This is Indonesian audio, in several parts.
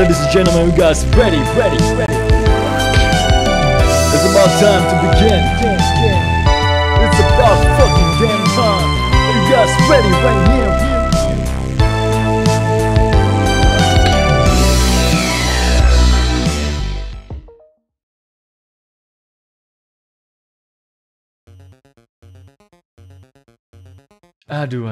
ladies and gentlemen, you guys ready? It's about time to begin. It's about fucking damn time. You guys ready right here? Aduh.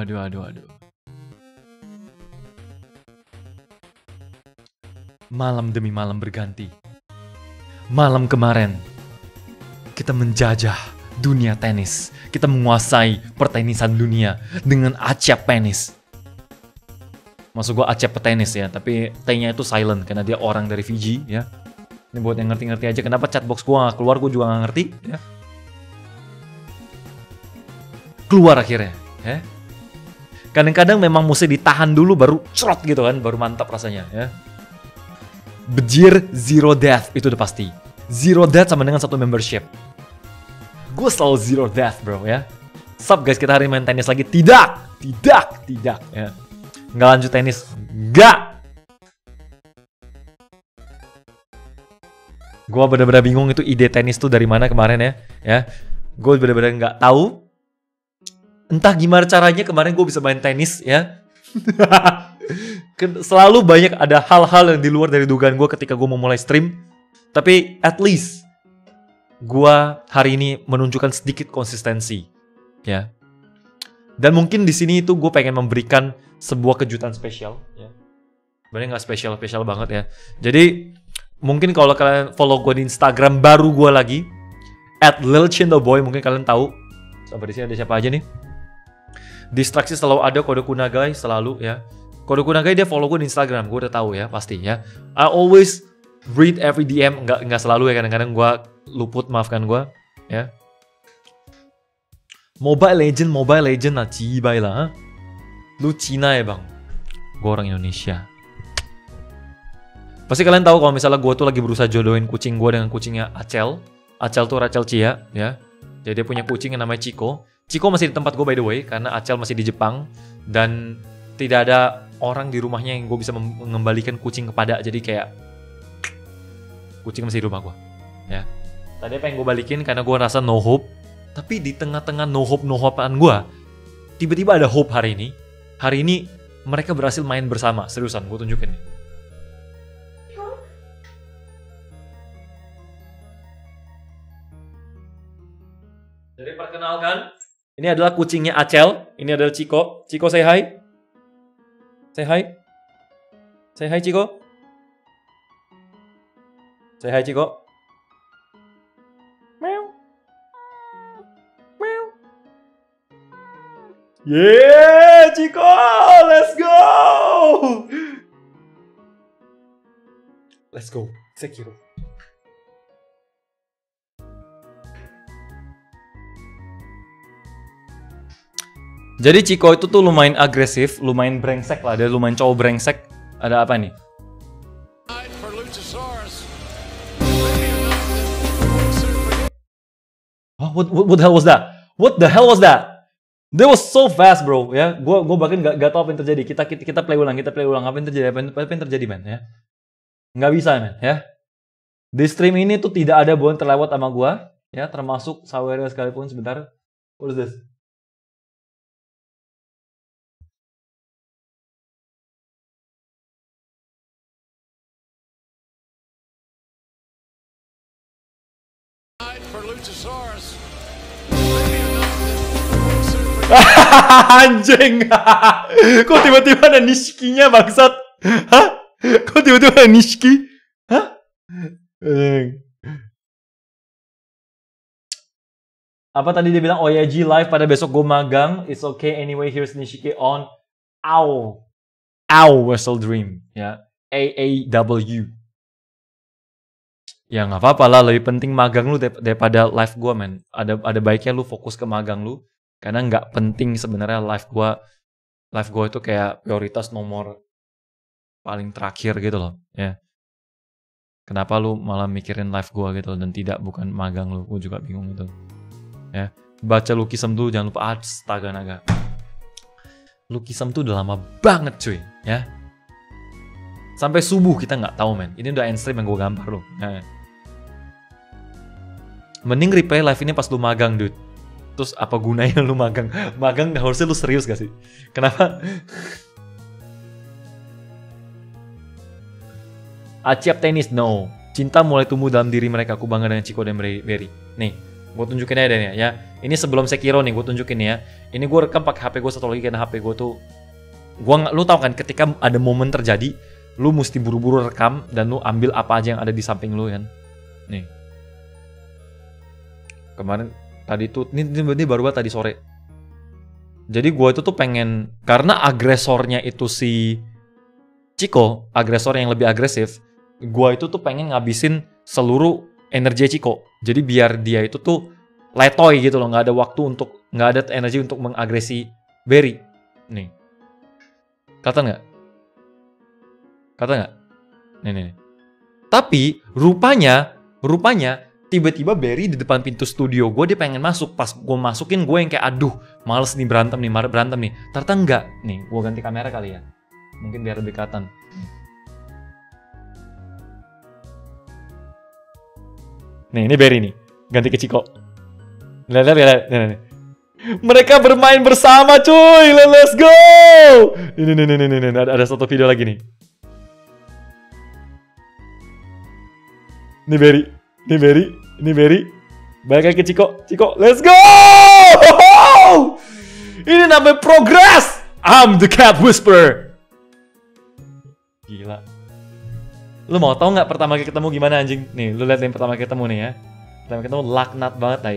Malam demi malam berganti. Malam kemarin, kita menjajah dunia tenis. Kita menguasai pertenisan dunia dengan Acep penis. Maksud gue Acep petenis ya, tapi T-nya itu silent karena dia orang dari Fiji ya. Ini buat yang ngerti-ngerti aja, kenapa chatbox gue gak keluar, gue juga gak ngerti ya. Keluar akhirnya ya. Kadang-kadang memang mesti ditahan dulu baru cerot gitu kan, baru mantap rasanya ya. Bejir zero death itu udah pasti. Zero death sama dengan satu membership. Gue selalu zero death bro ya. Sup guys, kita hari main tenis lagi. Tidak ya. Nggak lanjut tenis. Nggak. Gue bener-bener bingung itu ide tenis tuh dari mana kemarin ya. Gue bener-bener nggak tahu. Entah gimana caranya kemarin gue bisa main tenis ya. Selalu banyak ada hal-hal yang di luar dari dugaan gue ketika gue mau mulai stream. Tapi at least gue hari ini menunjukkan sedikit konsistensi ya. Dan mungkin di sini itu gue pengen memberikan sebuah kejutan spesial ya. Sebenarnya nggak spesial banget ya. Jadi mungkin kalau kalian follow gue di Instagram baru gue lagi @lilchindoboy, mungkin kalian tahu. Sampai di sini ada siapa aja nih. Distraksi selalu ada, kode kunagai selalu ya. Kode kunagai dia follow gue di Instagram, gue udah tahu ya pasti ya. I always read every DM, nggak selalu ya, kadang-kadang gue luput, maafkan gue ya. Mobile Legend lah, cibai lah. Lu Cina ya bang? Gue orang Indonesia. Pasti kalian tahu kalau misalnya gue tuh lagi berusaha jodohin kucing gue dengan kucingnya Acel. Acel tuh Rachel Chia ya. Jadi dia punya kucing yang namanya Chico. Chico masih di tempat gue by the way, karena Acel masih di Jepang. Dan tidak ada orang di rumahnya yang gue bisa mengembalikan kucing kepada. Jadi kayak kucing masih di rumah gue ya. Tadi pengen gue balikin karena gue rasa no hope. Tapi di tengah-tengah no hope-an gue, tiba-tiba ada hope hari ini. Hari ini mereka berhasil main bersama. Seriusan, gue tunjukin nih. Jadi perkenalkan, ini adalah kucingnya Acel. Ini adalah Chico. Chico say hi. Say hi. Say hi Chico. Say hi Chico. Meow. Meow. Yeah, Chico, let's go. Let's go. Sekiro. Jadi Chico itu tuh lumayan agresif, lumayan brengsek lah. Dia lumayan cowok brengsek. Ada apa nih? Oh, what the hell was that? What the hell was that? That was so fast bro ya. Gue bahkan gak tau apa yang terjadi. Kita play ulang. Apa yang terjadi? Apa yang terjadi man ya? Nggak bisa man ya. Di stream ini tuh tidak ada bon terlewat sama gue ya, termasuk Saweria sekalipun. Sebentar. What is this? Anjing. Kok tiba-tiba ada Nishiki-nya bangsat? Hah? Kok tiba-tiba ada Nishiki? Hah? Apa tadi dia bilang? OYG live pada besok gue magang. It's okay anyway, here's Nishiki on Wrestle Dream ya. AAW. Ya nggak apa-apa lah, lebih penting magang lu daripada live gue men. Ada baiknya lu fokus ke magang lu. Karena nggak penting sebenarnya live gue itu kayak prioritas nomor paling terakhir gitu loh ya. Kenapa lu malah mikirin live gue gitu dan bukan magang lu? Gue juga bingung gitu ya. Baca Lukisem dulu jangan lupa. Astaga naga, Lukisem tuh udah lama banget cuy ya. Sampai subuh kita nggak tahu men. Ini udah end stream yang gue gambar loh. Nah. Mending replay live ini pas lu magang, dude. Terus apa gunanya lu magang? Magang harusnya lu serius gak sih? Kenapa? Aciap tenis, no. Cinta mulai tumbuh dalam diri mereka. Aku bangga dengan Chico dan Berry. Nih, gue tunjukin aja deh ya. Ini sebelum Sekiro nih, gue tunjukin ya. Ini gue rekam pakai HP gue satu lagi karena HP gue tuh, lu tau kan, ketika ada momen terjadi, lu mesti buru-buru rekam dan lu ambil apa aja yang ada di samping lu kan. Nih. Kemarin tadi tuh, ini baru banget tadi sore. Jadi gue itu tuh pengen, karena agresornya itu si Chico, agresor yang lebih agresif, gue itu tuh pengen ngabisin seluruh energi Chico. Jadi biar dia itu tuh letoy gitu loh, nggak ada energi untuk mengagresi Berry. Nih, kelihatan nggak? Kelihatan nggak? Nih. Tapi rupanya tiba-tiba Berry di depan pintu studio gue, dia pengen masuk. Pas gue masukin, gue yang kayak aduh males nih berantem nih. Ternyata enggak. Nih, gue ganti kamera kali ya. Mungkin biar lebih kelihatan. Nih, ini Berry nih. Ganti ke Chico. Lihat. Mereka bermain bersama cuy. Let's go. Ini. Ada satu video lagi nih. Ini Berry. Balik lagi ke Chico. Let's go. Ini namanya progress. I'm the cat whisperer. Gila. Lu mau tau nggak pertama kali ketemu gimana anjing? Nih, lu lihat yang pertama kali ketemu nih ya. Pertama kali ketemu laknat banget, tai.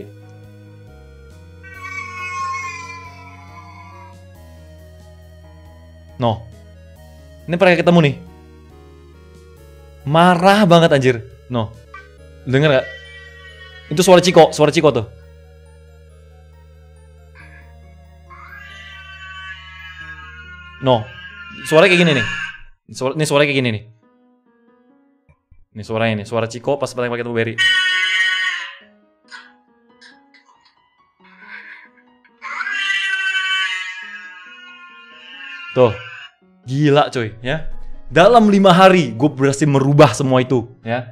No. Ini pernah ketemu nih. Marah banget anjir. No. Denger gak? Itu suara Chico tuh. No. Suaranya kayak gini nih. Ini suaranya kayak gini nih. Ini suaranya nih, suara Chico pas pertama kali ketemu Berry. Tuh. Gila coy, ya. Dalam 5 hari gue berhasil merubah semua itu, ya.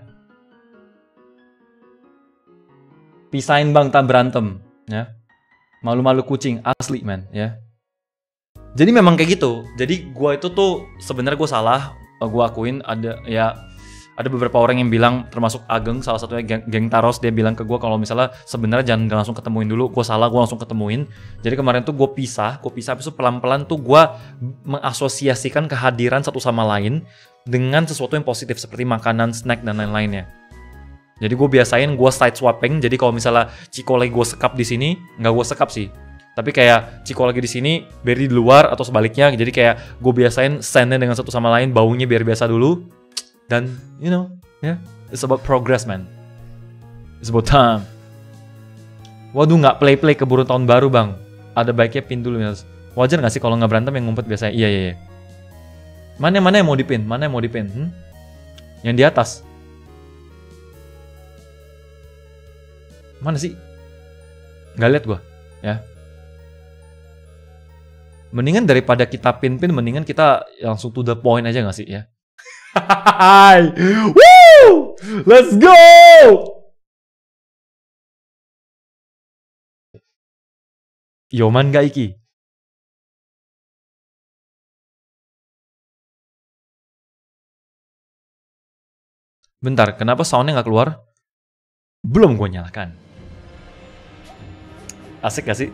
Pisahin bang, tak berantem, ya. Malu-malu kucing, asli man, ya. Jadi memang kayak gitu. Jadi gue itu tuh sebenarnya gue salah. Gue akuin ada beberapa orang yang bilang, termasuk Ageng, salah satunya geng Taros, dia bilang ke gue kalau misalnya sebenarnya jangan langsung ketemuin dulu. Gue salah, gue langsung ketemuin. Jadi kemarin tuh gue pisah habis itu pelan-pelan tuh gue mengasosiasikan kehadiran satu sama lain dengan sesuatu yang positif seperti makanan, snack dan lain-lainnya. Jadi gue biasain gue side swapping. Jadi kalau misalnya Chico lagi gue sekap di sini, nggak gue sekap sih. Tapi kayak Chico lagi di sini, Berry di luar atau sebaliknya. Jadi kayak gue biasain stand-nya dengan satu sama lain, baunya biar biasa dulu. Dan, you know, yeah, it's about progress, man. It's about time. Waduh, nggak play keburu tahun baru, bang. Ada baiknya pin dulu, Mas. Wajar nggak sih kalau nggak berantem yang ngumpet biasanya? Iya. Mana yang mau dipin? Yang di atas. Mana sih? Nggak lihat gua, ya. Mendingan daripada kita pin, mendingan kita langsung to the point aja nggak sih, ya? Woo! Let's go! Yoman gak iki? Bentar, kenapa soundnya gak keluar? Belum gue nyalakan. Asik gak sih?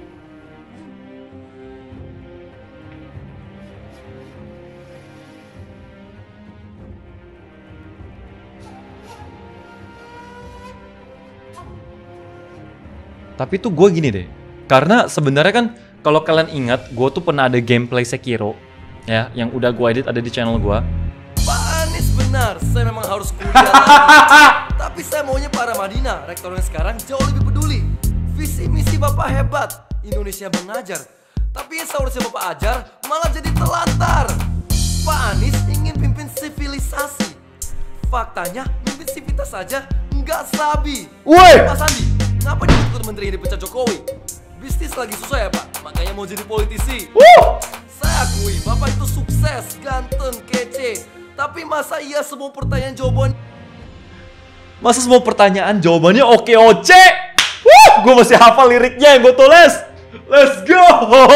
Tapi tuh gue gini deh, karena sebenarnya kan kalau kalian ingat, gue tuh pernah ada gameplay Sekiro, ya, yang udah gue edit ada di channel gue. Pak Anies benar, saya memang harus kuliah lagi. Tapi saya maunya para Madinah, rektornya sekarang jauh lebih peduli. Visi misi Bapak hebat, Indonesia mengajar. Tapi yang seharusnya Bapak ajar malah jadi telantar. Pak Anies ingin pimpin sivilisasi. Faktanya, pimpin sivitas saja nggak sabi. Woi! Pak Sandi, kenapa diikut menteri yang dipecat Jokowi? Bisnis lagi susah ya Pak, makanya mau jadi politisi. Saya akui, Bapak itu sukses, ganteng, kece. Tapi masa iya semua pertanyaan jawaban Masa semua pertanyaan jawabannya oke oce? Gue masih hafal liriknya yang gue tulis. Let's go!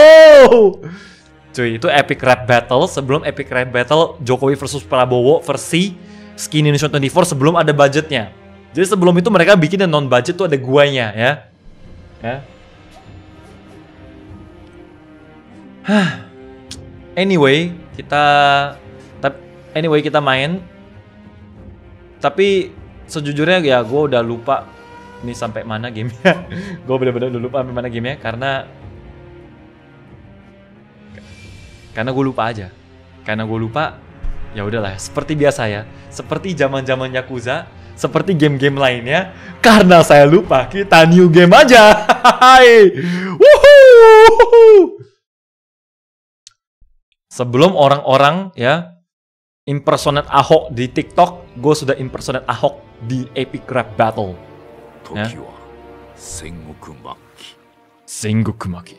Cuy, itu epic rap battle. Sebelum epic rap battle Jokowi versus Prabowo versi Skin Indonesia 24 sebelum ada budgetnya. Jadi sebelum itu mereka bikin yang non budget tuh ada guanya ya. Anyway, kita main. Tapi sejujurnya ya gue udah lupa ini sampai mana gamenya. Gue bener-bener udah lupa sampai mana gamenya karena gue lupa aja. Karena gue lupa, ya udahlah. Seperti biasa ya, seperti zaman-zaman Yakuza, seperti game-game lainnya. Karena saya lupa, kita new game aja. Sebelum orang-orang ya impersonate Ahok di TikTok, gue sudah impersonate Ahok di Epic Rap Battle. Ya. Sengoku Maki.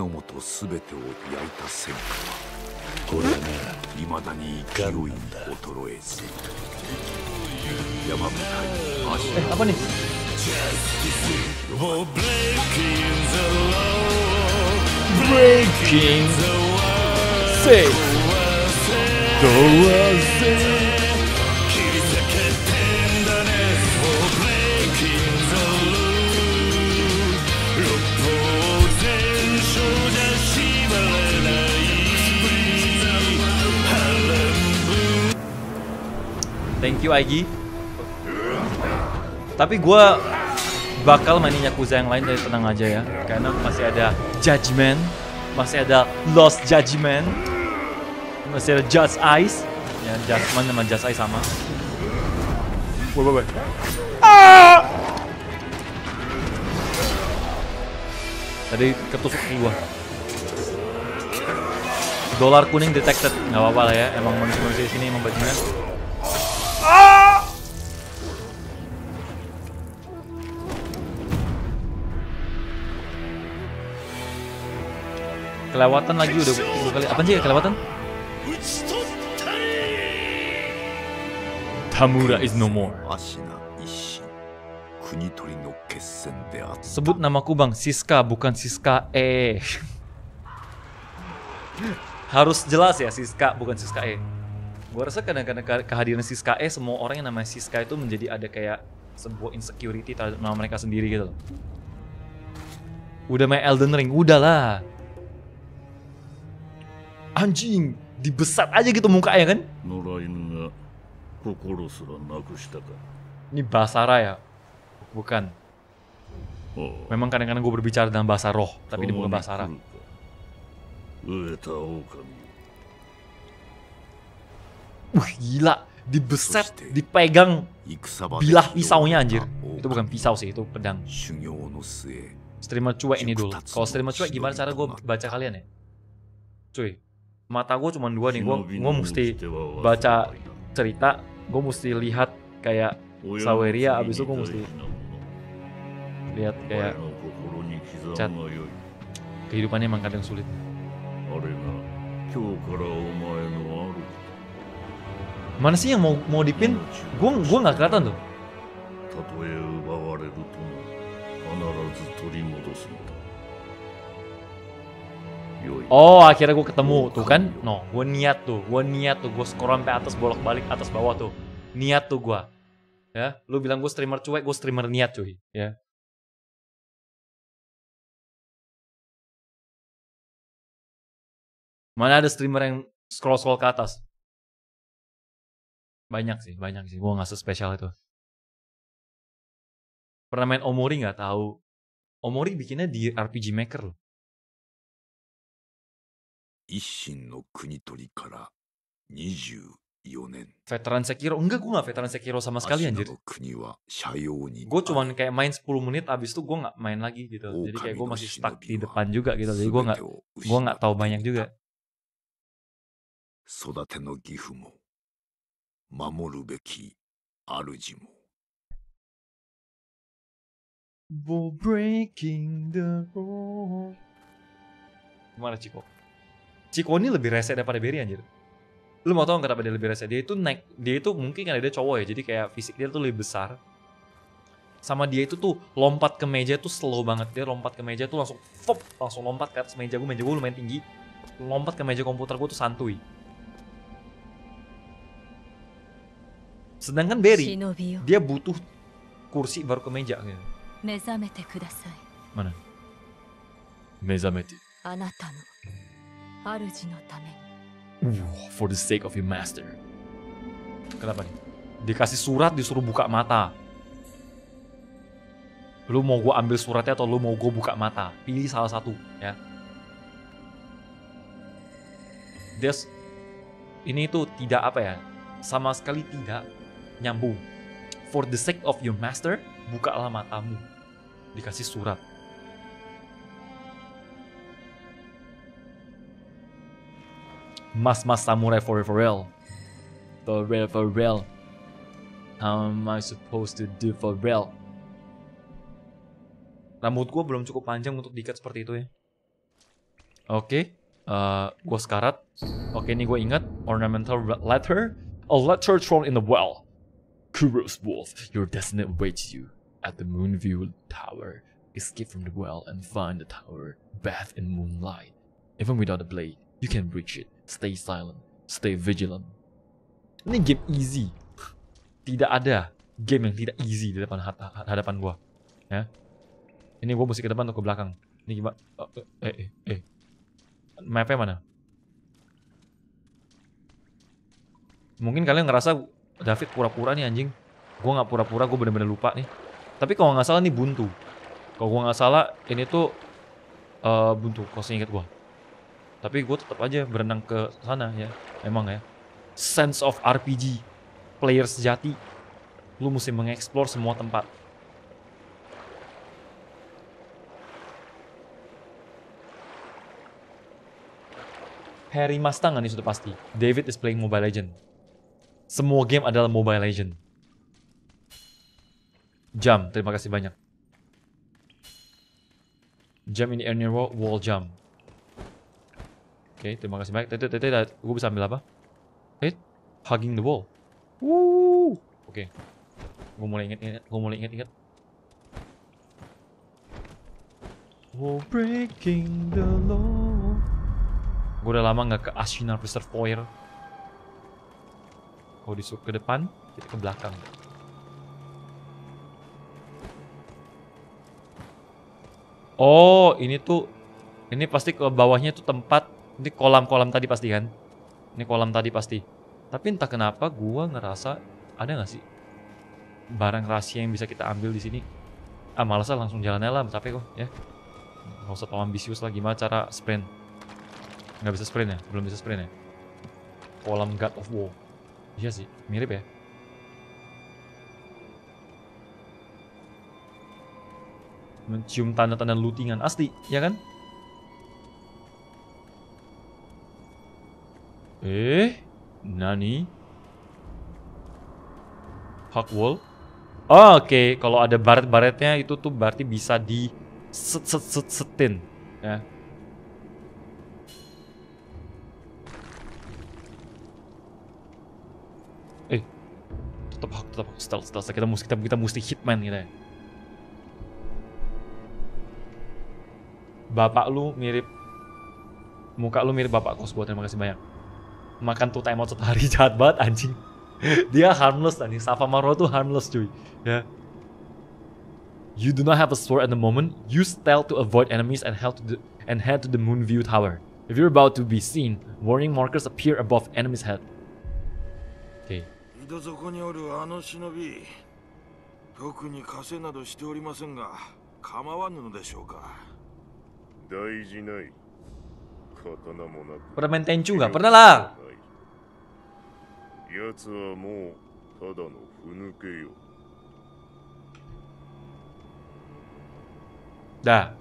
Apa nih? Breaking the Say Thank you Aigi. Tapi gue bakal mainin Yakuza yang lain dari tenang aja ya. Karena masih ada Judgment, masih ada Lost Judgment, masih ada Just Eyes. Ya, Judgment sama Just Eyes sama. Woi. Tadi ketusuk ke gua. Dolar kuning detected, nggak apa-apa lah ya. Emang manusia-manusia di sini emang bajingan. Kelewatan lagi udah 10 kali. Apaan sih ya kelewatan? Tamura is no more. Sebut namaku bang, Siska bukan Siska E. Harus jelas ya, Siska bukan Siska E. Gue rasa kadang-kadang kehadiran Siska E, semua orang yang namanya Siska itu menjadi ada kayak sebuah insecurity terhadap nama mereka sendiri gitu loh. Udah main Elden Ring, udahlah. Anjing, dibesat aja gitu mukanya kan? Ini Basara ya? Bukan. Memang kadang-kadang gue berbicara dalam bahasa roh, tapi ini bukan Basara. Gila, dibeset, dipegang bilah pisaunya anjir. Itu bukan pisau sih, itu pedang. Streamer cuek ini dulu. Kalau streamer cuek gimana cara gue baca kalian ya? Cuy, mata gue cuma 2 nih, gue mesti baca cerita, gue mesti lihat kayak Saweria, abis itu gue mesti lihat kayak chat. Kehidupannya emang kadang sulit. Mana sih yang mau dipin? Gue nggak kelihatan tuh. Oh, akhirnya gue ketemu tuh kan? No, gue niat tuh, gue scroll sampai atas bolak-balik atas bawah tuh. Niat tuh gue. Ya, lu bilang gue streamer cuek, gue streamer niat cuy, ya. Mana ada streamer yang scroll ke atas? Banyak sih, gue nggak sespesial itu. Pernah main Omori nggak? Tahu? Omori bikinnya di RPG Maker loh. Veteran Sekiro? Enggak, gue gak veteran Sekiro sama sekali anjir. Gue cuman kayak main 10 menit, abis itu gue gak main lagi gitu. Jadi kayak gue masih stuck di depan juga gitu. Jadi gue gak tahu banyak juga. Breaking the rules. Gimana Ciko? Ciko ini lebih rese daripada Berry anjir. Lu mau tau nggak kenapa dia lebih rese? Dia itu mungkin karena dia cowok ya, jadi kayak fisik dia tuh lebih besar. Sama dia itu tuh lompat ke meja tuh slow banget. Dia lompat ke meja tuh langsung lompat ke atas meja gue lumayan tinggi. Lompat ke meja komputer gue tuh santuy. Sedangkan Barry, dia butuh kursi baru ke meja gitu. Mana? Mezamete. For the sake of your master. Kenapa nih? Dikasih surat disuruh buka mata. Lu mau gue ambil suratnya atau lu mau gue buka mata? Pilih salah satu ya. Ini tuh tidak apa ya, sama sekali tidak nyambung. For the sake of your master, bukalah matamu. Dikasih surat. Mas samurai for real. For real. How am I supposed to do for real? Rambut gue belum cukup panjang untuk diikat seperti itu ya. Oke. Gue sekarat. Oke, ini gue ingat. Ornamental letter. A letter thrown in the well. Kuro's wolf, your destiny awaits you at the Moonview Tower. Escape from the well and find the tower, bathed in moonlight. Even without a blade, you can reach it. Stay silent, stay vigilant. Ini game easy. Tidak ada game yang tidak easy di depan hadapan gua. Ya. Ini gua mesti ke depan atau ke belakang? Ini gimana? Mapnya mana? Mungkin kalian ngerasa David pura-pura nih anjing. Gua nggak pura-pura, gua bener-bener lupa nih. Tapi kalau nggak salah nih buntu. Kalau gua nggak salah ini tuh buntu. Kalau saya ingat gua. Tapi gue tetap aja berenang ke sana ya. Emang ya. Sense of RPG. Player sejati. Lu mesti mengeksplor semua tempat. Harry Mustang nih sudah pasti. David is playing Mobile Legend. Semua game adalah Mobile Legend. Jump, terima kasih banyak. Jump in the air near wall jump. Oke, terima kasih banyak. Gue bisa ambil apa? Hugging the wall. Woo. Oke. Gue mulai inget. Oh, breaking the law. Gue udah lama gak ke Ashina Reservoir. Kalau disuruh ke depan, kita ke belakang. Oh, ini pasti ke bawahnya tuh tempat. Ini kolam tadi pasti kan? Ini kolam tadi pasti. Tapi entah kenapa gua ngerasa ada nggak sih barang rahasia yang bisa kita ambil di sini? Malas lah, langsung jalan aja lah, capek kok ya. Nggak usah terlalu ambisius lah. Gimana cara sprint? Nggak bisa sprint ya? Belum bisa sprint ya? Kolam God of War. Iya sih, mirip ya. Mencium tanda-tanda lootingan asli, ya kan? Nani? Hug wall? Oh, oke. Kalau ada baret-baretnya itu tuh berarti bisa di setin ya. Tetap stealth. Kita mesti hitman gitu ya. Muka lu mirip bapak kos gua, terima kasih banyak. Makan tuh timeout sehari, jahat banget anjing. Dia harmless anjing. Safamaro tuh harmless cuy. Ya. You do not have a sword at the moment. Use stealth to avoid enemies and head to the Moonview Tower. If you're about to be seen, warning markers appear above enemy's head. Okay. そこにおるあの忍び、特に稼などしておりませんが、構わぬのでしょうか。大事ない。刀もなく。 Pernah main Tenchu nggak? Pernah lah. やつはもうただのふぬけよ。 Dah.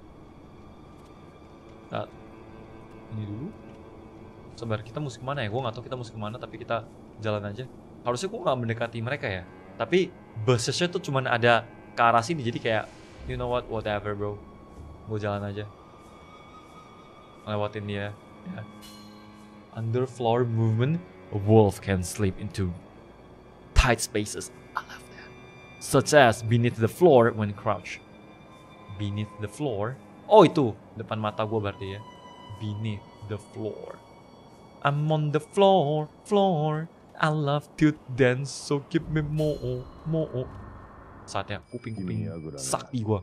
Ini dulu. Sabar, kita mesti kemana ya? Gue nggak tahu kita mesti kemana, tapi kita jalan aja. Harusnya gue nggak mendekati mereka ya. Tapi busesnya tuh cuman ada ke arah sini, jadi kayak you know what, whatever bro. Gue jalan aja. Lewatin dia. Ya. Underfloor movement. A wolf can slip into tight spaces. I love that. Such as beneath the floor when crouched. Beneath the floor. Oh itu depan mata gue berarti ya. Beneath the floor. I'm on the floor. I love to dance, so give me more. Saatnya kuping-kuping sakti gue.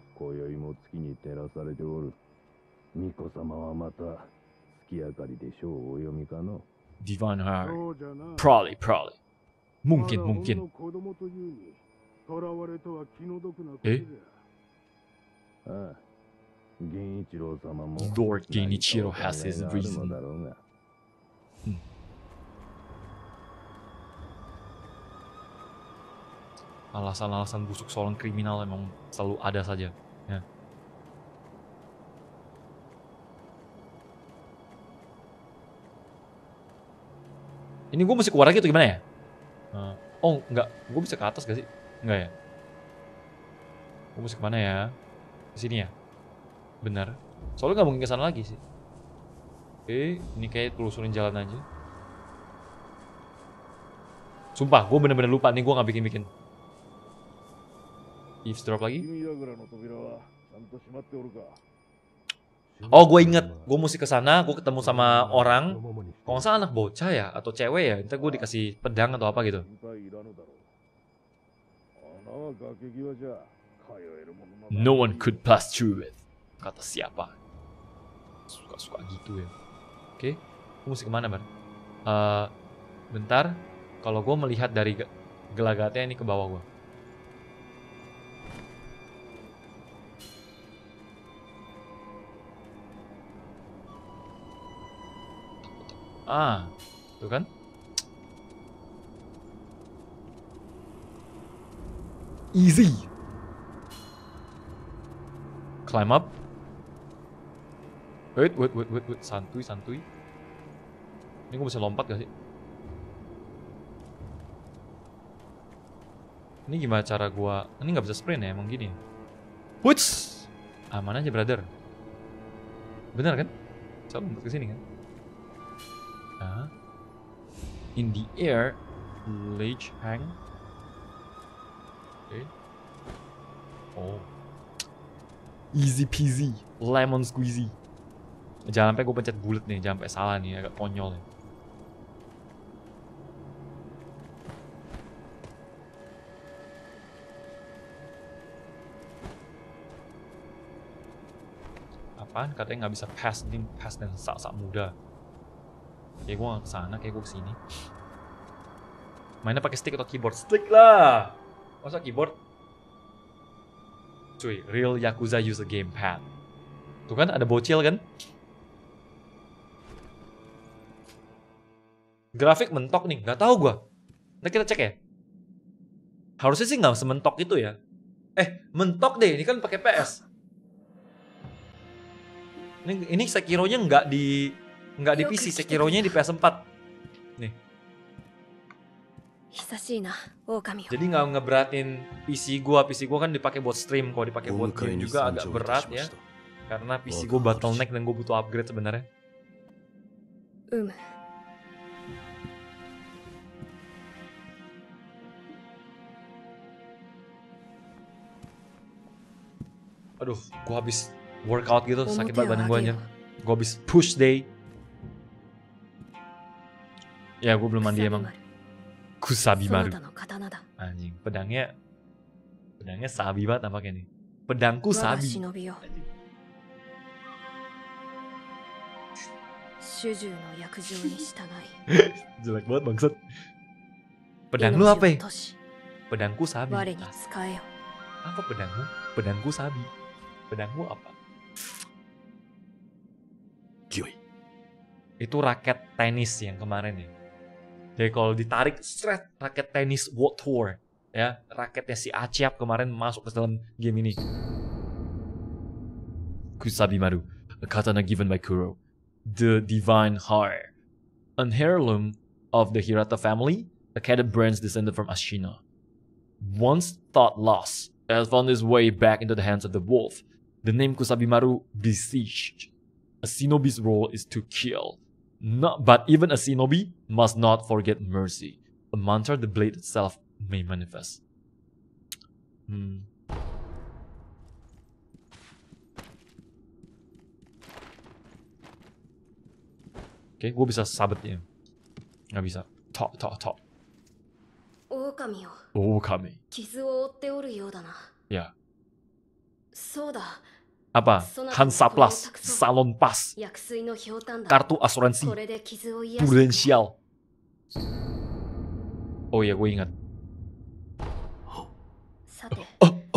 Divine Heart. Probably. Mungkin. Lord Genichiro has his reason. Alasan-alasan busuk seorang kriminal emang selalu ada saja. Ya. Ini gue mesti keluar lagi atau gimana ya? Oh enggak, gue bisa ke atas gak sih? Enggak ya? Gue mesti kemana ya? Ke sini ya? Benar. Soalnya gak mungkin ke sana lagi sih. Oke, ini kayak telusurin jalan aja. Sumpah, gue bener-bener lupa nih, gue gak bikin-bikin. Eavesdrop lagi. Oh, gue inget, gue mesti ke sana, gue ketemu sama orang. Kalau nggak salah anak bocah ya, atau cewek ya. Ntar gue dikasih pedang atau apa gitu. No one could pass through it. Kata siapa? Suka-suka gitu ya. Oke, gue mesti kemana, Bar? Bentar, kalau gue melihat dari gelagatnya ini ke bawah gue. Tuh kan? Easy. Climb up. Wait. Santuy. Ini gue bisa lompat gak sih? Ini gimana cara gue? Ini gak bisa sprint ya, emang gini. Wuts! Aman aja, brother. Bener kan? Coba lompat ke sini kan? In the air, ledge hang. Okay. Oh, easy peasy, lemon squeezy. Jangan sampai gue pencet bulat nih, jangan sampai salah nih, agak konyol nih. Apaan? Katanya nggak bisa pass dan sak muda. Kayak gue gak kesana, kayak gue kesini. Mainnya pakai stick atau keyboard? Stick lah. Masa keyboard? Cuy, real Yakuza use a gamepad. Tuh kan ada bocil kan? Grafik mentok nih, nggak tahu gue. Nah kita cek ya. Harusnya sih nggak sementok itu ya. Mentok deh, ini kan pakai PS. Ini Sekironya nggak di PC, Sekironya di PS4. Nih. Jadi nggak ngeberatin PC gua kan dipakai buat stream, kalau dipakai buat game juga agak berat ya. Karena PC gua bottleneck dan gua butuh upgrade sebenarnya. Aduh, gua habis workout gitu, sakit banget badan gua anjir. Gua habis push day. Ya, gue belum mandi emang. Kusabimaru. Anjing, pedangnya sabi banget nampaknya nih. Pedangku sabi. Jelek banget bangsat. Pedang lu apa ya? Pedangku sabi. Apa pedangmu? Pedangku sabi. Pedangmu apa? Itu raket tenis yang kemarin ya. Jadi kalau ditarik, seret, raket tenis World Tour. Ya, raketnya si Aciap kemarin masuk ke dalam game ini. Kusabimaru, a katana given by Kuro. The Divine Heart. An heirloom of the Hirata family, a cadet branch descended from Ashina. Once thought lost, it has found its way back into the hands of the wolf. The name Kusabimaru beseeched. A shinobi's role is to kill. Not, but even a shinobi must not forget mercy. A mantra the blade itself may manifest. Oke, gue bisa sabetnya. Nggak bisa. Talk. 狼よ、 Okami. 傷を負っておるようだな。 Ya. そうだ、 Apa? Hansaplas, Salon Pas, 薬水のひょうたんだ。 kartu asuransi これで傷を癒して。 prudensial. Oh iya, gue ingat. さて、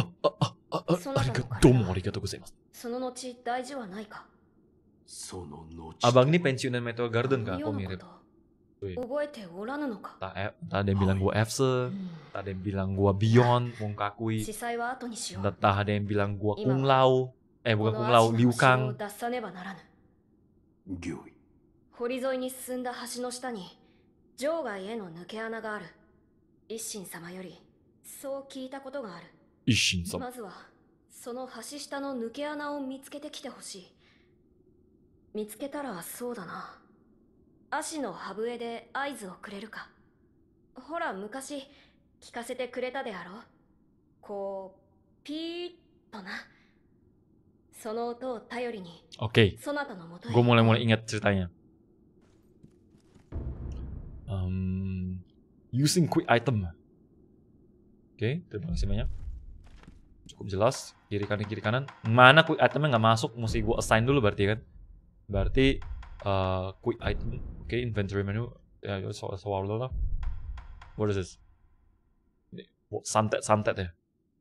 Arigatou gozaimasu. その後大事はないか。 Abang ini pensiunan Meteor Garden kah? 世 Kok の mirip? こと覚えておらぬのか。 Tak ada yang bilang gue Efse, tak ada yang bilang gue Beyond, Wong Kakui, 司祭は後にしよう。 tak ada yang bilang gue Kung Lao, bukan Kung Lao, Liu この足の後ろを Kang. 脱さねばならぬ。 御意。 堀沿いに進んだ橋の下に場外への抜け穴がある。一心様よりそう聞いたことがある。 Ishin-sama. まずはその橋下の抜け穴を見つけてきてほしい。見つけたらそうだな、足の歯笛で合図をくれるか。ほら昔聞かせてくれたであろう。こうピーッとな。その音を頼りに Oke, そなたのもとへ。 gue mulai ingat ceritanya. Using quick item. Oke, terima kasih banyak. Cukup jelas. Kiri kanan. Mana quick itemnya nggak masuk? Mesti gue assign dulu berarti kan. Berarti quick item. Oke, inventory menu. Ya, lah. What is this? Santet ya.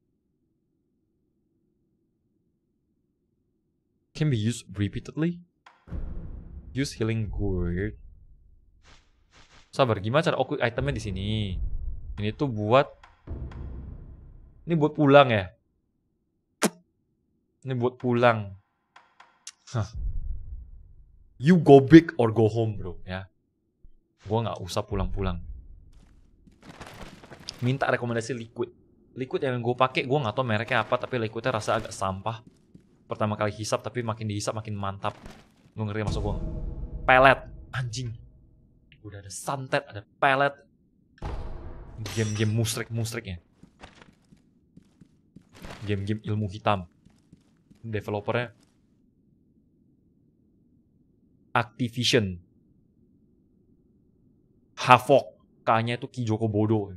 Can be used repeatedly. Use healing word. Sabar, gimana cara quick itemnya di sini? Ini tuh buat pulang ya. Ini buat pulang. You go big or go home, bro, ya. Gua nggak usah pulang-pulang. Minta rekomendasi liquid. Liquid yang gue pakai, gue nggak tahu mereknya apa, tapi liquidnya rasa agak sampah. Pertama kali hisap, tapi makin dihisap makin mantap. Lu ngerti maksud gue? Pelet, anjing. Udah ada santet, ada pelet. Game-game musrik-musriknya. Game-game ilmu hitam. Developernya Activision. Havok, K-nya itu Kijoko Bodo.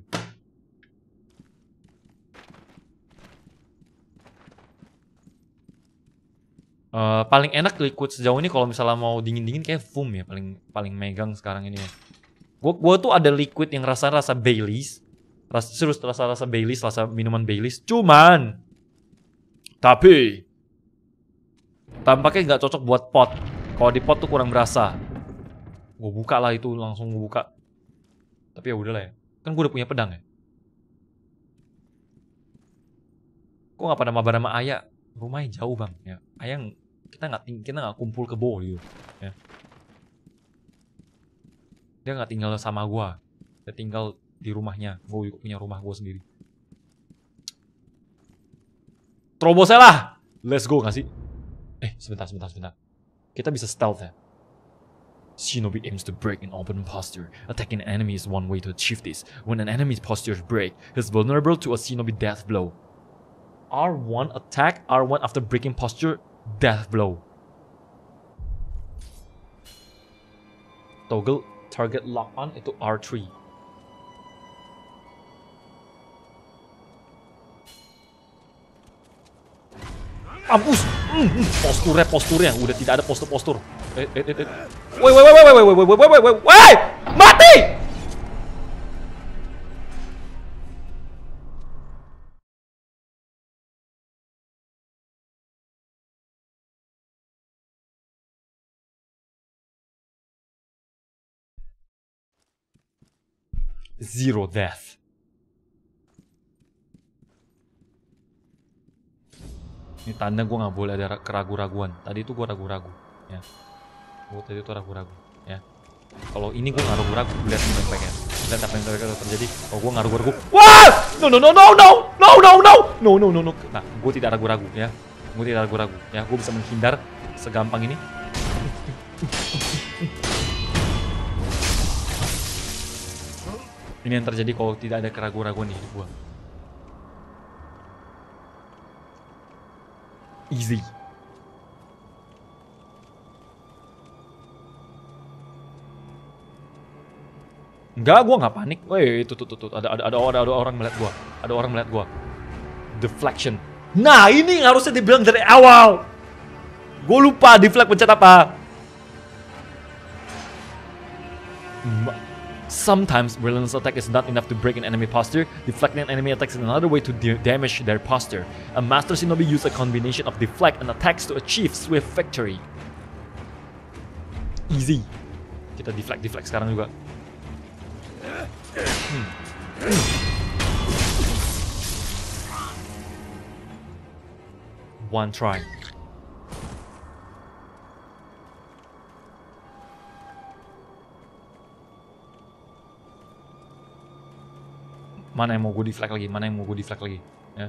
Paling enak liquid sejauh ini kalau misalnya mau dingin-dingin kayak foam ya, paling megang sekarang ini ya. Gua tuh ada liquid yang rasa Baileys. Rasa Baileys, rasa minuman Baileys. Cuman tapi tampaknya nggak cocok buat pot. Kalau di pot tuh kurang berasa. Gue buka lah itu, langsung gue buka. Tapi ya udahlah ya. Kan gue udah punya pedang ya. Kok nggak pada mabar sama Ayah? Rumahnya jauh bang. Ya. Ayah kita nggak kumpul ke bawah gitu. Ya. Dia nggak tinggal sama gue. Dia tinggal di rumahnya. Gue juga punya rumah gue sendiri. Terobosnya lah. Let's go nggak sih? Sebentar. Kita bisa stealth ya. Shinobi aims to break an open posture. Attacking an enemy is one way to achieve this. When an enemy's posture break, he's vulnerable to a shinobi death blow. R1 attack, R1 after breaking posture, death blow. Toggle target lock on itu R3. Mampus. Posturnya udah tidak ada postur. Woi, mati. Zero death. Ini tanda gue nggak boleh ada keraguan-raguan. Tadi itu gue ragu-ragu, ya. Gue tadi itu ragu-ragu, ya. Kalau ini gue nggak ragu-ragu, lihat baik-baik ya. Lihat apa yang terjadi. Oh, gue nggak ragu-ragu. Wah! No. Nah, gue tidak ragu-ragu, ya. Gue tidak ragu-ragu, ya. Gue bisa menghindar segampang ini. Ini yang terjadi kalau tidak ada keraguan-raguan di hidup gue. Easy. Enggak, gue nggak panik. Woi, itu tuh. Ada orang melihat gue. Ada orang melihat gue. Deflection. Nah, ini yang harusnya dibilang dari awal. Gue lupa deflect pencet apa. Sometimes relentless attack is not enough to break an enemy posture. Deflecting enemy attacks is another way to damage their posture. A master shinobi uses a combination of deflect and attacks to achieve swift victory. Easy. Kita deflect sekarang juga. One try. Mana yang mau gue deflect lagi? Ya.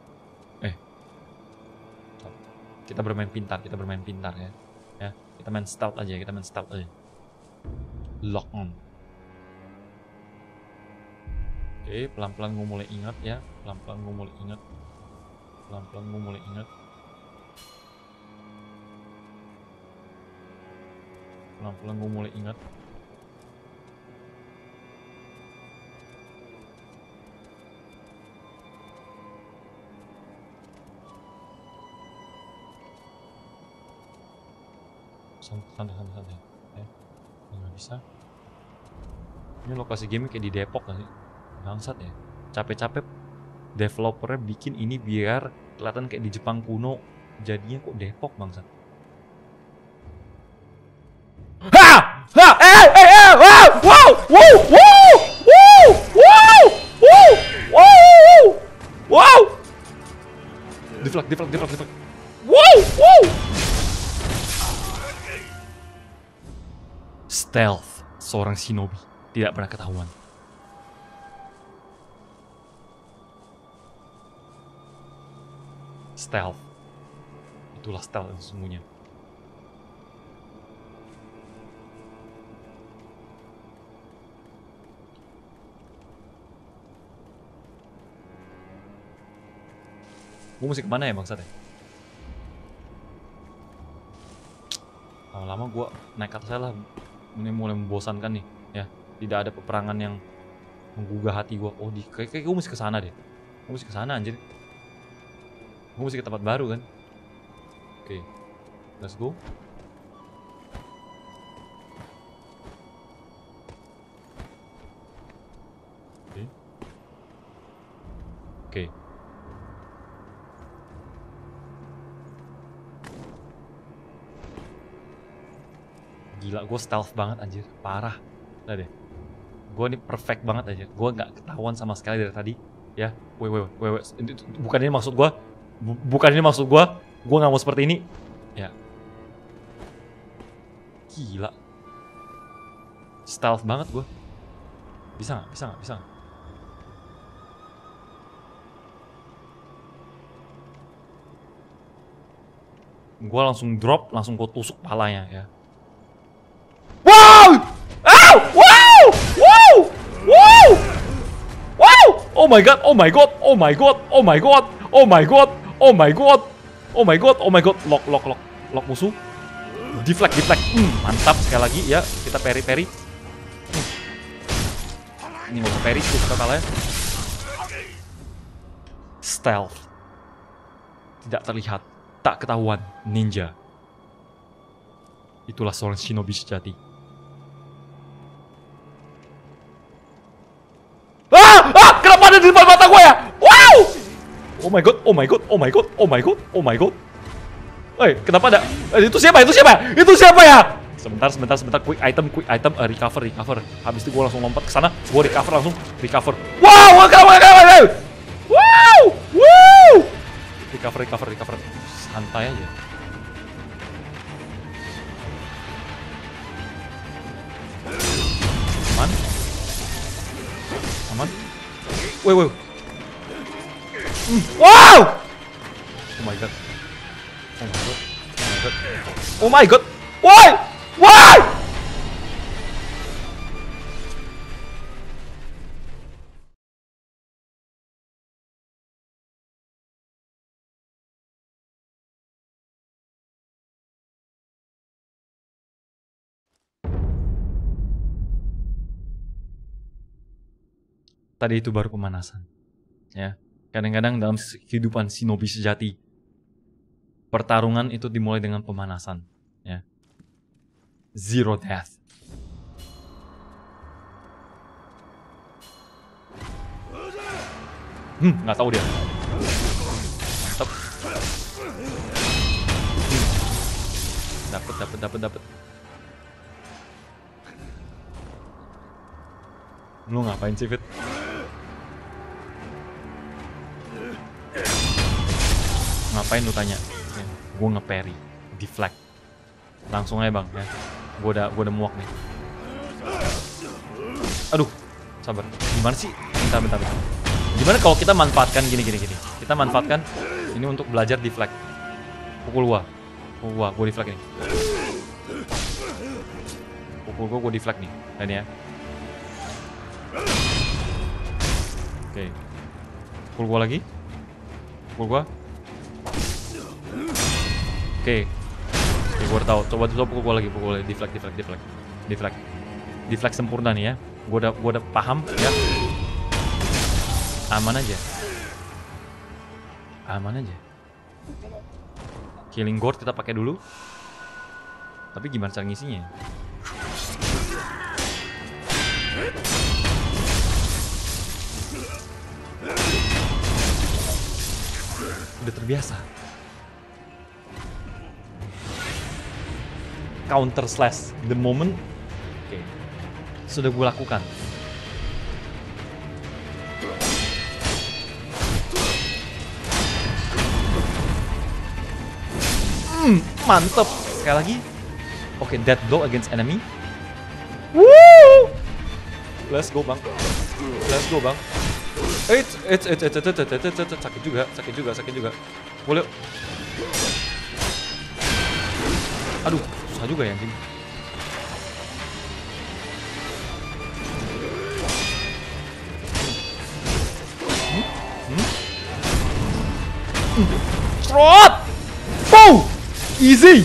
Kita bermain pintar ya. Ya, kita main stealth aja. Lock on. Oke, pelan-pelan gue mulai ingat ya. Pelan-pelan gue mulai ingat. Santai. Ya. Nggak bisa. Ini lokasi game kayak di Depok kan sih? Bangsat ya. Capek-capek developernya bikin ini biar kelihatan kayak di Jepang kuno. Jadinya kok Depok bangsat. Wow. Deflect. Wow. Stealth, seorang shinobi tidak pernah ketahuan. Stealth, itulah stealth yang sesungguhnya. Gue mesti kemana ya bangsat ya? Lama-lama gue naik atas lah. Ini mulai membosankan nih ya. Tidak ada peperangan yang menggugah hati gue. Oh, kayak gue mesti kesana deh. Gue mesti kesana anjir. Gue mesti ke tempat baru kan. Oke, let's go. Oke. Gila, gue stealth banget anjir, parah. Udah deh, gue ini perfect banget aja. Gue nggak ketahuan sama sekali dari tadi. Ya, wait. Bukan ini maksud gue. Gue nggak mau seperti ini. Ya. Gila. Stealth banget gue. Bisa nggak? Gue langsung drop, langsung gue tusuk palanya ya. Wow! Ow! Wow! Oh my god. Lock musuh. Deflect. Mantap sekali lagi ya. Kita parry. Ini nggak usah parry, kita kalah ya. Stealth. Tidak terlihat, tak ketahuan, ninja. Itulah seorang shinobi sejati. Kenapa ada di depan mata gue ya? Wow! Oh my god. Woi, kenapa ada? Itu siapa ya? Sebentar. Quick item. Recover. Habis itu gue langsung lompat ke sana. Gue recover. Wow! Recover. Santai aja. Aman. Woi. Wow! Oh my god. Why? tadi itu baru pemanasan. Ya, kadang-kadang dalam kehidupan shinobi sejati, pertarungan itu dimulai dengan pemanasan. Ya, zero death. Nggak tahu dia. Mantap. Dapet. Lu ngapain sih, Fit? Ngapain lu tanya? Gue nge-parry, deflect. Langsung aja bang ya. Gue udah muak nih. Aduh, sabar. Gimana sih? Bentar. Gimana kalau kita manfaatkan gini. Kita manfaatkan ini untuk belajar deflect. Pukul gua, gue deflect ini. Pukul gue deflect nih, dan ya. Oke. Pukul gua lagi. Pukul gua. Oke, gue udah tahu. Coba pukul gua lagi, deflect. Deflect sempurna nih ya. Gue udah paham ya. Aman aja. Killing Gourd kita pakai dulu. Tapi gimana cara ngisinya? Udah terbiasa. Counter slash the moment. Oke. Sudah gue lakukan. Mantep. Sekali lagi. Oke, death blow against enemy. Woo! Let's go bang. Sakit juga. Boleh. Aduh, susah juga ya anjing. Trot! Boom! Easy!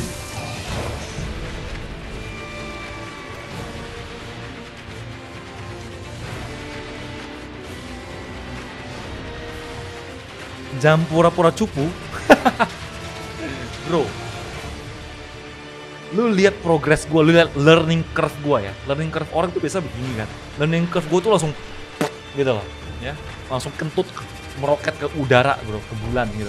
Jangan pura-pura cupu. Bro, lu lihat progress gue, lu lihat learning curve gue ya. Learning curve orang tuh biasa begini kan. Learning curve gue tuh langsung gitu loh, ya. Langsung kentut meroket ke udara bro, ke bulan gitu.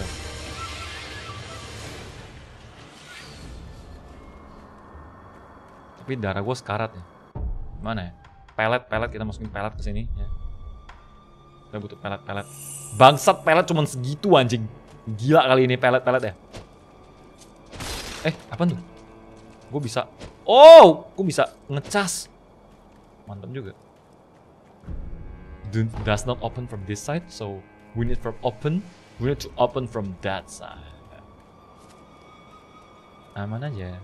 Tapi darah gue sekarat ya. Mana ya? Pelet kita masukin pelet ke sini ya. Kita butuh pelet. Bangsat, pelet cuman segitu anjing. Gila kali ini pelet ya. Apaan tuh? Gue bisa. Oh, gue bisa ngecas. Mantap juga. Does not open from this side, so we need to open from that side. Aman aja.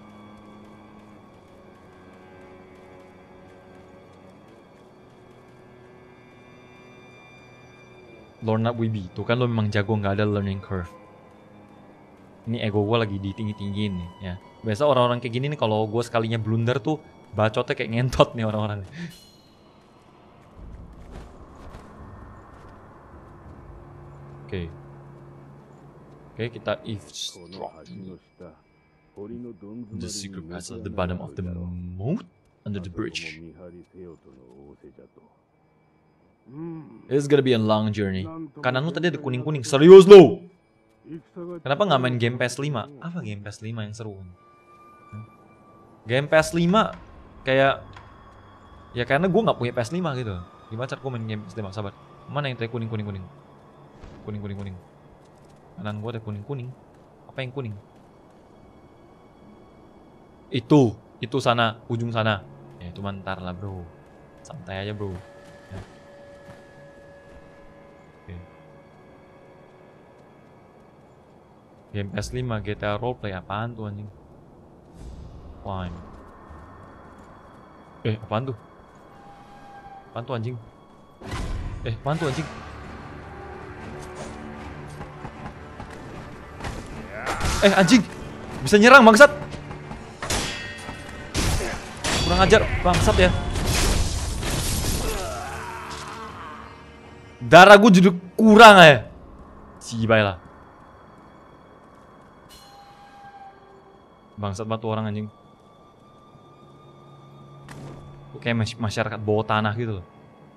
Lorna Wibi, tuh kan lo memang jago, nggak ada learning curve. Ini ego gue lagi ditinggi-tinggiin nih ya. Biasa orang-orang kayak gini nih kalau gue sekalinya blunder tuh bacotnya kayak ngentot nih orang-orang. Oke, kita eavesdrop. The secret passage at the bottom of the moat under the bridge. It's gonna be a long journey. Kanan lu tadi ada kuning-kuning. Serius lu? Kenapa nggak main Game Pass 5? Apa Game Pass 5 yang seru? Game Pass 5 kayak ya karena gue nggak punya PS 5 gitu. Gimana cara gue main Game Pass 5? Sabar. Mana yang tadi kuning? Kuning. Kanan gue ada kuning. Apa yang kuning? Itu sana, ujung sana. Ya itu ntar lah bro. Santai aja bro. Game PS5, GTA Roleplay, apaan tuh anjing? Climb. Apaan tuh? Apaan tuh anjing? Anjing! Bisa nyerang bangsat! Kurang ajar bangsat ya. Darah gue jadi kurang ya. Cibai lah. Bangsat banget tuh orang anjing. Kayak masyarakat bawah tanah gitu loh.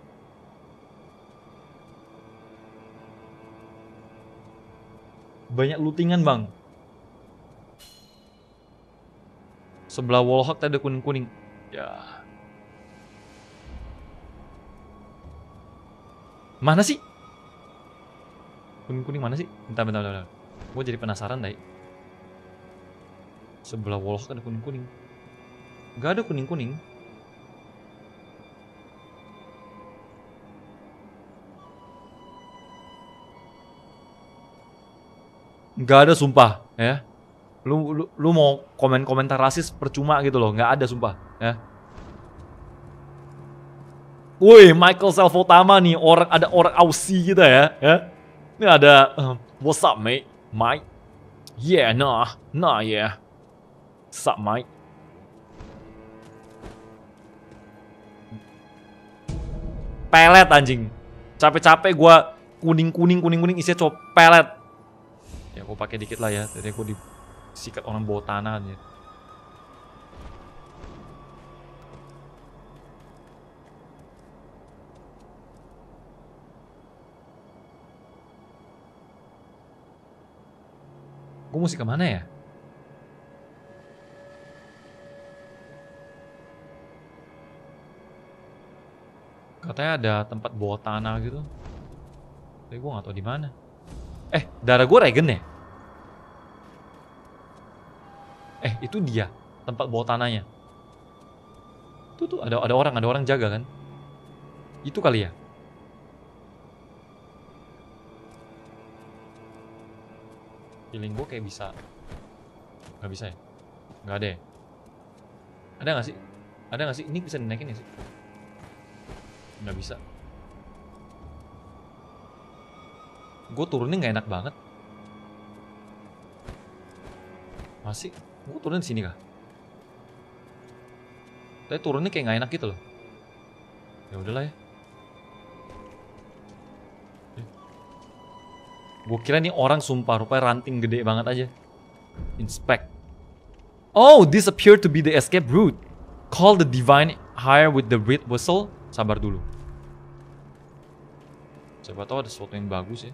Banyak lootingan bang. Sebelah wallhack tadi ada kuning-kuning. Ya. Mana sih? Kuning-kuning mana sih? Bentar. Gue jadi penasaran deh. Sebelah wallhack ada kuning-kuning. Gak ada kuning-kuning. Gak ada sumpah ya. Lu mau komentar rasis percuma gitu loh. Gak ada sumpah ya. Woi, Michael Salvotama nih, ada orang Aussie gitu ya. Ini ada what's up mate? Mike? Yeah, nah yeah. What's up Mike? Pelet anjing. Capek-capek gua kuning isinya cowok pelet. Ya gua pakai dikit lah ya. Tadi gua disikat orang bawah tanah aja. Gue mesti kemana ya? Katanya ada tempat bawah tanah gitu. Tapi gue gak tau di mana. Darah gue regen ya? Itu dia tempat bawah tanahnya. Tuh ada orang jaga kan? Itu kali ya? Feeling gue kayak bisa. Gak bisa ya? Gak ada ya? Ada gak sih? Ada gak sih? Ini bisa dinaikin ya sih? Gak bisa. Gue turunnya gak enak banget. Masih? Gue turun di sini kah? Tapi turunnya kayak gak enak gitu loh. Ya udahlah ya. Gue kira nih orang sumpah, rupanya ranting gede banget aja. Inspect. Oh, this appeared to be the escape route. Call the divine higher with the red whistle. Sabar dulu. Siapa tahu ada sesuatu yang bagus ya.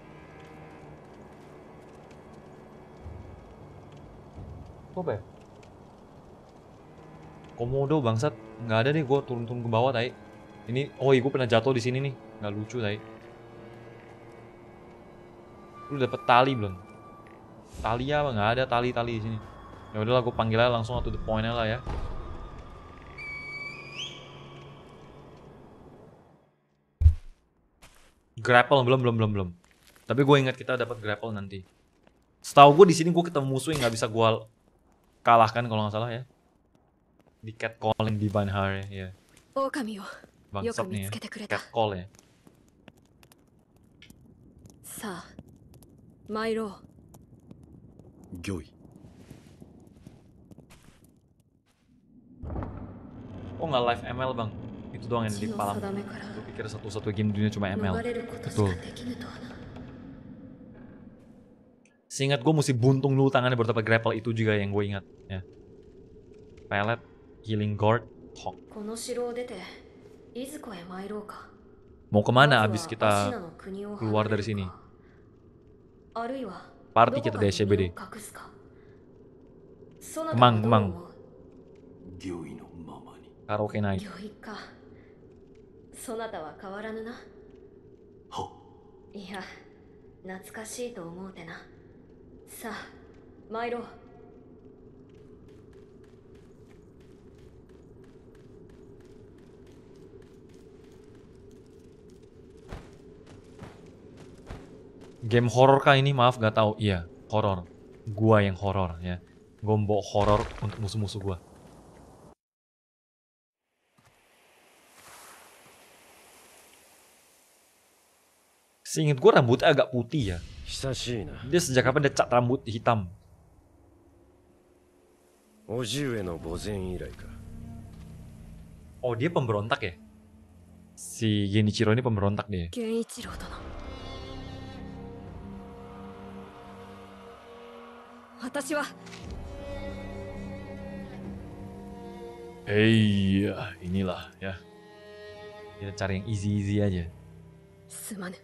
Apa ya? Komodo bangsat. Nggak ada deh, gue turun-turun ke bawah tadi. Ini, oh iya gue pernah jatuh di sini nih. Nggak lucu tadi. Lu dapet tali belum? Tali apa? Nggak ada tali di sini. Ya udahlah, gue panggil aja langsung to the point lah ya. Grapple belum. Tapi gue ingat kita dapat grapple nanti. Setahu gue di sini gue ketemu musuh yang nggak bisa gue kalahkan kalau nggak salah ya. Di catcalling Divine Hare ya. Bangsat nih ya. Catcall ya. Mairo. Gyoi. Oh nggak live ML bang. Itu doang yang di kepala. Gue pikir satu-satu game dunia cuma ML. Betul. Seingat gue mesti buntung dulu tangannya baru dapat grapple, itu juga yang gue ingat ya. Pellet, healing guard, talk. Mau kemana abis kita keluar dari sini? Party kita di SCBD. Kemang. Karaoke night. Game horror kah ini? Maaf gak tahu. Iya, horror. Gua yang horror ya. Gua bawa horror untuk musuh-musuh gua. Seinget gua rambutnya agak putih ya. Dia sejak kapan dia cat rambut hitam? Oh, dia pemberontak ya? Si Genichiro ini pemberontak dia. 源一郎殿、私は Iya, inilah ya. Kita cari yang easy aja. すまぬ。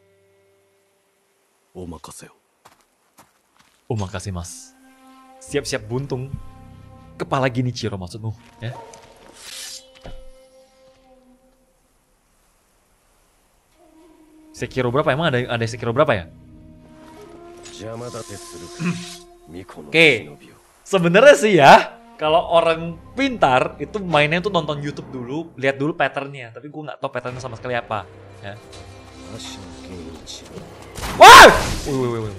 お任せを。 Oh makasih mas. Siap-siap buntung. Kepala Genichiro maksudmu ya. Sekiro berapa? Emang ada Sekiro berapa ya? Oke. Sebenarnya sih ya, kalau orang pintar itu mainnya tuh nonton YouTube dulu, lihat dulu patternnya. Tapi gue nggak tahu patternnya sama sekali apa. Ya. Wah! Wih.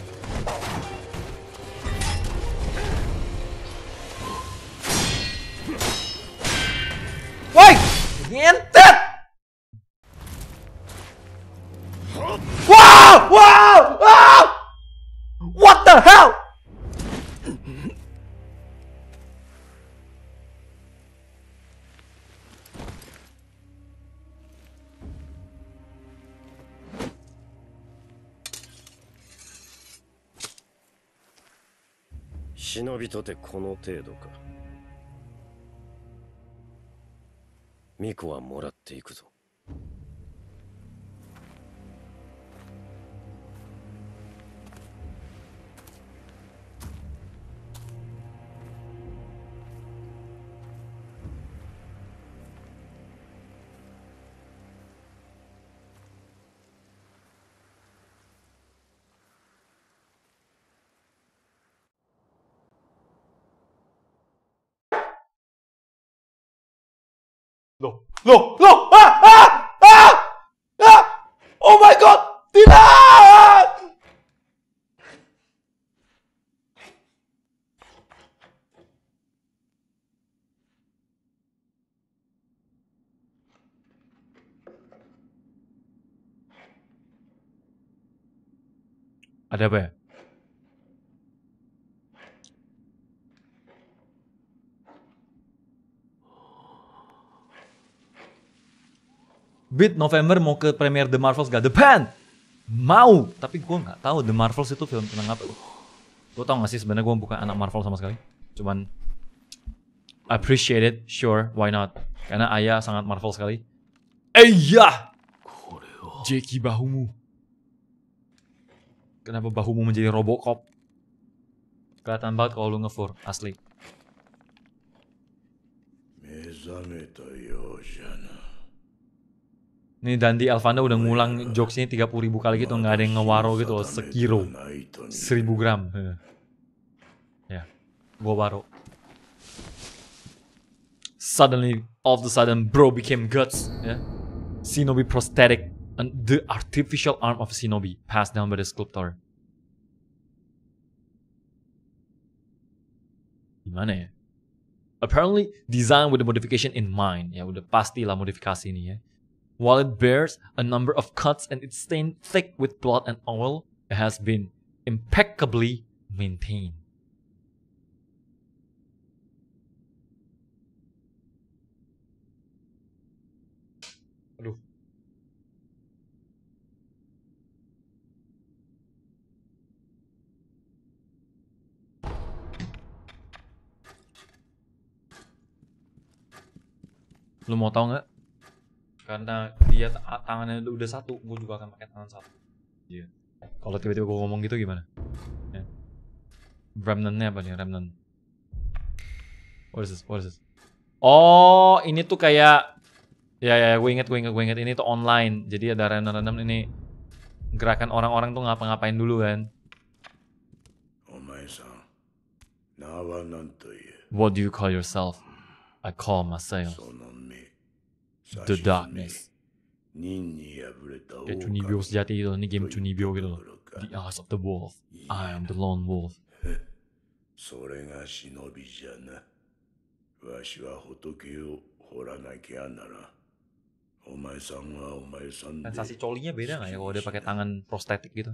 Woi! Ngentet! Wow! Wow! What the hell? Shinobi とてこの程度か。ミコはもらっていくぞ。 Loh! Oh my god! Tidak! Ada apa ya? Beat November mau ke premiere The Marvels gak? The Band! Mau! Tapi gue gak tahu The Marvels itu film tentang apa. Lo tau gak sih sebenarnya gue bukan anak Marvel sama sekali. Cuman appreciate it, sure, why not? Karena ayah sangat Marvel sekali. Iya! Jeki bahumu. Kenapa bahumu menjadi Robocop? Kelihatan banget kalau lu ngefur, asli. Ini Dandi Alvanda udah ngulang jokesnya 30.000 kali gitu, nggak ada yang ngewaro gitu loh, Sekiro 1000 gram. Ya, gua waro. Suddenly, all of a sudden, bro became guts. Ya. Shinobi prosthetic, and the artificial arm of Shinobi passed down by the sculptor. Gimana ya? Apparently designed with the modification in mind. Ya udah pastilah modifikasi ini ya. While it bears a number of cuts and it's stained thick with blood and oil, it has been impeccably maintained. Aduh. Lu mau tahu nggak? Karena dia tangannya udah satu, gue juga akan pakai tangan satu. Iya. Kalau tiba-tiba gue ngomong gitu gimana? Ya. Remnant-nya apa nih? Remnant. What is this? Oh, ini tuh kayak ya gue inget ini tuh online. Jadi ada remnant ini gerakan orang-orang tuh ngapa-ngapain dulu kan. What do you call yourself? I call myself The Darkness. Kayak Chunibyo sejati gitu. Ini game Chunibyo gitu loh. The Eyes of the Wolf. I am the Lone Wolf. Sensasi colinya beda gak ya kalau dia pakai tangan prostetik gitu?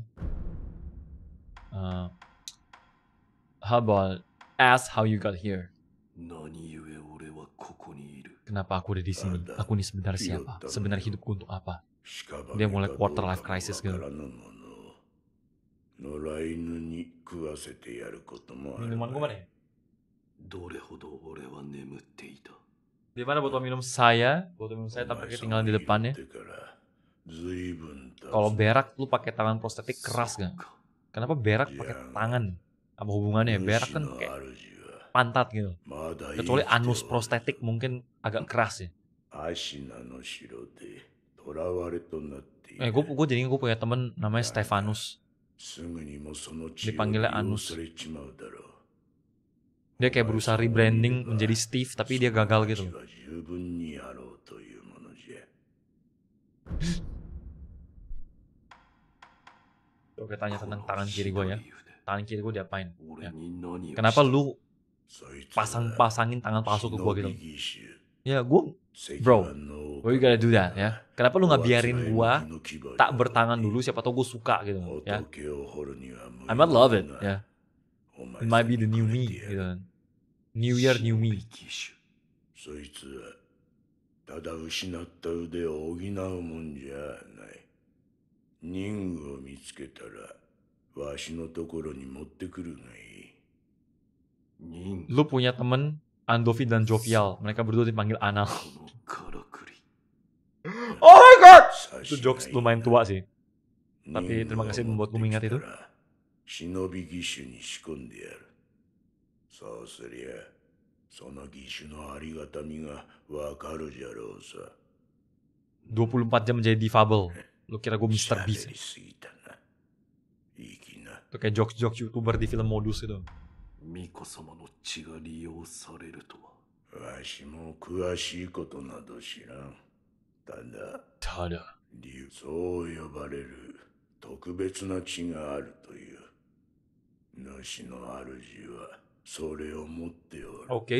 How about ask how you got here? kenapa aku ada di sini? Aku ini sebenarnya siapa? Sebenarnya hidupku untuk apa? Dia mulai quarter life crisis gitu. Minuman gue mana ya? Di mana botol minum saya? Botol minum saya tapi ketinggalan di depannya. Kalau berak lu pakai tangan prostetik keras gak? Kenapa berak pakai tangan? Apa hubungannya? Berak kan kayak pantat gitu. Kecuali anus prostetik mungkin agak keras ya. Gue punya temen namanya Stefanus. Dipanggilnya Anus. Dia kayak berusaha rebranding menjadi Steve tapi dia gagal gitu. Oke, tanya tentang tangan kiri gue ya. Tangan kiri gue diapain? Ya. Kenapa lu pasangin tangan palsu ke gue gitu? Ya gue, bro, we gotta do that ya. Kenapa lu nggak biarin gue tak bertangan dulu? Siapa tau gue suka gitu ya. I might love it ya. It might be the new me gitu. New year, new me. Lu punya temen Andovi dan Jovial. Mereka berdua dipanggil Anal. Oh my god! Itu jokes lumayan tua sih. Tapi terima kasih membuatku mengingat itu. 24 jam menjadi difabel. Lu kira gue Mr. Beast? Itu kayak jokes-jokes YouTuber di film modus gitu. Tada. Oke.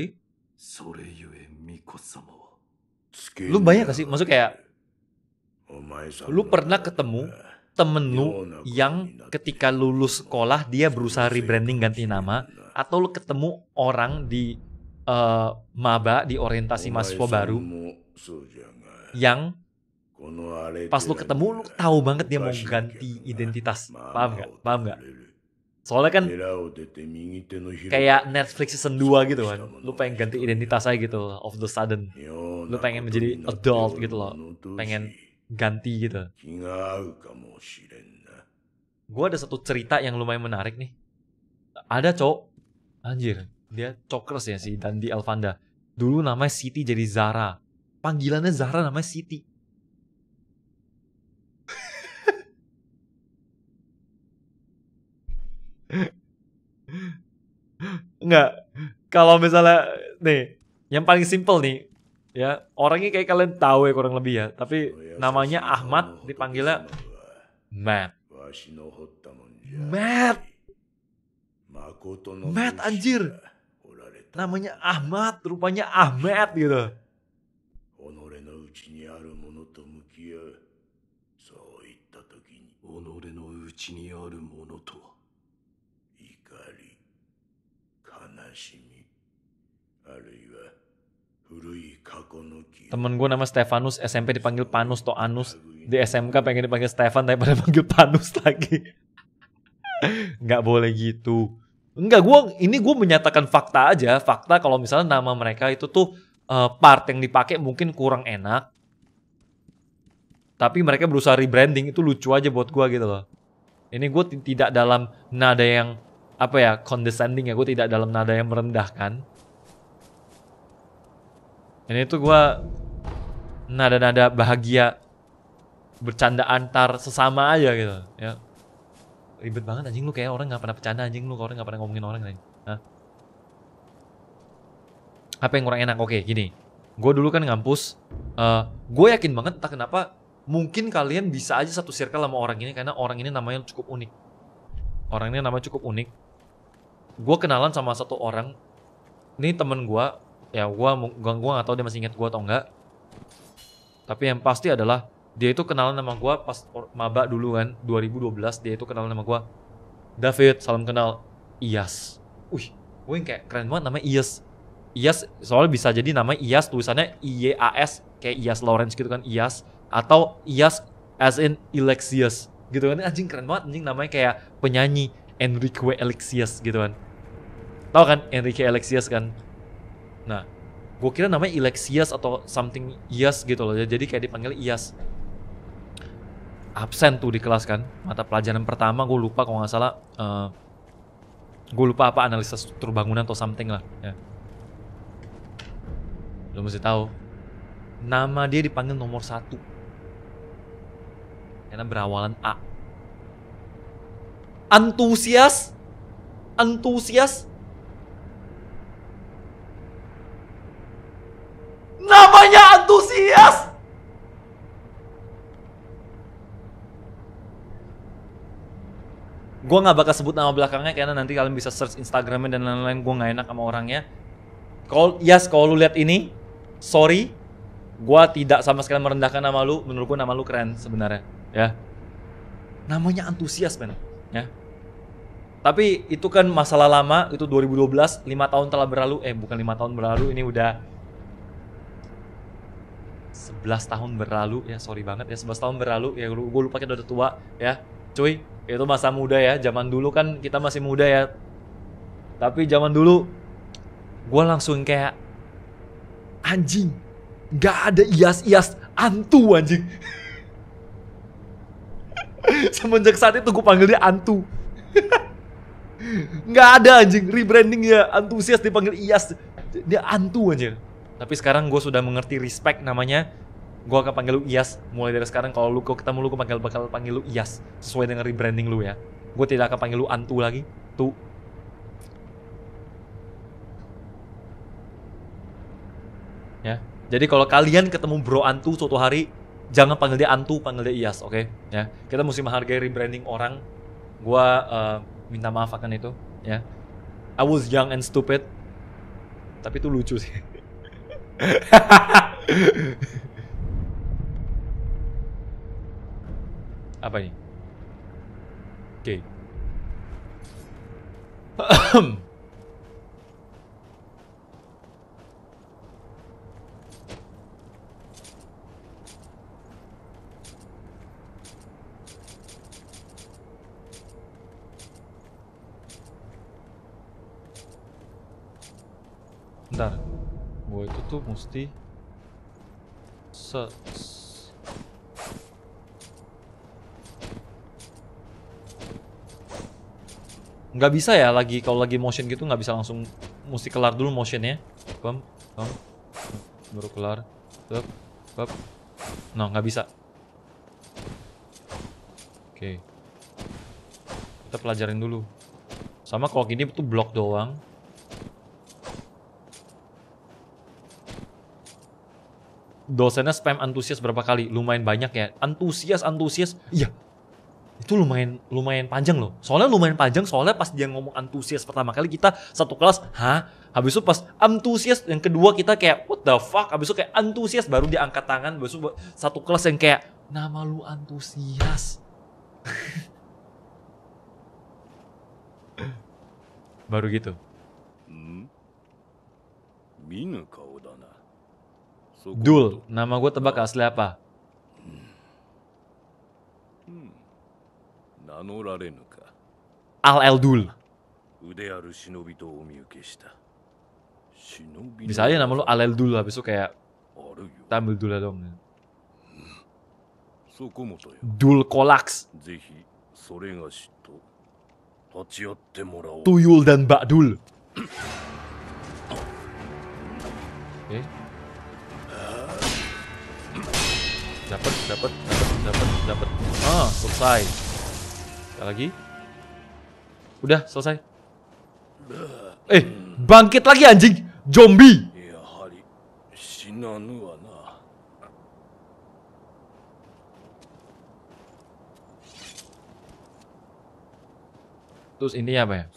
Lu banyak gak sih? Maksudnya kayak lu pernah ketemu temen lu yang ketika lulus sekolah dia berusaha rebranding ganti nama, atau lu ketemu orang di maba di orientasi mahasiswa baru yang pas lu ketemu lu tahu banget dia mau ganti identitas. Paham gak? Soalnya kan kayak Netflix season 2 gitu kan. Lu pengen ganti identitas aja gitu of the sudden. Lu pengen menjadi adult gitu loh. Pengen ganti gitu. Gue ada satu cerita yang lumayan menarik nih. Ada cowok, anjir, dia cokers ya si Dandi Elvanda. Dulu namanya Siti jadi Zara. Panggilannya Zara namanya Siti. Enggak. Kalau misalnya nih, yang paling simple nih, ya orangnya kayak kalian tahu ya kurang lebih ya. Tapi namanya Ahmad, dipanggilnya Matt. Matt anjir. Namanya Ahmad, rupanya Ahmed gitu. Temen gue nama Stefanus, SMP dipanggil Panus atau Anus. Di SMK pengen dipanggil Stefan tapi pada panggil Panus lagi. Nggak boleh gitu. Enggak, gue menyatakan fakta aja. Fakta kalau misalnya nama mereka itu tuh part yang dipakai mungkin kurang enak. Tapi mereka berusaha rebranding, itu lucu aja buat gue gitu loh. Ini gue tidak dalam nada yang condescending ya. Gue tidak dalam nada yang merendahkan. Ini tuh gue nada-nada bahagia, bercanda antar sesama aja gitu ya. Ribet banget anjing lu, kayak orang gak pernah bercanda anjing lu, orang gak pernah ngomongin orang anjing. Hah? Apa yang kurang enak? Oke, gini. Gue dulu kan ngampus, gue yakin banget entah kenapa mungkin kalian bisa aja satu circle sama orang ini karena orang ini namanya cukup unik. Orang ini namanya cukup unik. Gue kenalan sama satu orang, ini temen gue, ya gue gak tahu dia masih ingat gue atau enggak. Tapi yang pasti adalah dia itu kenalan sama gue pas maba dulu kan, 2012 dia itu kenalan sama gue. David, salam kenal. Iyas. Wih, gue yang kayak keren banget namanya Iyas. Iyas soalnya bisa jadi nama Iyas tulisannya IYAS kayak Iyas Lawrence gitu kan, Iyas, atau Iyas as in Alexius gitu kan. Anjing keren banget anjing, namanya kayak penyanyi Enrique Alexius gitu kan. Tahu kan Enrique Alexius kan? Nah, gue kira namanya Alexius atau something Iyas gitu loh. Jadi kayak dipanggil Iyas. Absen tuh di kelas kan, mata pelajaran pertama gue lupa kalau nggak salah, gue lupa apa, analisa struktur bangunan atau something lah ya. Lo mesti tahu nama dia dipanggil nomor 1 karena berawalan A. Antusias namanya Antusias. Gue gak bakal sebut nama belakangnya karena nanti kalian bisa search Instagramnya dan lain-lain. Gue gak enak sama orangnya. Kalau lu lihat ini, sorry, gue tidak sama sekali merendahkan nama lu. Menurut gue nama lu keren sebenarnya, ya. Namanya Antusias, men, ya. Tapi itu kan masalah lama, itu 2012, 5 tahun telah berlalu. Bukan 5 tahun berlalu, ini udah 11 tahun berlalu, ya. Sorry banget ya, 11 tahun berlalu. Ya gue lupa kita udah tua, ya. Cuy, itu masa muda ya. Zaman dulu kan kita masih muda ya. Tapi zaman dulu gue langsung kayak anjing, gak ada Iyas Antu anjing. Semenjak saat itu gue panggil dia Antu. Gak ada anjing, rebranding ya, Antusias dipanggil Iyas, dia Antu anjing. Tapi sekarang gue sudah mengerti respect namanya. Gue akan panggil lu Iyas mulai dari sekarang. Kalau lu ketemu lu, gue bakal panggil lu Iyas sesuai dengan rebranding lu ya. Gue tidak akan panggil lu Antu lagi. Tuh. Ya. Jadi kalau kalian ketemu Bro Antu suatu hari, jangan panggil dia Antu, panggil dia Iyas, oke? Ya. Kita mesti menghargai rebranding orang. Gue minta maaf akan itu, ya. I was young and stupid. Tapi itu lucu sih. Apa ini? Oke. Bentar. Gue itu tuh mesti nggak bisa ya lagi, kalau lagi motion gitu nggak bisa langsung, mesti kelar dulu motionnya. Bam, baru kelar. Bap. No, nggak bisa. Oke. Kita pelajarin dulu. Sama kalau gini tuh blok doang. Dosennya spam Antusias berapa kali? Lumayan banyak ya. Antusias. Iya. Itu lumayan panjang loh. Soalnya lumayan panjang, soalnya pas dia ngomong Antusias pertama kali kita satu kelas, hah? Habis itu pas Antusias yang kedua kita kayak what the fuck? Habis itu kayak Antusias baru dia angkat tangan, habis itu satu kelas yang kayak nama lu Antusias. Baru gitu. Dul, nama gue tebak asli apa? Al-Eldul. Bisa aja nama lu Al-Eldul, habis itu kayak tampil dulu dong. Dul Kolaks. Tuyul dan Bakdul. Oke. Dapat. Ah, selesai. Sekali lagi. Udah, selesai. Bangkit lagi anjing. Zombie. Terus ini apa ya?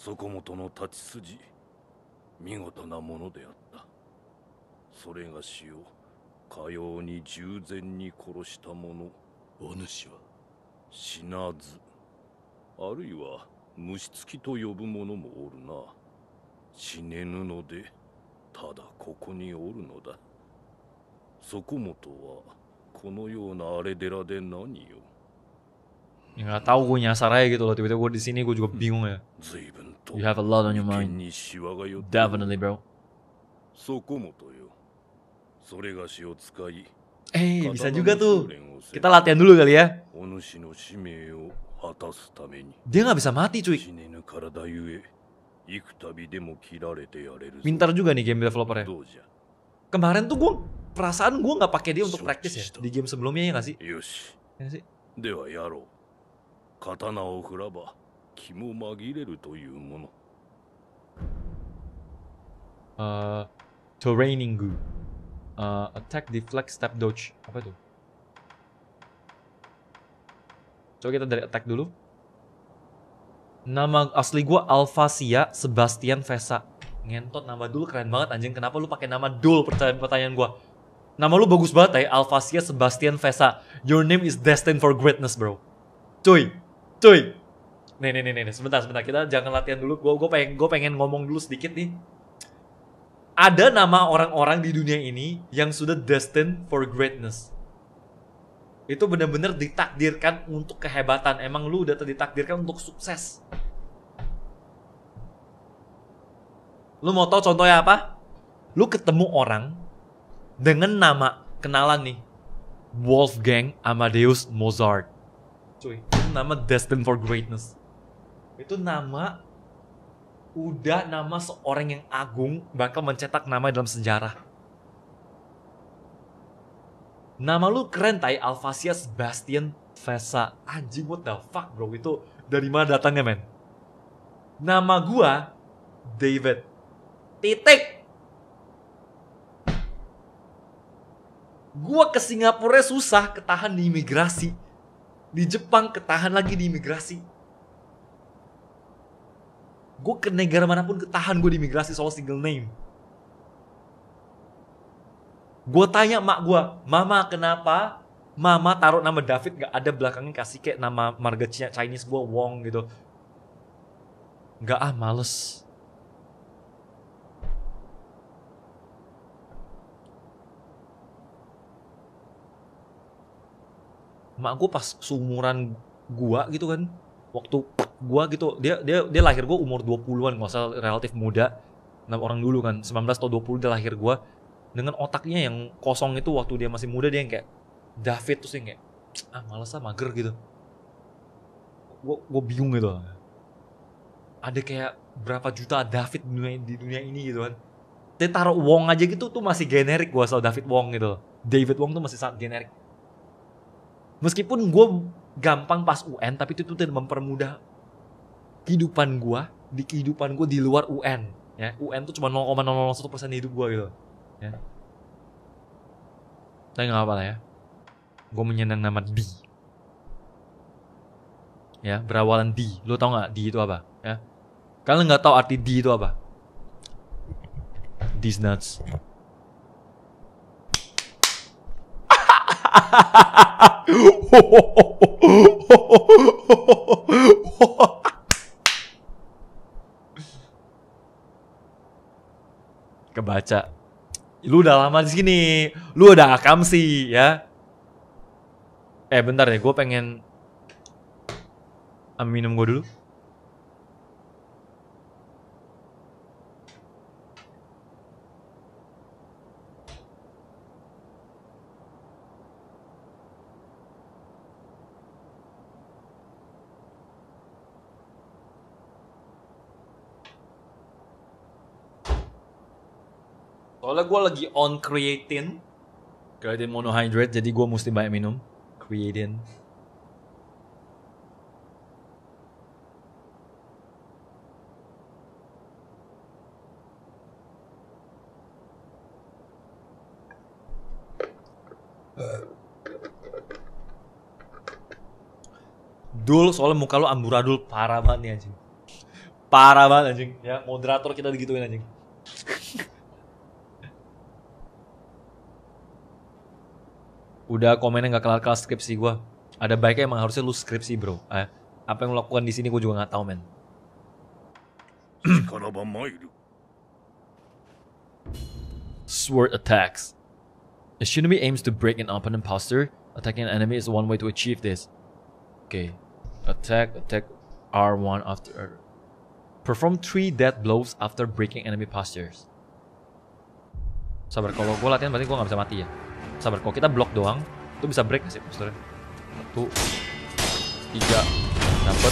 それがしをかように従前に殺した者、お主は死なず、あるいは虫つきと呼ぶ者もおるな。死ねぬのでただここにおるのだ。そこもとはこのような荒れ寺で何よ。 Ya nggak tahu gue nyasar aja gitu loh, tiba-tiba gue di sini gue juga bingung ya. 随分と You have a lot on your 眉間 mind. にシワが寄って Definitely, bro. そこもとよ。それがしを使い Bisa juga tuh. Kita latihan dulu kali ya. お主の使命を果たすために Dia nggak bisa mati, cuy. 死ねぬ体ゆえ幾度でも切られてやれるぞ。 Pintar juga nih game developernya. どうじゃ。 Kemarin tuh gue perasaan gue nggak pakai dia untuk practice ya di game sebelumnya, ya nggak sih? よし。 Ya sih. ではやろう。刀を振らば気も紛れるというもの。 Terraining Gu. Attack, deflect, step, dodge. Apa itu? Coba kita dari attack dulu. Nama asli gue Alphasia Sebastian Vesa. Ngentot, nama dulu keren banget anjing. Kenapa lu pakai nama Dul? Pertanyaan gue. Nama lu bagus banget ya, Alphasia Sebastian Vesa. Your name is destined for greatness, bro. Cuy. Nih, sebentar. Kita jangan latihan dulu. Gue pengen ngomong dulu sedikit nih. Ada nama orang-orang di dunia ini yang sudah destined for greatness. Itu benar-benar ditakdirkan untuk kehebatan. Emang lu udah ditakdirkan untuk sukses. Lu mau tau contohnya apa? Lu ketemu orang dengan nama kenalan nih, Wolfgang Amadeus Mozart. Cuy, itu nama destined for greatness. Itu nama seorang yang agung bakal mencetak nama dalam sejarah. Nama lu keren, tai. Alphasia Sebastian Vesa. Anjing, what the fuck, bro? Itu dari mana datangnya, men? Nama gua David. Titik. Gua ke Singapura susah ketahan di imigrasi. Di Jepang ketahan lagi di imigrasi. Gue ke negara manapun ketahan gue di imigrasi soal single name. Gue tanya mak gue, Mama kenapa Mama taruh nama David gak ada belakangnya kasih kayak nama marga Chinese gue Wong gitu. Gak males. Mak gue pas seumuran gue gitu kan, waktu gue gitu, dia lahir gue umur 20-an, nggak usah relatif muda. Nah, orang dulu kan 19 atau 20 dia lahir gue dengan otaknya yang kosong itu waktu dia masih muda, dia yang kayak David tuh sih kayak males mager gitu. Gue bingung gitu. Ada kayak berapa juta David di dunia ini gitu kan. Dia taruh Wong aja gitu tuh masih generik, gue asal David Wong gitu. David Wong tuh masih sangat generik. Meskipun gue gampang pas UN, tapi itu tuh mempermudah kehidupan gue di luar UN. Ya, UN tuh cuma 0,001% hidup gue gitu. Ya. Tapi nggak apa lah ya. Gue menyandang nama D. Ya, berawalan D. Lo tau nggak D itu apa? Ya. Kalian nggak tahu arti D itu apa? These nuts. Kebaca. Lu udah lama di sini. Lu udah akam sih ya. Bentar deh, gue pengen minum gue dulu. Soalnya gue lagi on creatine monohydrate, jadi gue mesti banyak minum creatine. Dul, soalnya muka lu amburadul parah banget nih anjing. Parah banget anjing. Ya, moderator kita digituin anjing. Udah komennya gak kelar-kelar skripsi gue. Ada baiknya emang harusnya lu skripsi, bro. Apa yang lu lakukan di sini gue juga gak tahu, men. Sword attacks. A shinobi aims to break an opponent posture. Attacking an enemy is one way to achieve this. Okay. Attack R1 after. Perform 3 death blows after breaking enemy postures. Sabar, kalau gue latihan berarti gue gak bisa mati ya. Sabar, kalau kita block doang, itu bisa break gak sih posturnya? 1, 3, dapat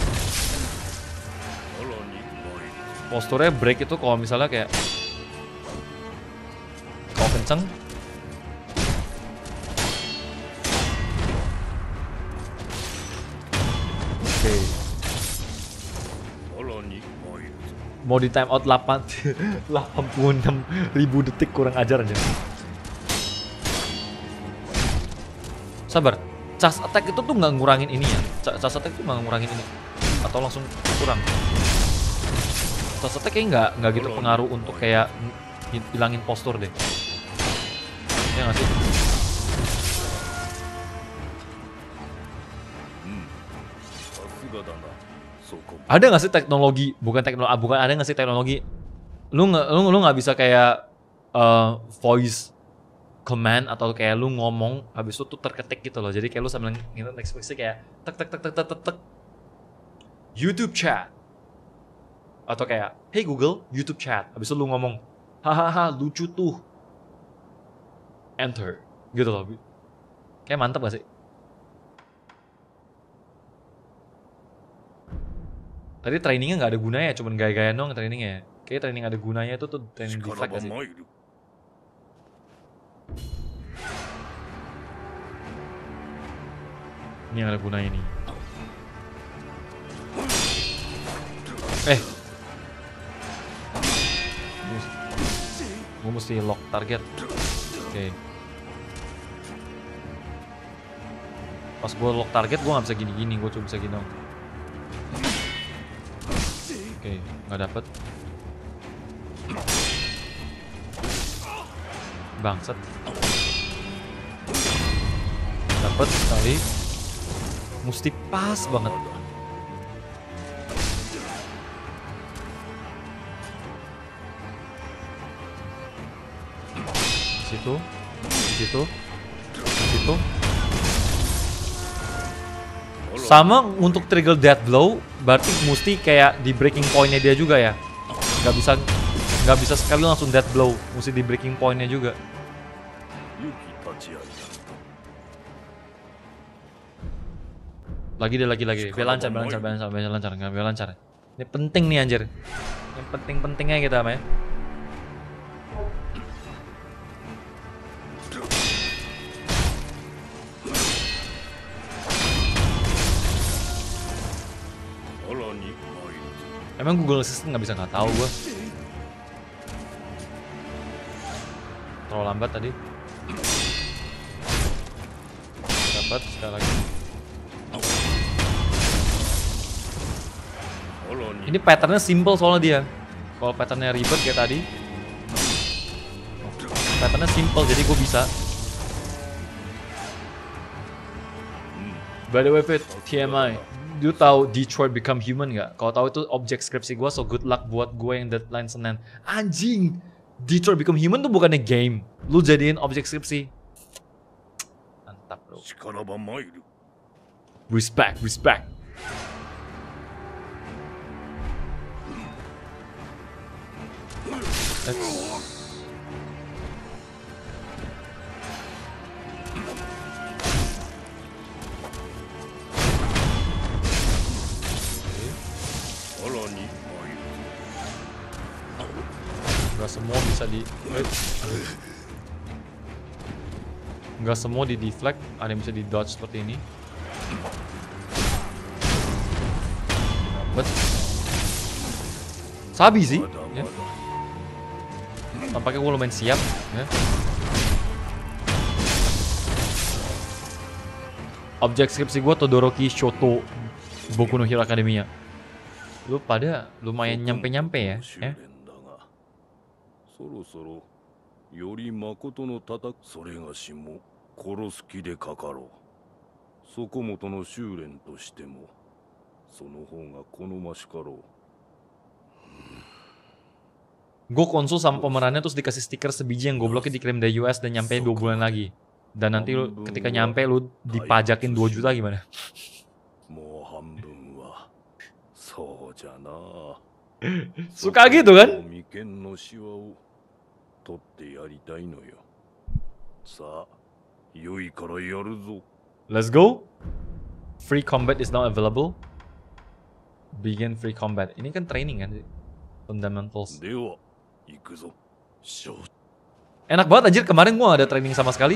1. Posturnya break itu kalau misalnya kayak kalau kenceng. Oke. Mau di time out 86.000 detik, kurang ajar aja. Sabar, charge attack itu tuh nggak ngurangin ini ya. Charge attack itu nggak ngurangin ini, atau langsung kurang. Charge attack kayaknya nggak gitu pengaruh untuk kayak hilangin postur deh. Ya nggak sih? Ada nggak sih teknologi, bukan ada nggak sih teknologi lu nggak bisa kayak voice command atau kayak lu ngomong habis itu tuh terketik gitu loh, jadi kayak lu sambil nginget ekspresi kayak tek tek tek tek tek tek YouTube chat, atau kayak hey Google YouTube chat, habis itu lu ngomong hahaha lucu tuh enter gitu loh. Kayak mantap gak sih? Tadi trainingnya nggak ada gunanya, cuman gaya-gaya dong trainingnya. Kayak training ada gunanya itu tuh training deflect gak sih? Ini yang ada gunanya nih. Gue mesti lock target. Oke. Pas gue lock target gue nggak bisa gini-gini, gue cuma bisa gini dong. Oke, nggak dapet. Bangsat. Dapet sekali. Mesti pas banget. Situ. Sama untuk trigger death blow, berarti mesti kayak di breaking point-nya dia juga ya. Nggak bisa sekali langsung death blow, mesti di breaking point-nya juga. Lagi. Biar lancar. Ini penting nih anjir. Yang penting-pentingnya kita mah ya. Emang Google Assistant nggak bisa nggak tahu gue. Terlalu lambat tadi. Dapat sekali lagi. Ini patternnya simple soalnya dia. Kalau patternnya ribet kayak tadi, patternnya simple jadi gue bisa. By the way, Fit, TMI. Lu tahu Detroit Become Human nggak? Kalau tahu itu objek skripsi gue, so good luck buat gue yang deadline Senin. Anjing, Detroit Become Human tuh bukannya game. Lu jadiin objek skripsi. Mantap bro. Respect. Nggak semua bisa nggak semua di deflect, ada yang bisa di dodge seperti ini. Dapat. Sabi sih ya. Tampaknya gue lumayan siap ya. Objek skripsi gue Todoroki Shoto Boku no Hero Academia. Lu pada lumayan nyampe-nyampe ya. そろそろより誠の叩くそれがしも殺す気でかかろう。そこもとの修練としてもその方が好ましかろう。 Gue konsul sama pemerannya terus dikasih stiker sebiji yang gobloknya dikirim dari US dan nyampe 2 bulan lagi. Dan nanti lu ketika nyampe lu dipajakin 2 juta gimana? Suka gitu kan? Let's go. Free combat is now available. Begin free combat. Ini kan training kan? Fundamentals. Enak banget anjir, kemarin gua gak ada training sama sekali.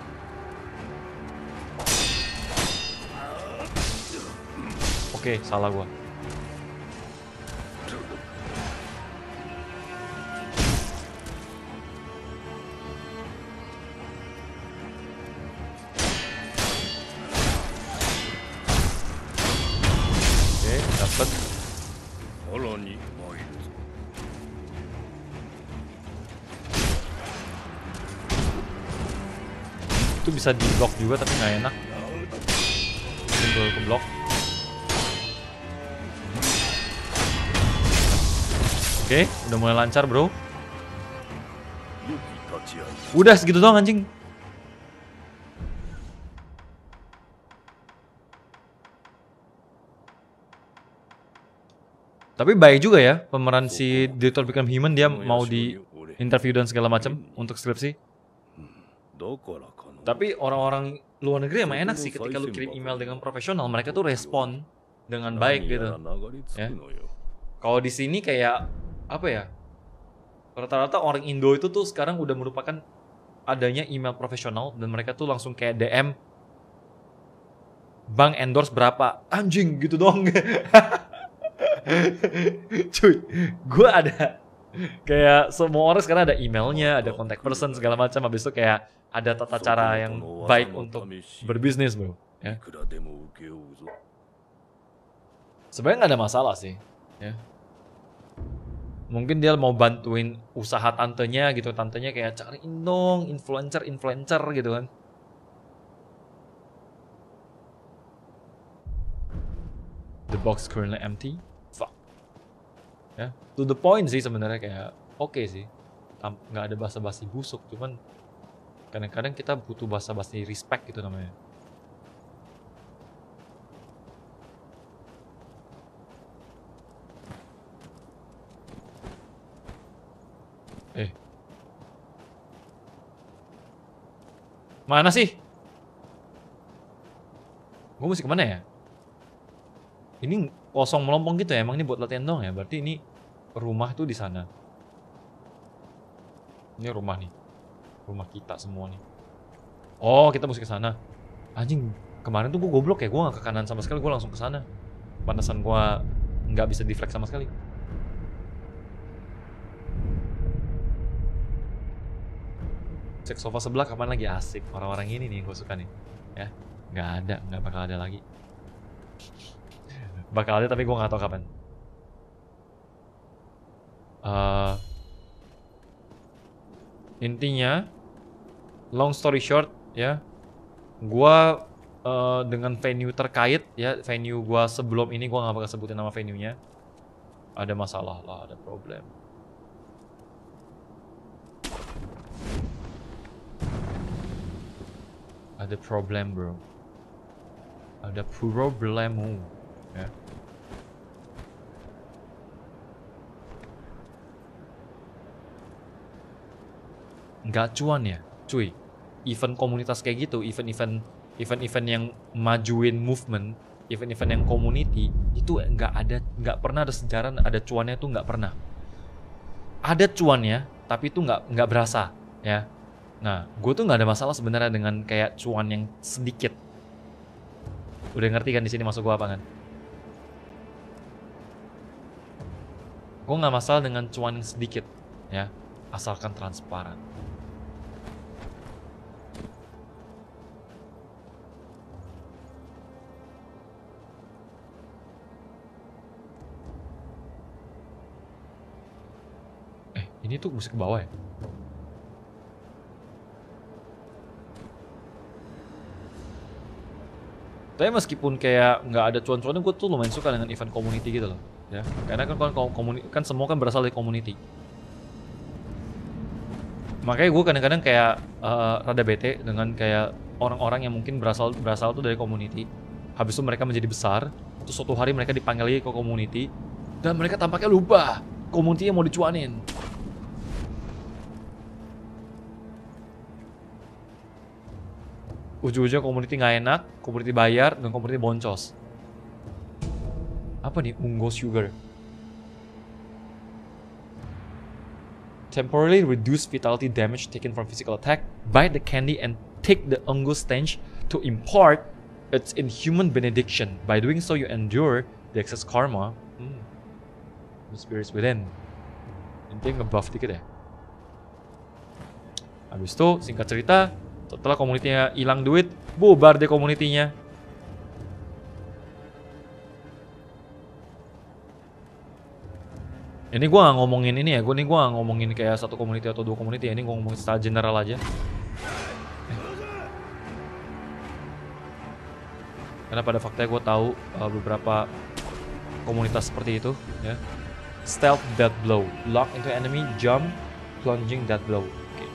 Oke, salah gua. Oke, dapet. Itu bisa di block juga tapi nggak enak. Single ke block. Oke, udah mulai lancar bro. Udah segitu doang anjing. Tapi baik juga ya pemeran si Detroit Become Human, dia mau di interview dan segala macam untuk skripsi. Tapi orang-orang luar negeri emang enak sih ketika lu kirim email dengan profesional, mereka tuh respon dengan baik gitu. Ya. Kalau di sini kayak apa ya? Rata-rata orang Indo itu tuh sekarang udah merupakan adanya email profesional dan mereka tuh langsung kayak DM Bang endorse berapa? Anjing gitu dong. Cuy, gue ada kayak semua orang sekarang ada emailnya, ada contact person segala macam. Habis itu kayak ada tata cara yang baik untuk berbisnis bro. Ya. Sebenarnya nggak ada masalah sih. Ya. Mungkin dia mau bantuin usaha tantenya gitu, tantenya kayak cariin dong influencer gitu kan. The box currently empty. Fuck. Ya, to the point sih sebenarnya kayak oke sih. Nggak ada basa-basi busuk, cuman kadang-kadang kita butuh basa-basi respect gitu namanya. Mana sih? Gue mesti kemana ya? Ini kosong melompong gitu ya? Emang ini buat latihan dong ya? Berarti ini rumah tuh di sana. Ini rumah nih. Rumah kita semua nih. Oh, kita mesti ke sana. Anjing, kemarin tuh gue goblok ya. Gue gak ke kanan sama sekali, gue langsung ke sana. Pantesan gue nggak bisa deflect sama sekali. Cek sofa sebelah kapan lagi, asik. Orang-orang ini nih gue suka nih. Ya, nggak bakal ada lagi. Bakal ada tapi gue nggak tahu kapan. Intinya, long story short ya, gue dengan venue terkait ya, venue gue sebelum ini gue nggak bakal sebutin nama venue-nya. Ada masalah lah, ada problem. Ada problem bro. Ada problemu ya. Nggak cuan ya cuy. Event komunitas kayak gitu, event yang majuin movement, event yang community itu nggak pernah ada sejarah ada cuannya tuh, nggak pernah. Ada cuannya tapi itu nggak berasa ya. Nah, gue tuh nggak ada masalah sebenarnya dengan kayak cuan yang sedikit. Udah ngerti kan di sini maksud gue apa kan? Gue nggak masalah dengan cuan yang sedikit, ya, asalkan transparan. Ini tuh musik ke bawah ya? Tapi meskipun kayak nggak ada cuan-cuannya, gue tuh lumayan suka dengan event community gitu loh, ya. Karena kan semua kan berasal dari community. Makanya gue kadang-kadang kayak rada bete dengan kayak orang-orang yang mungkin berasal tuh dari community. Habis itu mereka menjadi besar, terus suatu hari mereka dipanggil lagi ke community dan mereka tampaknya lupa community yang mau dicuanin. Ujung-ujungnya community nggak enak, community bayar, dan community boncos. Apa nih? Ungo sugar. Temporarily reduce vitality damage taken from physical attack. Bite the candy and take the ungo stench to impart its inhuman benediction. By doing so, you endure the excess karma. The spirits within. Intinya nge-buff dikit ya. Habis itu, singkat cerita, setelah komunitinya hilang duit, bubar deh komunitinya. Ini gue gak ngomongin ini ya, gue gak ngomongin kayak satu community atau dua community ya, ini gue ngomongin secara general aja. Karena pada faktanya gue tahu beberapa komunitas seperti itu ya. Stealth death blow, lock into enemy, jump, plunging death blow. Oke.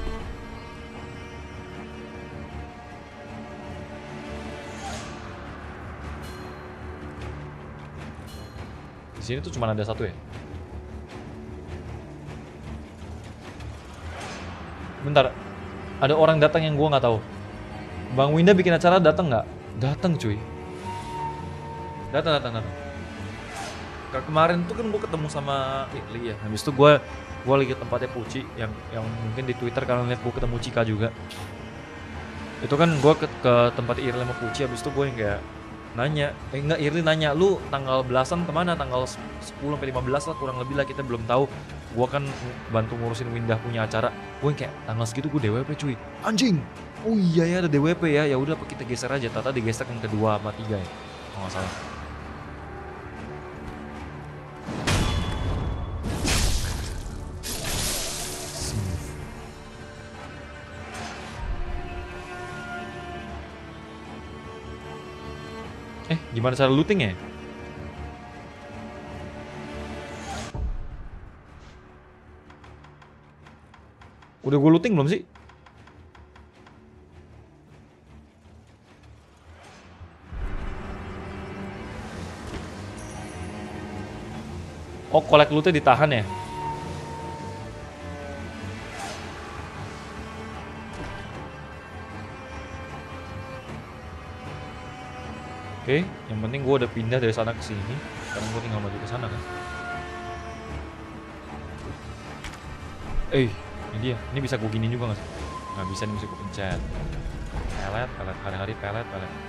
Di sini tuh cuma ada satu ya. Bentar, ada orang datang yang gue nggak tahu. Bang Winda bikin acara datang nggak? Datang cuy. Datang. Kemarin tuh kan gue ketemu sama Li ya. Habis itu gue lagi ke tempatnya Puci yang mungkin di Twitter kalian lihat gue ketemu Cika juga. Itu kan gue ke tempat Irli sama Puci. Habis itu gue yang kayak nanya, Irli nanya, lu tanggal belasan kemana? Tanggal 10-15 lah kurang lebih lah, kita belum tahu. Gue kan bantu ngurusin Windah punya acara. Gue kayak tanggal segitu gue DWP cuy. Anjing. Oh iya ya ada DWP ya. Ya udah kita geser aja. Tata digeser yang kedua sama 3 ya. Kalau nggak salah. Gimana cara looting ya? Udah gue looting belum sih? Oh, collect lootnya ditahan ya? Oke, yang penting gue udah pindah dari sana ke sini. Sekarang gue tinggal maju ke sana kan. Ini dia. Ini bisa gue gini juga nggak sih? Nggak bisa, ini mesti gue pencet. Pelet, hari-hari pelet.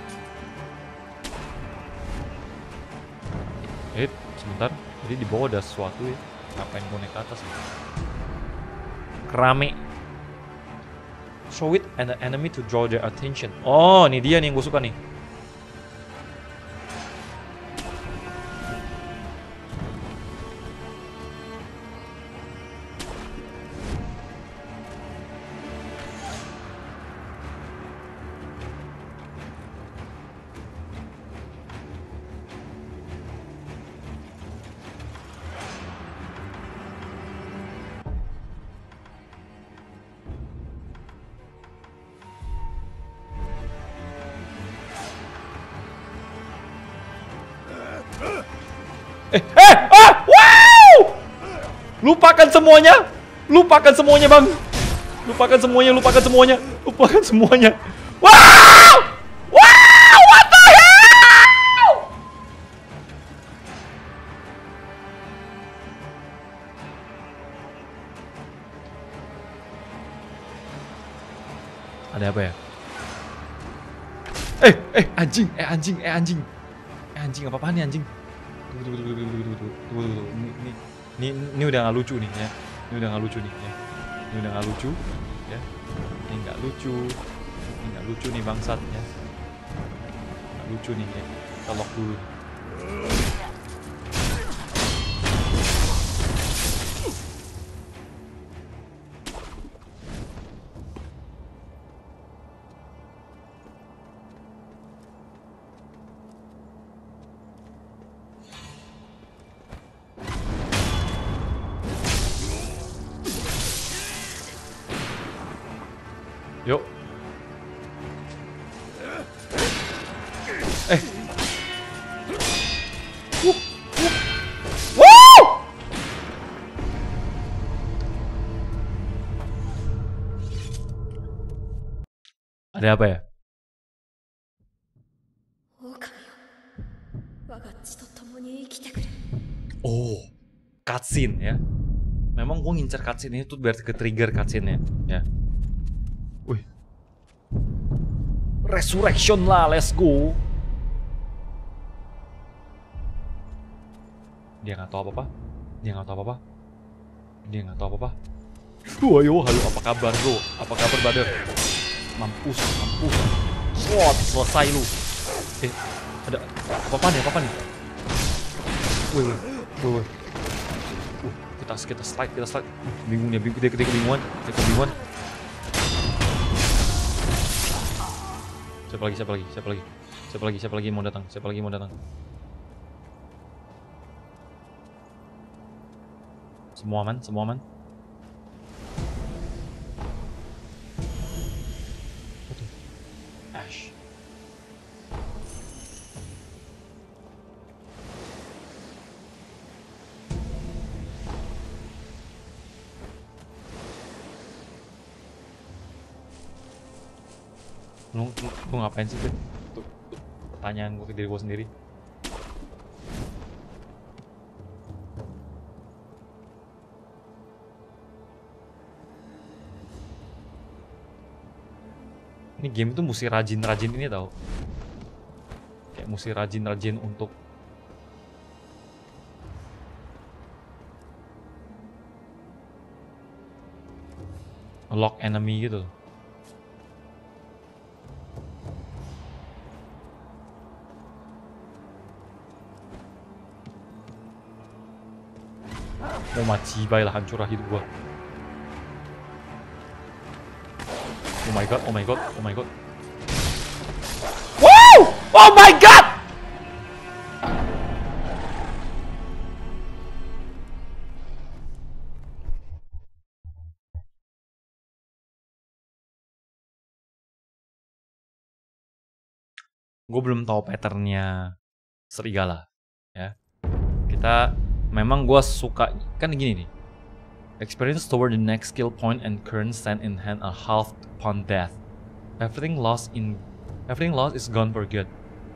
Sebentar. Jadi di bawah ada sesuatu ya. Ngapain gue naik ke atas ya? Kerame. Show it and the enemy to draw their attention. Oh, ini dia nih yang gue suka nih. Wow! Lupakan semuanya bang. Lupakan semuanya. Wow! Wow! What the hell? Ada apa ya? Anjing, apa-apaan nih anjing? Tunggu. Ini udah nggak lucu nih ya. Ini udah nggak lucu nih bangsat ya. Nggak lucu nih ya. Kita lock dulu. Yuk. Woo! Ada apa ya? 狼よ、我が血と共に生きてくれ。 Oh, cutscene ya. Memang gue ngincer cutscene ini tuh biar ke-trigger cutscene-nya ya. Wih. Resurrection lah, let's go. Dia nggak tahu apa-apa. Dia nggak tahu apa-apa. Dia nggak tahu apa-apa. Ayo, halo, apa kabar bro? Apa kabar brother? Mampus, mampus. Slot, selesai lu. Ada apa nih? Apa nih? Wih. Kita slide. Bingung dia, dia kebingungan. Siapa lagi mau datang? Semua aman. Apa tuh? Ash. Lu ngapain sih, Ben? Tuh, pertanyaan gue ke diri gue sendiri. Ini game itu mesti rajin ini tau. Kayak mesti rajin untuk lock enemy gitu. Oh macibai lah, hancur lah hidup gua. Oh my god. Wow! Oh my god! Gue belum tahu patternnya serigala ya. Memang gue suka kan gini nih. Experience toward the next skill point and current stand in hand are halved upon death. Everything lost is gone for good.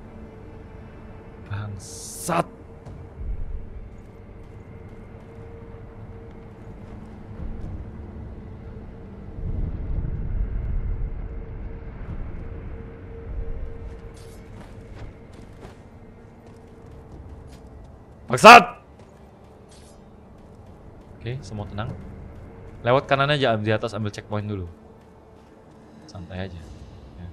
Bangsat. Bangsat. Oke, semua tenang. Lewat kanan aja di atas, ambil checkpoint dulu. Santai aja. Ya.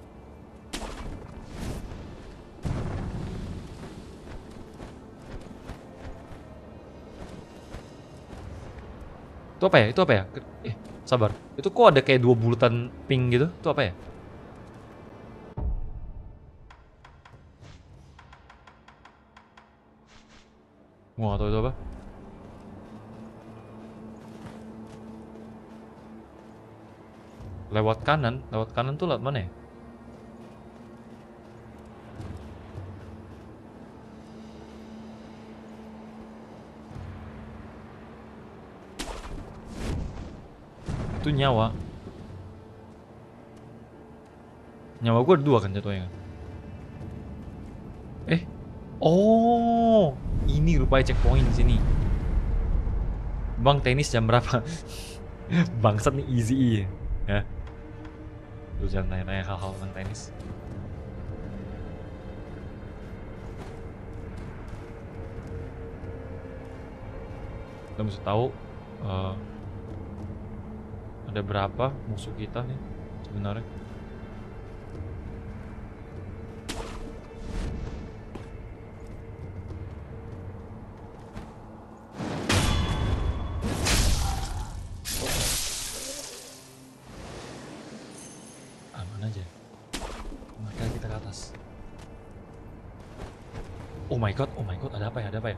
Itu apa ya? Sabar. Itu kok ada kayak 2 bulatan pink gitu? Itu apa ya? Gua gak tau itu apa. Lewat kanan tuh lewat mana ya? Itu nyawa gue 2 kan jatuhnya. Oh, ini rupanya checkpoint di sini. Bang, tenis jam berapa? Bangsat nih, easy ya. Lu jangan tanya-tanya hal-hal tentang tenis. Kita mesti tahu ada berapa musuh kita nih sebenarnya. Oh my god, ada apa ya?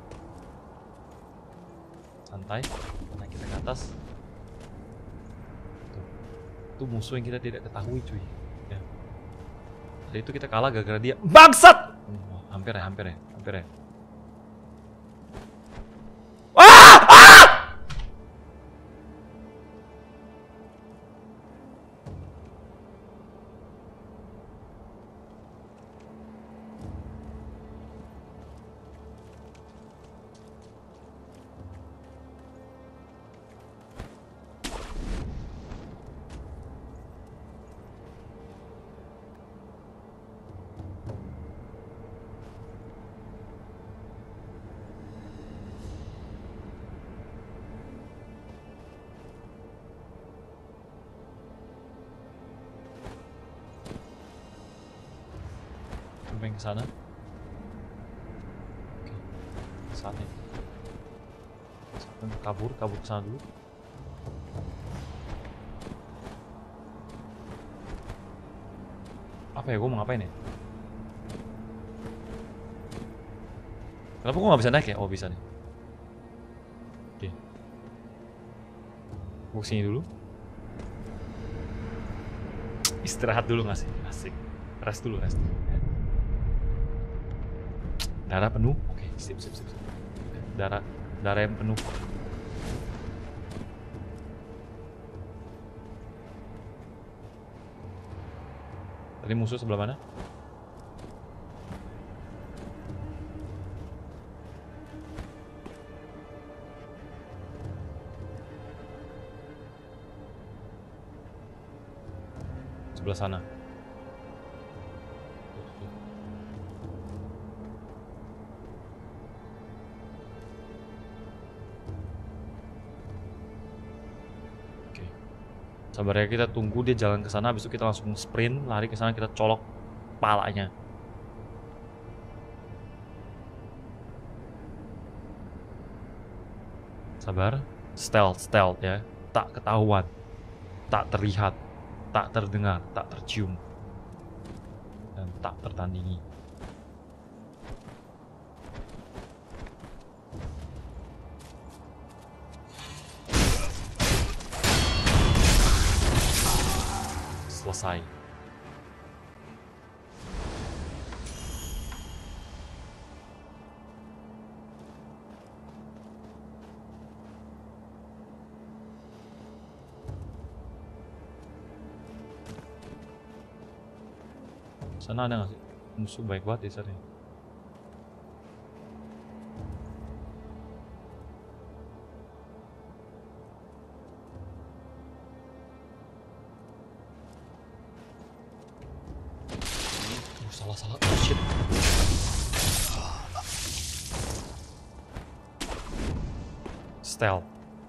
Santai, naik kita ke atas. Tuh. Itu musuh yang kita tidak ketahui cuy. Ya. Tadi itu kita kalah gara-gara dia. Bangsat! Hampir ya. Ke sana. Oke. Saatnya. Kabur ke sana dulu. Apa ya, gue mau ngapain ya? Kenapa gue gak bisa naik ya? Oh bisa nih. Oke. Gue kesini dulu. Istirahat dulu gak sih? Asik. Rest dulu. Darah penuh, oke, sip. Darah yang penuh. Tadi musuh sebelah mana? Sebelah sana. Sabar ya, kita tunggu dia jalan ke sana, habis itu kita langsung sprint, lari ke sana, kita colok palanya. Sabar, stealth ya, tak ketahuan, tak terlihat, tak terdengar, tak tercium, dan tak tertandingi. Selesai. Sana ada nggak sih? Musuh baik banget di sana. Salah. Oh shit. Stealth.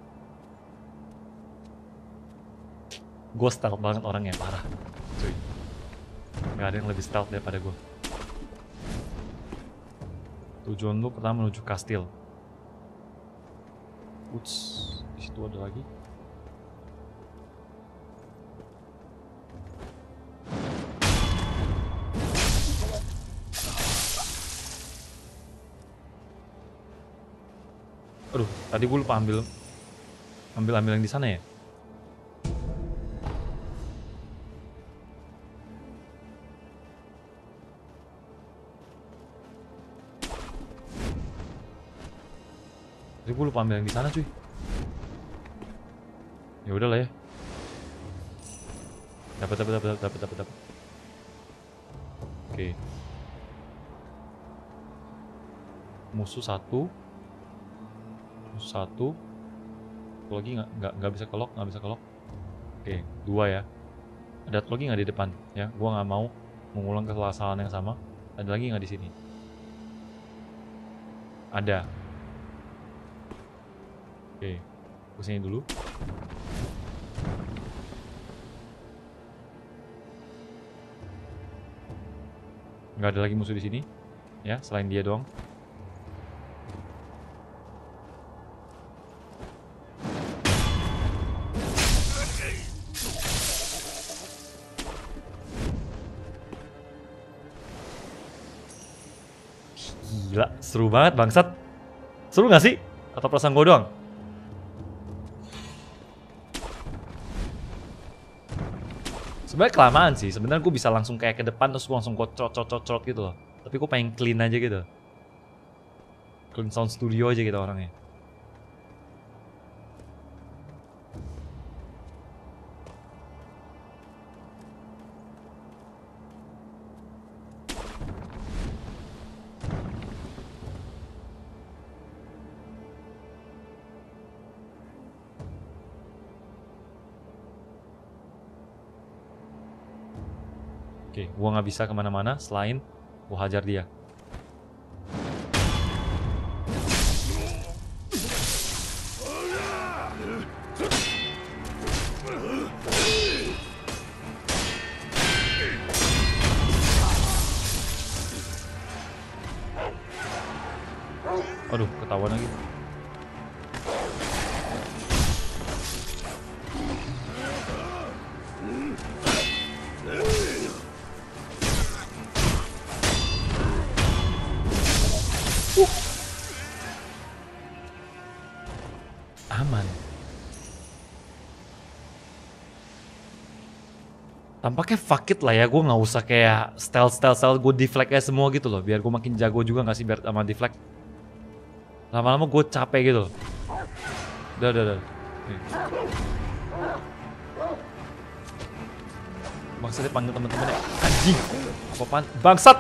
Gue stealth banget orangnya, parah. Cuy. Gak ada yang lebih stealth daripada gue. Tujuan lu pertama menuju kastil. Uts, di situ ada lagi. Aduh, tadi gue lupa ambil yang di sana ya. Tadi gue lupa ambil yang di sana cuy. Ya udahlah ya. Dapat. Oke. Musuh satu. Satu lagi nggak bisa kelok. Oke, 2 ya. Ada lagi nggak di depan ya? Gua nggak mau mengulang kesalahan yang sama. Ada lagi nggak di sini? Ada. Oke, kesini dulu. Nggak ada lagi musuh di sini ya, selain dia doang. Gila, seru banget bangsat. Seru gak sih? Atau perasaan gue doang? Sebenarnya kelamaan sih. Sebenarnya gue bisa langsung kayak ke depan terus gue langsung cocok gitu loh. Tapi gue pengen clean aja gitu. Clean sound studio aja gitu orangnya. Oke, gua nggak bisa kemana-mana selain gua hajar dia. Aduh, ketahuan lagi. Aman. Tampaknya fuck it lah ya, gue nggak usah kayak stealth, gue deflect aja semua gitu loh, biar gue makin jago juga nggak sih biar sama deflect. Lama-lama gue capek gitu loh. Udah. Maksudnya panggil temen-temennya. Anjing, apaan? Bangsat!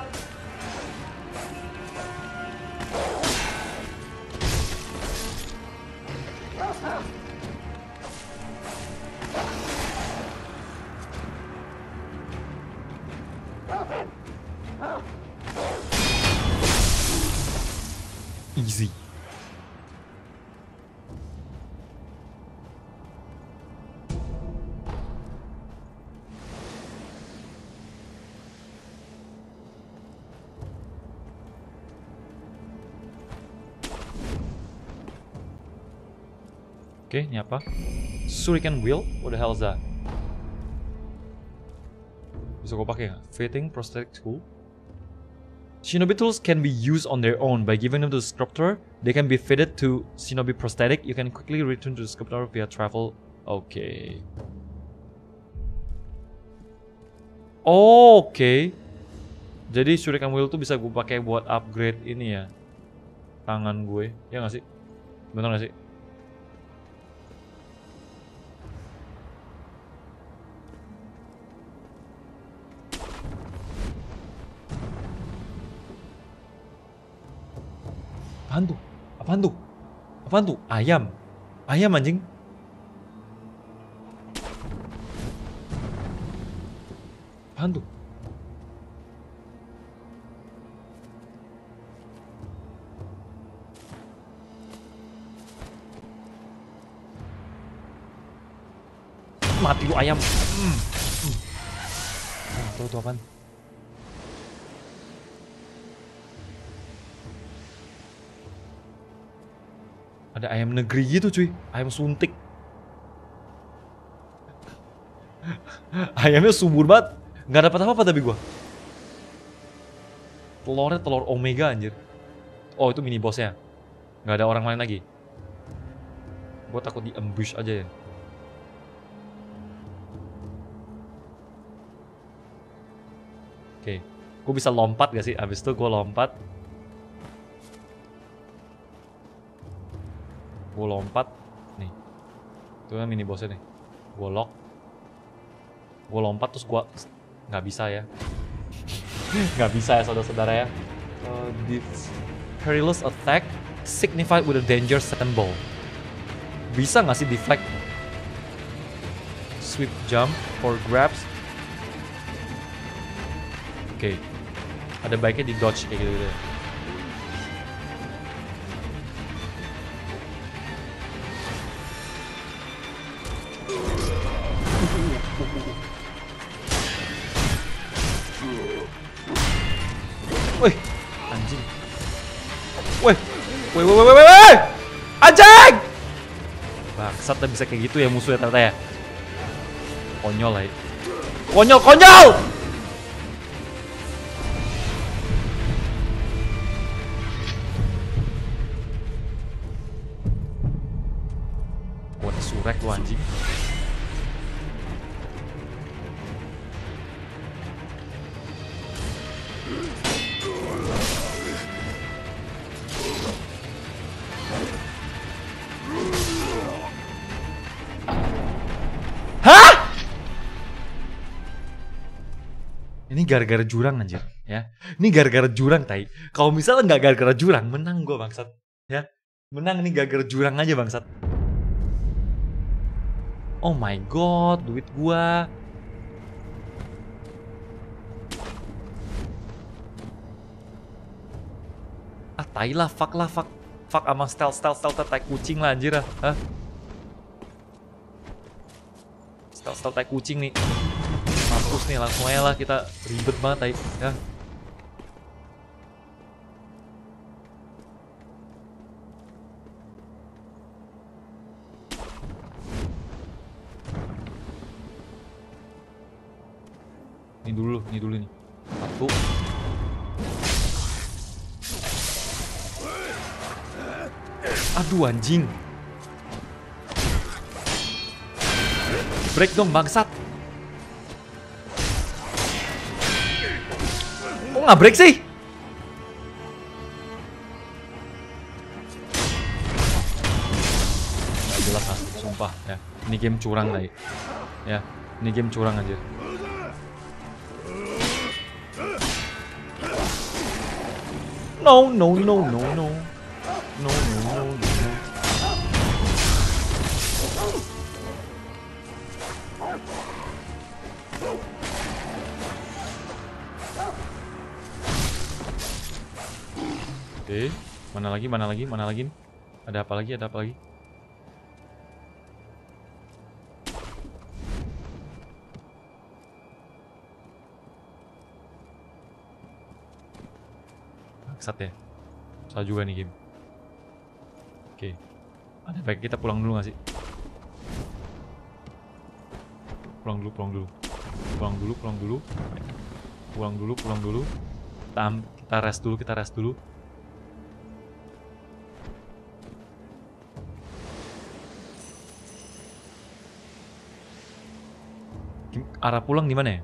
Easy. Oke, ini apa? Shuriken wheel? What the hell is that? Bisa gue pakai nggak? Fitting prosthetic tool. Shinobi tools can be used on their own by giving them to the sculptor. They can be fitted to shinobi prosthetic. You can quickly return to the sculptor via travel. Oke. Oke. Jadi shuriken wheel tuh bisa gue pakai buat upgrade ini ya. Tangan gue. Ya nggak sih? Bener nggak sih? Apaan tuh? Ayam anjing. Apaan tuh? Mati lu ayam. Tuh apaan? Ada ayam negeri gitu cuy, ayam suntik. Ayamnya subur banget, nggak dapat apa-apa tapi gua. Telurnya telur omega anjir. Oh itu mini bossnya, nggak ada orang lain lagi. Gua takut di ambush aja ya. Oke, gua bisa lompat gak sih? Abis itu gua lompat. Gue lompat nih, itu kan mini bossnya nih. Gue lock, gue lompat terus gue nggak bisa ya. Nggak bisa ya saudara-saudara ya. This perilous attack signified with a danger symbol. Bisa nggak sih deflect? Sweep jump for grabs. Oke. Ada baiknya di dodge kayak gitu. Wih, anjing. Wih. Anjing! Bangsat lah bisa kayak gitu ya musuhnya ternyata ya. Konyol lah ya. Konyol! Gua disurek lu anjing. Ini gara-gara jurang anjir, ya. Ini gara-gara jurang, tai. Kalau misalnya nggak gara-gara jurang, menang gue bangsat, ya. Menang ini gara-gara jurang aja bangsat. Oh my god, duit gua. Ah, tai lah, fuck lah, fuck. Fuck sama stealth tai kucing lah anjir lah. Hah? Stealth tai kucing nih. Mampus nih, langsung aja lah, kita ribet banget tai, ya. Ini dulu nih. Satu. Aduh anjing. Break dong bangsat. Kok nggak break sih? Nggak jelas lah, sumpah ya. Ini game curang tadi. Ya, ini game curang aja. No. Oke, mana lagi? Ada apa lagi? Bangsat ya. Salah juga nih game. Oke. Ada baik kita pulang dulu gak sih? Pulang dulu. Kita rest dulu. Arah pulang di mana ya?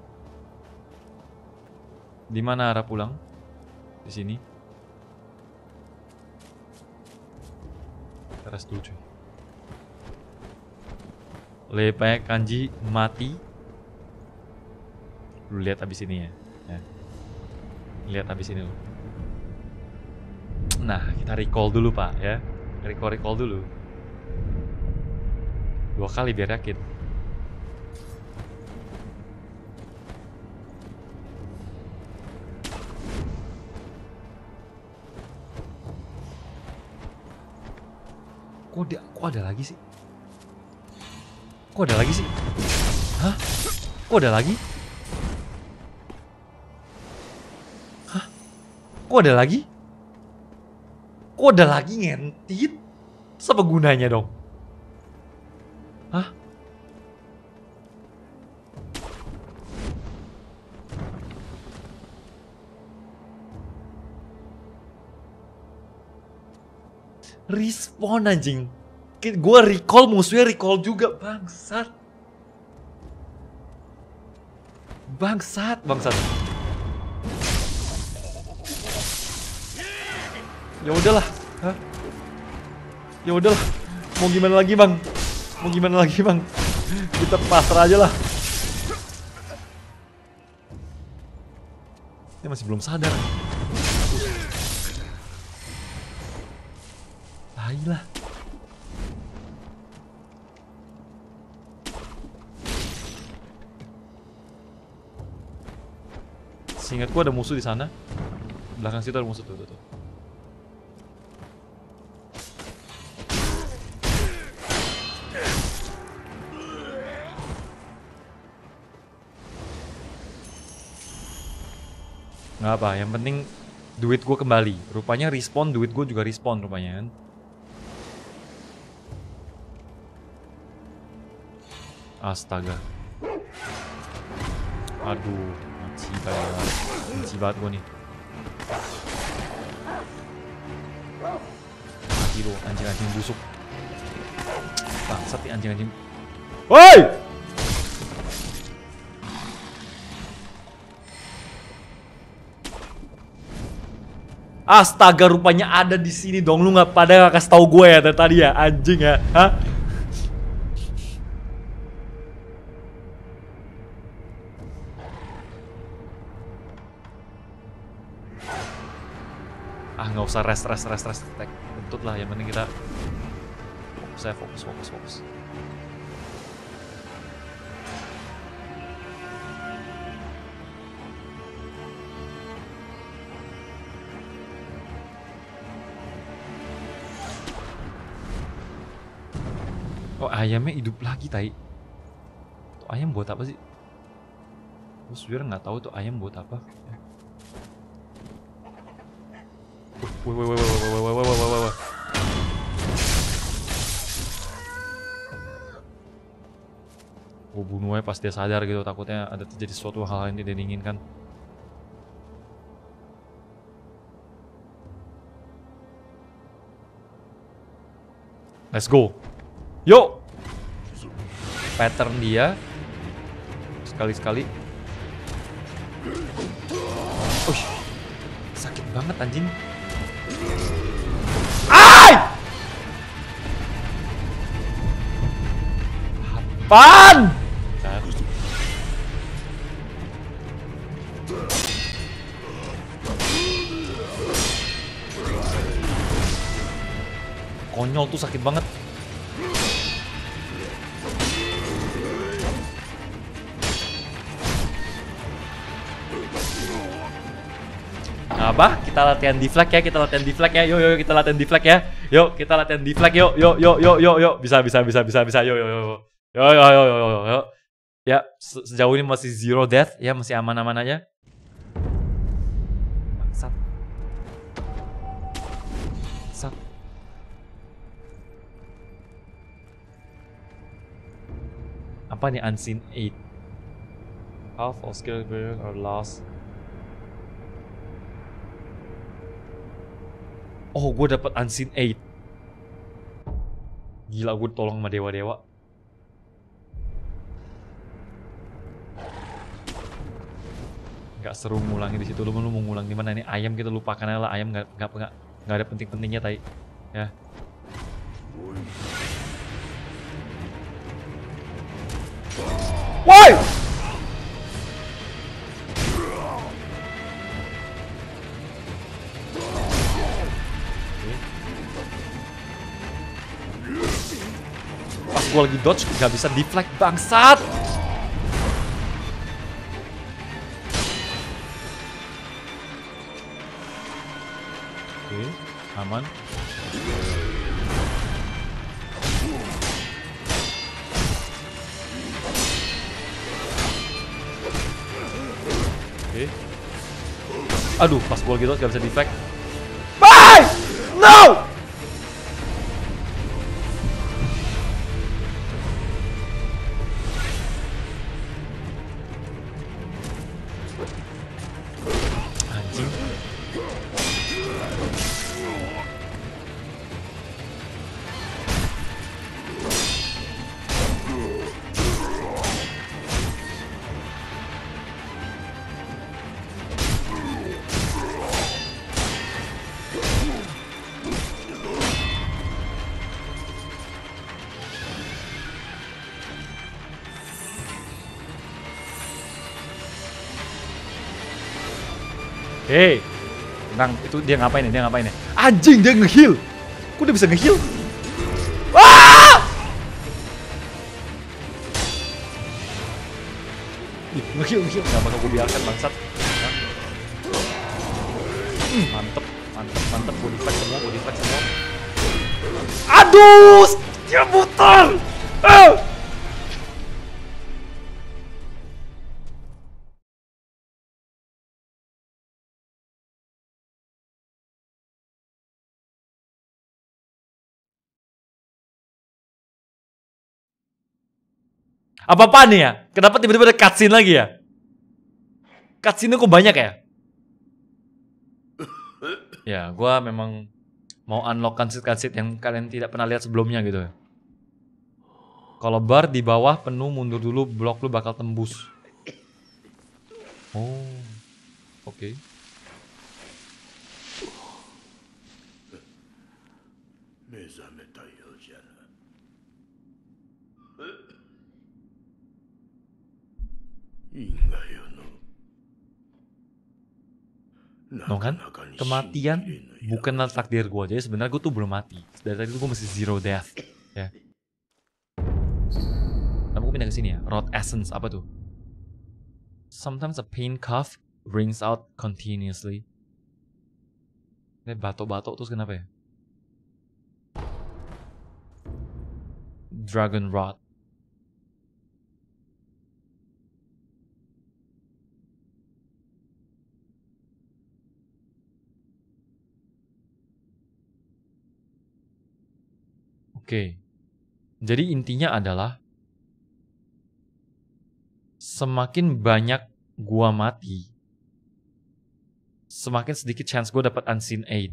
Di mana arah pulang? Di sini. Kita rest dulu cuy. Lepai kanji mati. Lu lihat abis ini ya. Lihat abis ini lu. Nah, kita recall dulu pak ya. Recall dulu. 2 kali biar yakin. Kok ada lagi sih? Hah? Kok ada lagi? Kok ada lagi ngentit? Terus apa gunanya dong? Hah? Respawn anjing. Gue recall, musuhnya recall juga. Bangsat. Ya udahlah. Mau gimana lagi bang? Kita pasrah aja lah. Dia masih belum sadar. Lah. Seingatku ada musuh di sana. Belakang situ ada musuh tuh. Nggak apa, yang penting duit gue kembali. Rupanya respawn, duit gue juga respawn rupanya kan. Astaga. Aduh, benci banget gue nih. Mati lo, anjing busuk. Bangsat nih anjing. Woi! Astaga, rupanya ada di sini dong. Lu nggak pada kasih tahu gue ya tadi ya, anjing ya. Hah? Nggak usah rest. Kentut lah, yang penting kita fokus. Oh, ayamnya hidup lagi, tai. Tuh ayam buat apa sih? Gue sebenernya nggak tahu tuh ayam buat apa. Wah. Gue bunuh aja pas dia sadar gitu, takutnya ada terjadi sesuatu hal yang tidak diinginkan. Let's go. Yuk. Pattern dia. Sekali-sekali. Ush. Sakit banget anjing. Ay! Apaan? Konyol tuh, sakit banget. Apa? Kita latihan deflect ya, Yuk, kita latihan deflect ya. Yuk, kita latihan deflect yuk. Bisa. Yuk. Ya, sejauh ini masih zero death ya, masih aman-aman aja. Bangsat. Apa nih unseen 8? Half of skill barrier are lost. Oh, gue dapet unseen 8. Gila, gue tolong sama dewa-dewa. Gak seru ngulangin di situ. Lu mau ngulang di mana? Ini ayam kita lupakan aja lah. Ayam nggak ada penting-pentingnya, tai. Ya. Woi! Pas gue lagi dodge, gak bisa deflect, bangsat! Oke, aman. Oke. Aduh, pas gue lagi dodge gak bisa deflect. Bye! No! Anjing. Hei, tenang, itu dia ngapain ya? Anjing, dia nge-heal. Kok dia bisa nge-heal? Ah! Nge-heal. Gak bakal gue biarkan, bangsat. Mantep. Body flex semua. Aduh, dia muter. Apa-apaan nih ya? Kenapa tiba-tiba ada cutscene lagi ya? Cutscene kok banyak ya? Ya, gue memang mau unlock cutscene yang kalian tidak pernah lihat sebelumnya gitu. Kalau bar di bawah penuh, mundur dulu, blok lu bakal tembus. Oh, oke. No kan? Kematian bukanlah takdir gue. Jadi sebenarnya gue tuh belum mati. Dari tadi tuh gue masih zero death. Ya. Tapi gue pindah ke sini ya. Rot essence apa tuh? Sometimes a pain cough rings out continuously. Ini batok-batok terus kenapa ya? Dragon Rod. Oke. Jadi intinya adalah semakin banyak gua mati, semakin sedikit chance gua dapat unseen aid.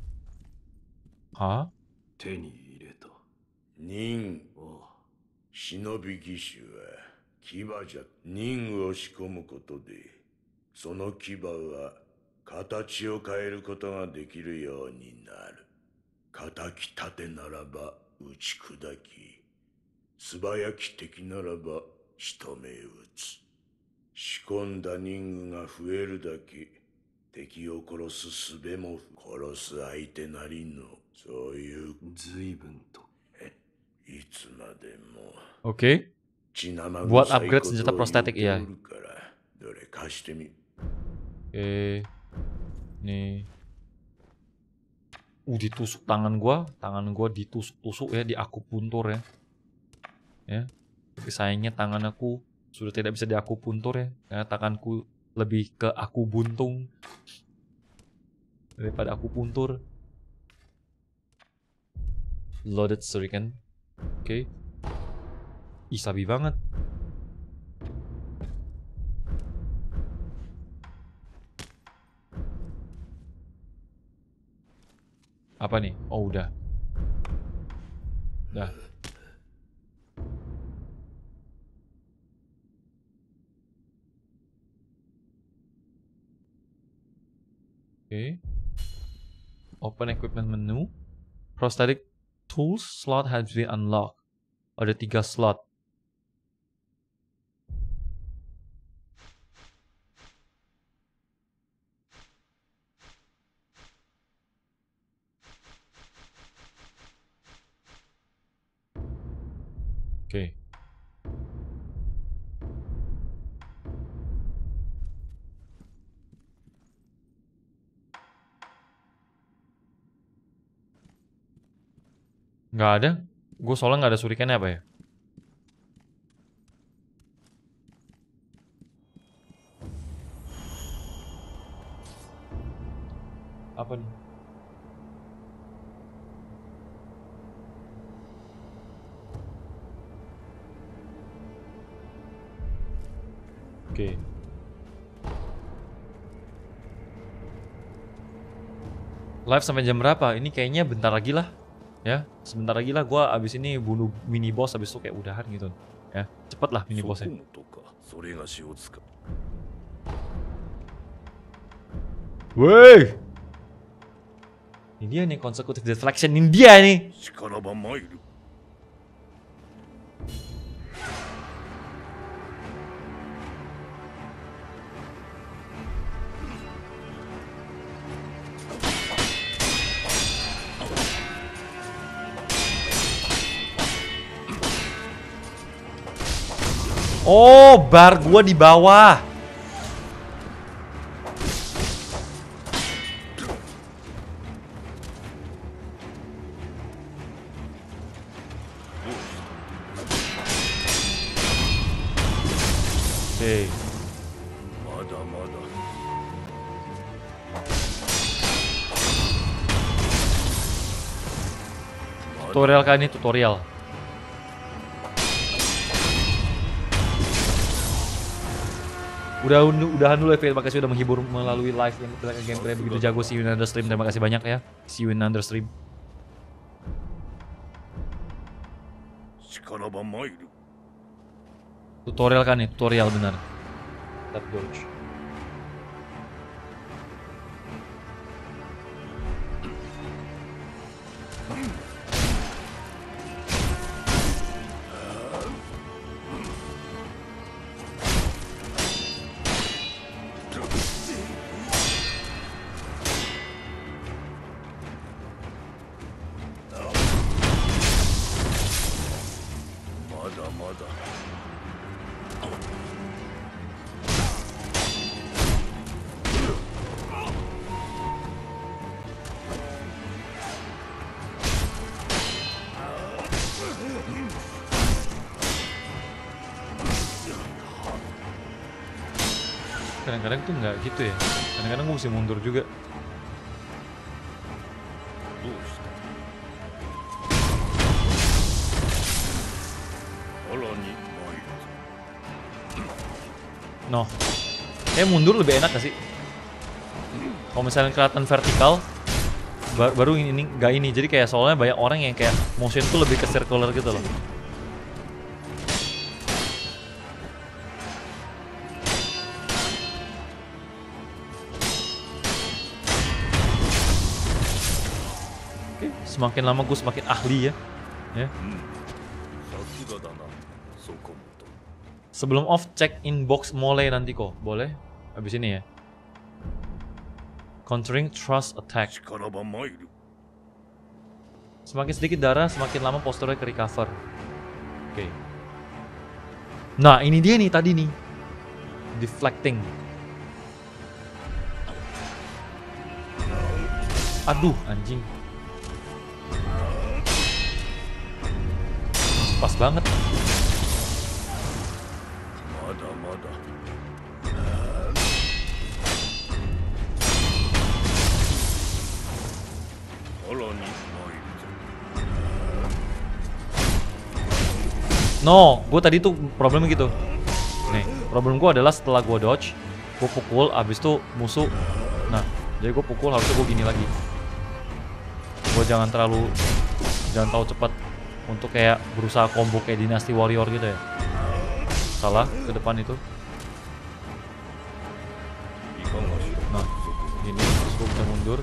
Hah? 手に入れた。 忍忍び義手は牙じゃ忍を仕込むことでその牙は形を変えることができるようになる。仇き盾ならば打ち砕き素早き敵ならば仕留め撃つ。仕込んだ忍具が増えるだけ敵を殺す術も殺す相手なりのそういう随分と。 いつまでも Oke. 血生 Buat 臭い upgrade ことを senjata 言う prostetik て ya. おるからどれ貸してみ。 Oke. Nih. Ditusuk tangan gua ditusuk-tusuk ya, di akupuntur ya. Ya. Tapi sayangnya tangan aku sudah tidak bisa diakupuntur ya, karena tanganku lebih ke aku buntung daripada akupuntur. Loaded shuriken. Oke. Ih, sabi banget. Apa nih? Oh, udah. Udah. Oke. Open equipment menu. Prosthetic tools slot has been unlocked. Ada 3 slot. Oke. Nggak ada. Gue soalnya nggak ada shurikennya apa ya? Apa nih? Oke. Live sampai jam berapa? Ini kayaknya bentar lagi lah. Ya, sebentar lagi lah gue abis ini bunuh mini boss, abis itu kayak udahan gitu. Ya, cepet lah mini bossnya. それがしを使う。 Woi! Ini dia nih, consecutive deflection. Ini dia nih. 力ば参る。 Oh, bar gua di bawah. Oke. まだまだ。 Tutorial kan ini tutorial. Udahan dulu ya, makasih udah menghibur melalui live yang gameplay begitu jago. See you in another stream. Terima kasih banyak ya. See you in another stream. 力ば参る。 Tutorial kan nih, tutorial benar. That dodge. kadang-kadang tuh nggak gitu ya. Kadang-kadang gue mesti mundur juga. どうしたさらに参るぞ No. Mundur lebih enak gak sih? Kalau misalnya kelihatan vertikal, baru ini nggak ini. Jadi kayak soalnya banyak orang yang kayak motion tuh lebih ke circular gitu loh. Oke, semakin lama gue semakin ahli ya. Ya. さすがだなそこもと Sebelum off, check inbox Mole nanti kok. Boleh? Habis ini ya. Countering thrust attack. 力ば参る Semakin sedikit darah, semakin lama posturnya ke recover. Oke. Nah, ini dia nih tadi nih. Deflecting. Aduh, anjing. Pas banget. まだまだ さらに参るぞ No, gue tadi tuh problemnya gitu. Nih, problem gue adalah setelah gue dodge, gue pukul, abis itu musuh. Nah, jadi gue pukul, harusnya gue gini lagi. Gue jangan terlalu cepat untuk kayak berusaha combo kayak Dynasty Warrior gitu ya. Salah ke depan itu. いかがしろ Nah, gini terus gue bisa mundur.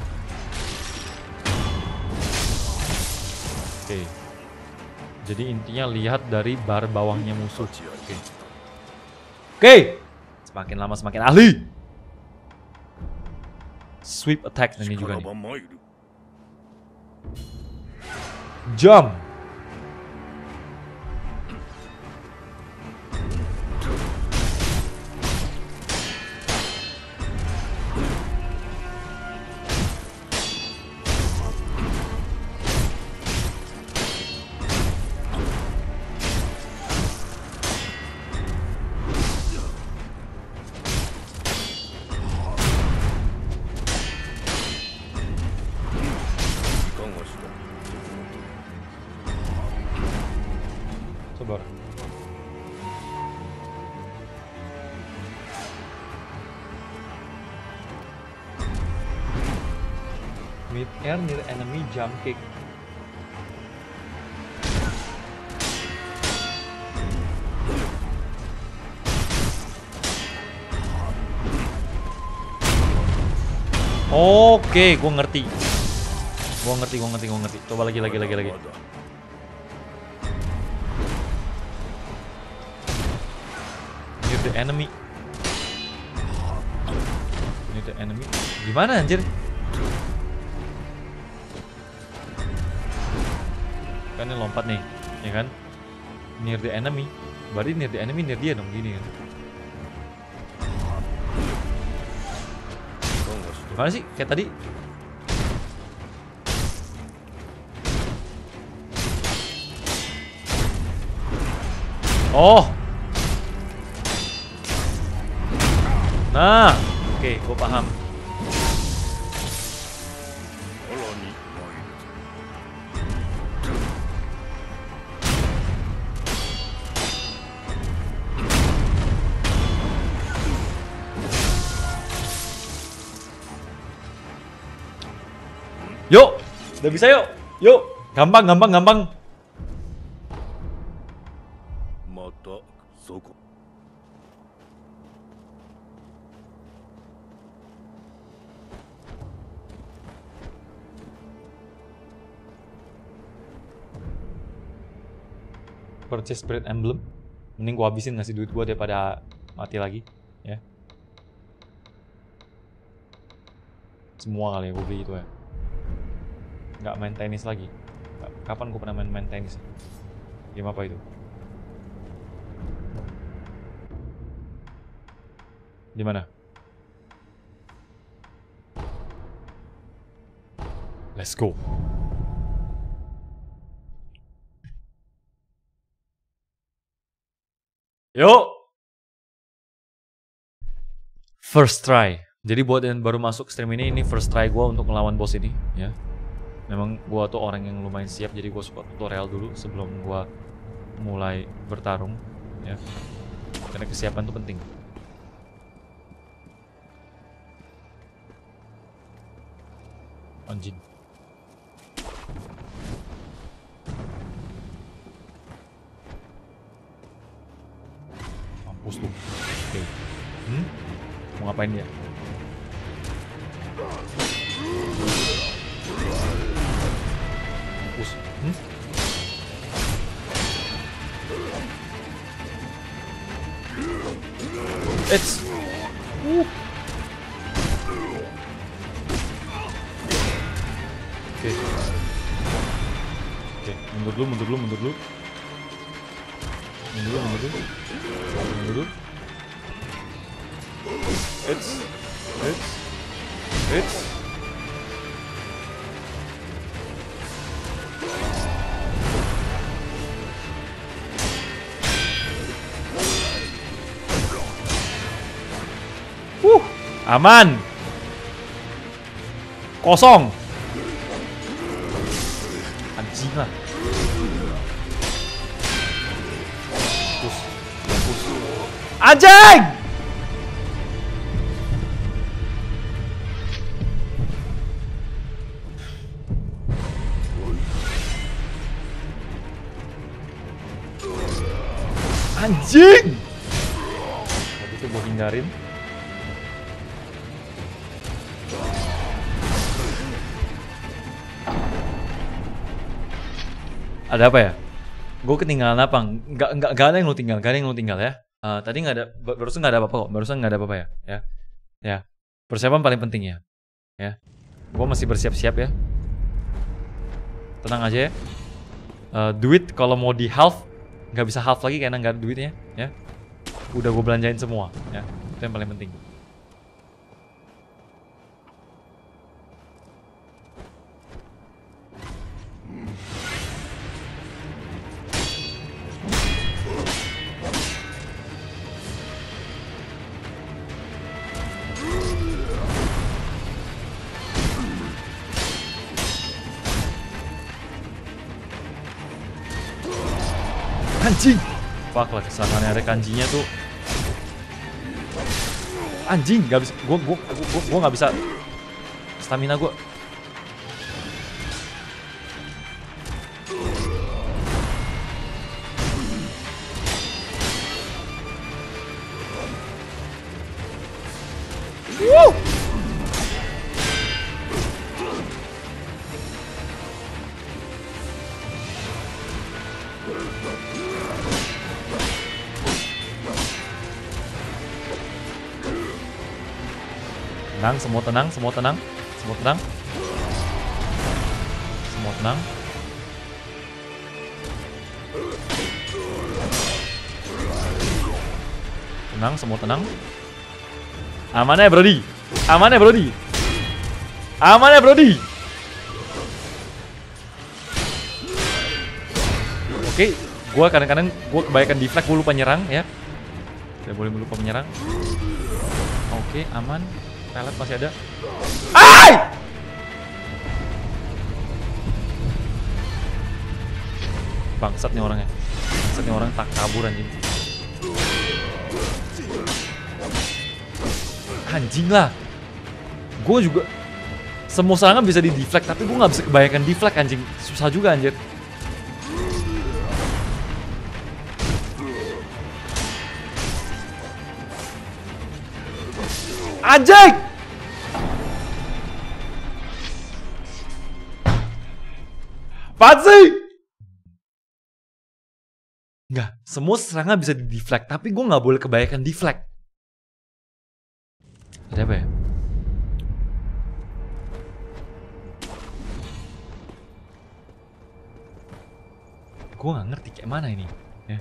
Oke. Jadi intinya lihat dari bar bawahnya musuh. Oke. Oke. Semakin lama semakin ahli. Sweep attack ini juga 力 nih. ば参る Jump. Sabar. Mid air near enemy jump kick. Oke, gue ngerti. Gue ngerti. Coba lagi. まだ Near the enemy. Near the enemy. Gimana anjir? Kan ini lompat nih, ya kan? Near the enemy. Berarti near the enemy near dia dong, gini kan? Gimana sih? Kayak tadi. Oh. Nah, oke, gue paham. さらに参るぞ Yuk, udah bisa yuk. Yuk, gampang. またそこ Purchase Spirit Emblem. Mending gua habisin ngasih duit gua daripada mati lagi, ya. Semua kali ya gua beli itu ya. Nggak main tenis lagi. Kapan gua pernah main tenis? Game apa itu? Di mana? Let's go. Yuk. first try. Jadi buat yang baru masuk stream ini first try gue untuk melawan bos ini ya. Memang gue tuh orang yang lumayan siap, jadi gue suka tutorial dulu sebelum gue mulai bertarung ya. Karena kesiapan tuh penting. Anjing. Mampus lu. Oke. Mau ngapain dia? Mampus. It's. Oke, mundur dulu. Mundur dulu. It's. Aman. Kosong. Anjing lah. Mampus. Anjing! Anjing! Tadi tuh gue hindarin. Ada apa ya? Gue ketinggalan apa? Gak ada yang lu tinggal, ya. Tadi nggak ada, barusan nggak ada apa-apa kok. Barusan nggak ada apa-apa ya. Ya. Persiapan paling penting ya. Ya. Gue masih bersiap-siap ya. Tenang aja ya. Duit kalau mau di half, nggak bisa half lagi karena nggak ada duitnya. Ya. Udah gue belanjain semua. Ya. Itu yang paling penting. Anjing! Fuck lah, kesannya ada kanjinya tuh. Anjing, gak bisa. Gue gak bisa. Stamina gue. Tenang, semua tenang. Semua tenang. Tenang, semua tenang. Aman ya, Brody. Oke, gue kadang-kadang kebanyakan deflect, gue lupa nyerang ya. Tidak boleh lupa menyerang. Oke, aman. Pelet masih ada. Ay! Bangsat nih orangnya. Orang tak kabur anjing. Anjing lah. Gue juga semua serangan bisa di deflect, tapi gue nggak bisa kebanyakan deflect anjing. Susah juga anjir. Anjing! Apaan sih? Nggak, semua serangan bisa di deflect, tapi gue nggak boleh kebanyakan deflect. Ada apa ya? Gue nggak ngerti kayak mana ini. Ya.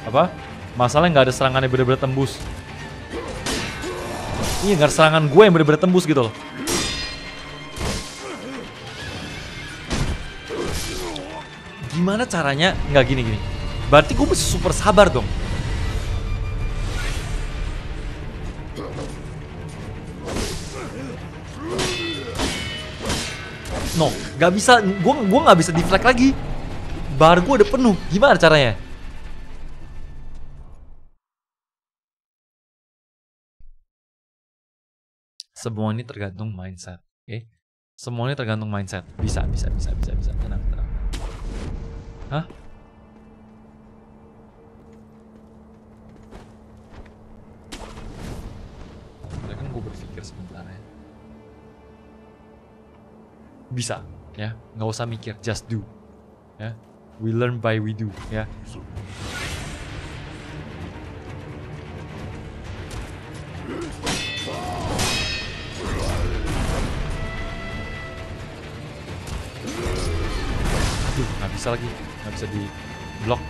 Apa? Masalahnya nggak ada serangan yang bener-bener tembus. Iya, nggak ada serangan gue yang bener-bener tembus gitu loh. Gimana caranya? Nggak gini. Berarti gue mesti super sabar dong. No, nggak bisa. Gue nggak bisa deflect lagi. Bar gue udah penuh. Gimana caranya? Semua ini tergantung mindset, oke? Semua ini tergantung mindset. Bisa. Tenang. Hah? Udah kan gue berpikir sebentar ya. Bisa, ya. Nggak usah mikir, just do. Ya. We learn by we do, ya. Aduh, nggak bisa lagi. Nggak bisa di block.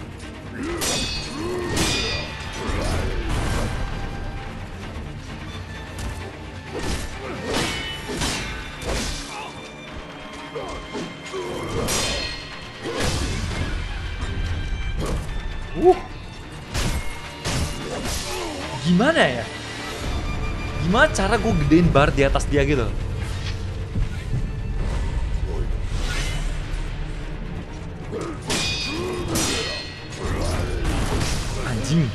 Gimana ya? Gimana cara gue gedein bar di atas dia gitu? Anjing.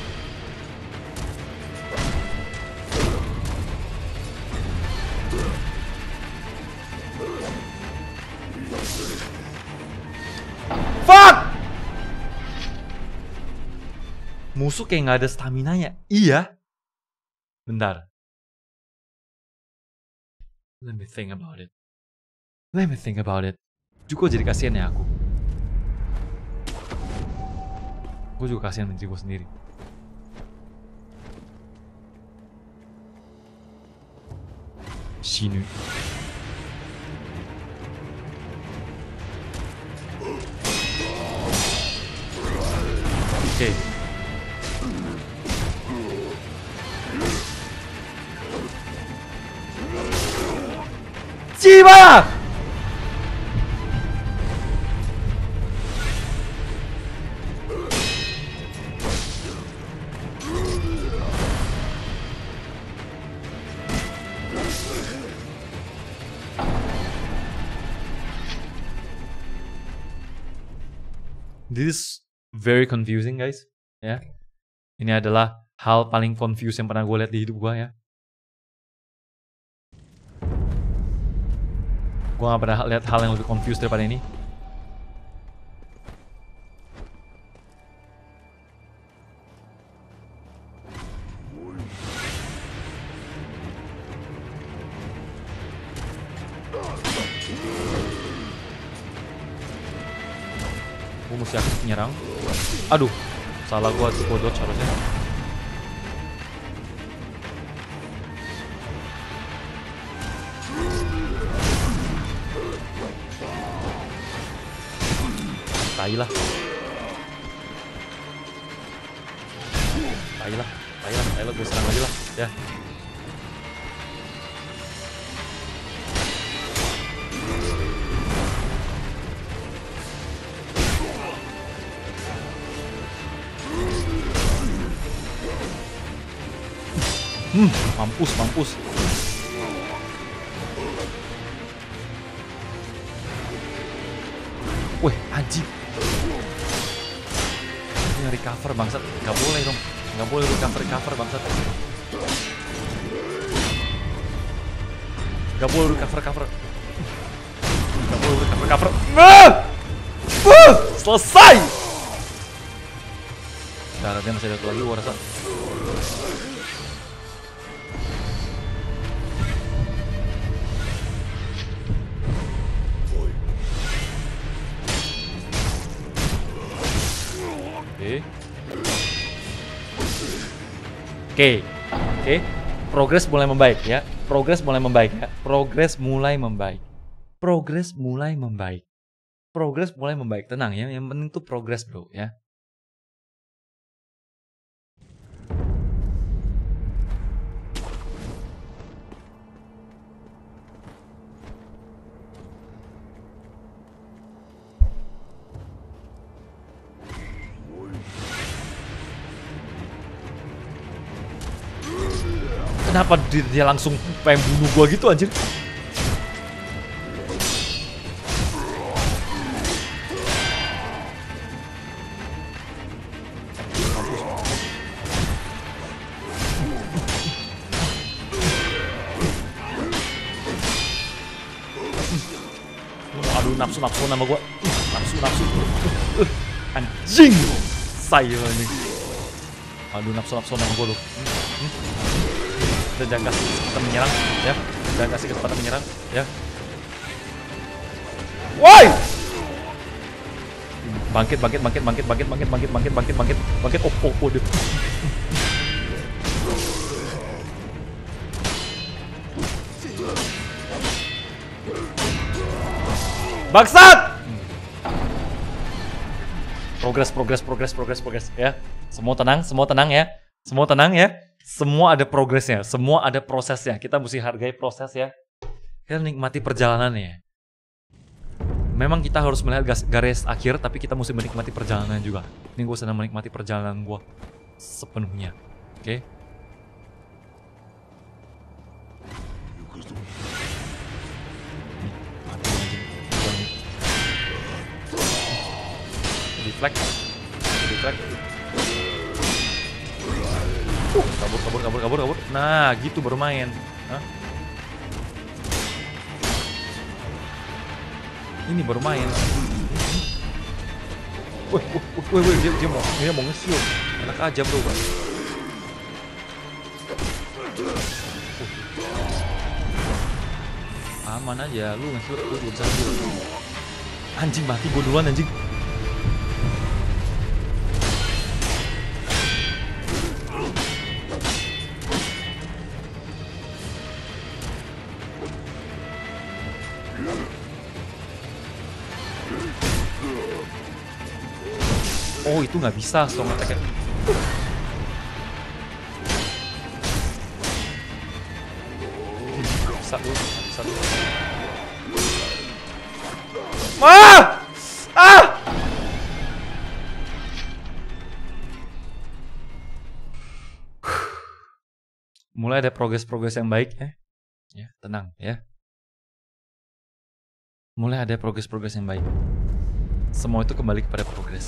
Fuck! Musuh kayak nggak ada stamina-nya. Iya. Bentar. Let me think about it. Juga jadi kasihan ya aku. Gue juga kasihan sama diri gue sendiri. Shinu. Oke. Ciba! This is very confusing, guys. Ya, ini adalah hal paling confuse yang pernah gue lihat di hidup gue ya. Gue gak pernah lihat hal yang lebih confused daripada ini. Gue mesti aktif nyerang. Aduh, salah gue dodge harusnya. Tai lah gue serang aja lah ya. Mampus. Wih, anjing. Ini recover bangsat. Gak boleh dong. Gak boleh recover bangsat. Gak boleh recover. Selesai. Nah, dia masih ada satu lagi gua rasa. Oke. Progres mulai membaik ya. Progres mulai membaik. Tenang ya. Yang penting tuh progres, bro ya. Kenapa dia langsung pengen bunuh gua gitu anjir? Aduh, nafsu nama gua. Nafsu. Anjing. Saya anjing. Aduh, nafsu nama gua lu. Kita jangan kasih kesempatan menyerang, ya. Jangan kasih kesempatan menyerang, ya. Woi! Bangkit. Oh, dia. Bangsat! Progres, ya. Semua tenang ya. Semua ada progresnya, semua ada prosesnya. Kita mesti hargai proses ya. Kita nikmati perjalanannya. Memang kita harus melihat garis akhir, tapi kita mesti menikmati perjalanan juga. Ini gue sedang menikmati perjalanan gue sepenuhnya. Oke? Deflect. Kabur. Nah, gitu baru main. Hah? Ini baru main. Wih, dia mau nge-shield. Enak aja, bro. Aman aja, lu nge-shield, lu belum bisa shield. Anjing, mati gue duluan anjing. Oh, itu nggak bisa strong attack-nya. Bisa dulu. Mulai ada progres yang baik ya. Ya, tenang ya. Mulai ada progres yang baik. Semua itu kembali kepada progres.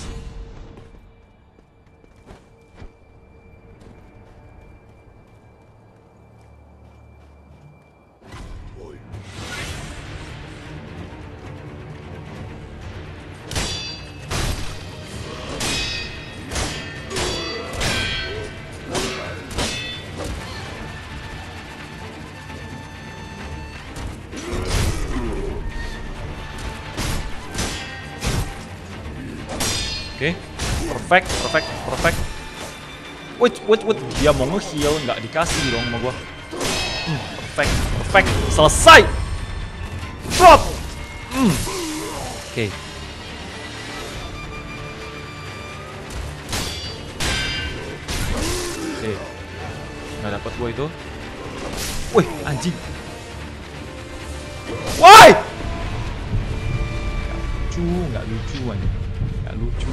Oke, perfect. Wait, dia mau nge-heal, nggak dikasih dong sama gua. Perfect, selesai. Drop. Oke. Nggak dapat gua itu. Wih, anjing. Woi! Nggak lucu anjing. Nggak lucu.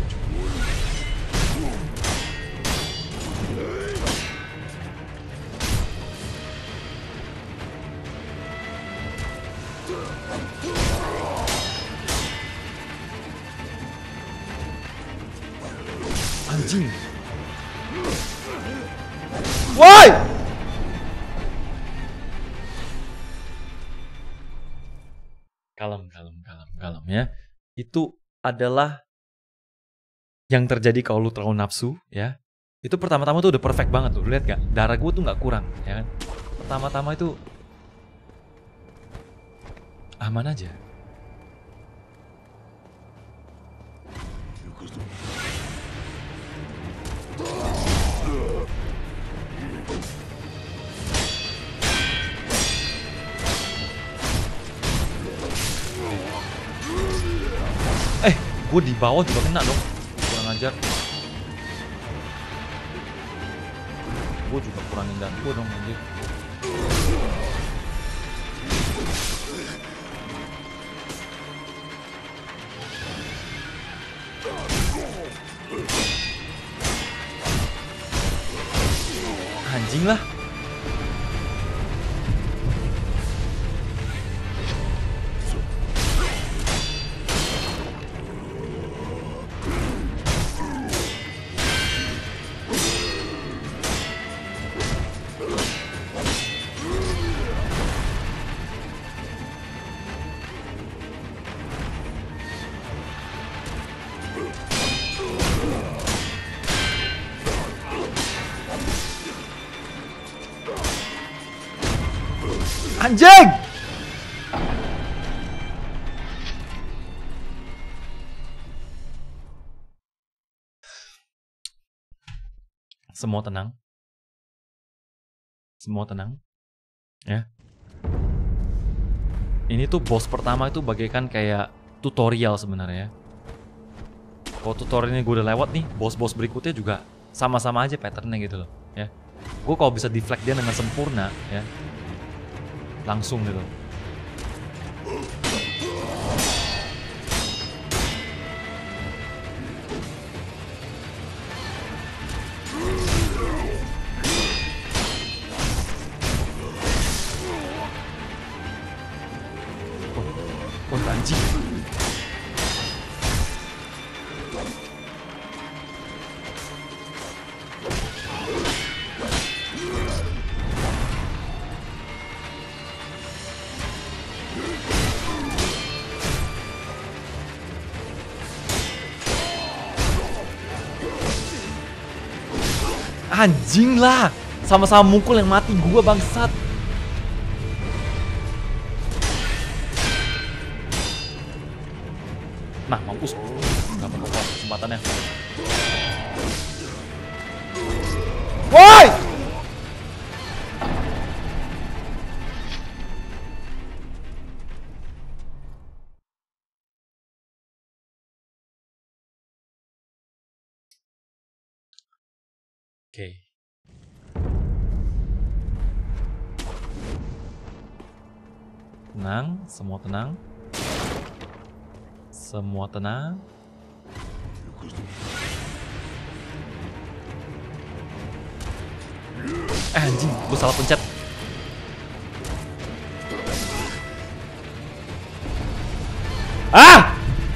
Anjing. Woi! Kalem ya. Itu adalah yang terjadi kalau lu terlalu nafsu ya. Itu pertama-tama tuh udah perfect banget tuh. Lihat gak? Darah gue tuh gak kurang ya kan. Pertama-tama itu aman aja. Gue di bawah juga kena dong. Kurang ajar. Gue juga kurangin dan gue dong anjir. Anjing lah. Anjing! Semua tenang. Semua tenang. Ya. Ini tuh boss pertama itu bagaikan kayak tutorial sebenarnya. Kalau tutorialnya gue udah lewat nih, boss-boss berikutnya juga sama-sama aja patternnya gitu loh. Ya. Gue kalau bisa deflect dia dengan sempurna, ya. Langsung gitu. Oh, anjing. Anjing lah, sama-sama mukul yang mati gua bangsat. Nah, mampus. Gak apa-apa kesempatannya. Woi! Oke. Tenang, semua tenang. Semua tenang. Anjing, gue salah pencet. Ah!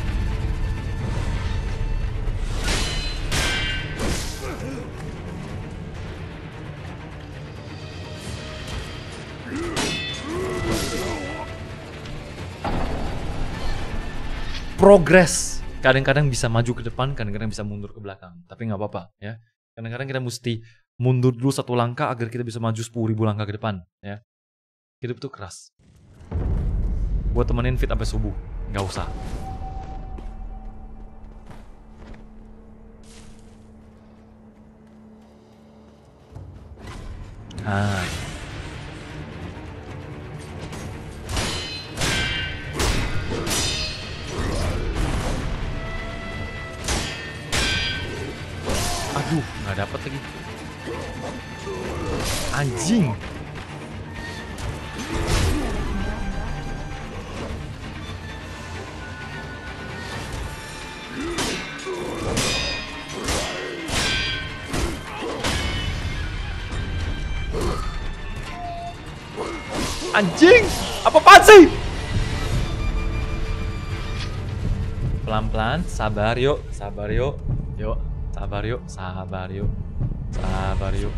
Progress. Kadang-kadang bisa maju ke depan, kadang-kadang bisa mundur ke belakang. Tapi nggak apa-apa ya. Kadang-kadang kita mesti mundur dulu satu langkah agar kita bisa maju 10.000 langkah ke depan ya. Hidup tuh keras. Buat temenin fit sampai subuh, nggak usah. Ah. Aduh, nggak dapet lagi. Anjing. Anjing, apa-apaan sih? Pelan-pelan, sabar yuk, sabar yuk. Yuk, sabar yuk, sabar yuk. Sabar yuk.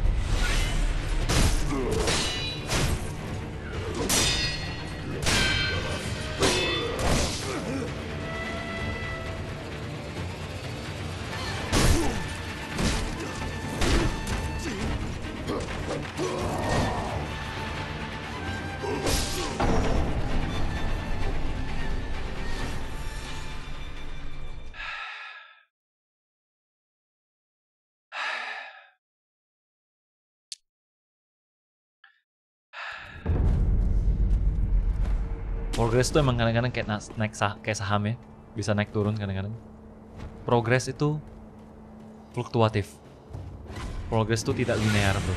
Progress itu emang kadang-kadang kayak kayak saham ya, bisa naik turun kadang-kadang. Progress itu fluktuatif. Progress itu tidak linear, bro.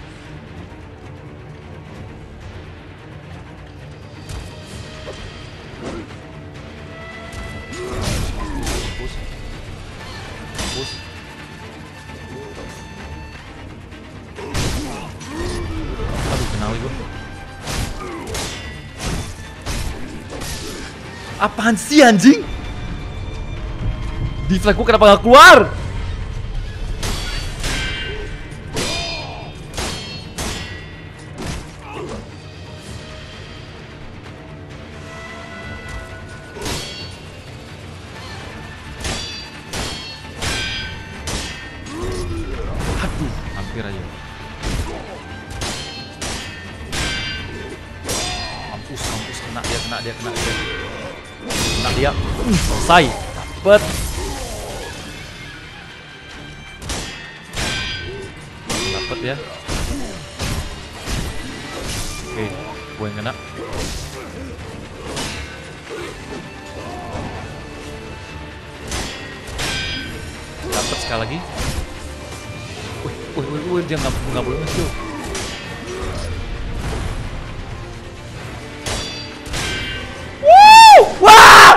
Push. Push. Aduh, kenal gue. Apaan sih anjing? Deflect gue kenapa gak keluar? Aduh, hampir aja. dia. Kena dia. Selesai. Dapet. Dapet ya. Oke, gue yang kena. Dapet sekali lagi. Wih, dia nggak boleh nge-skill. Wah!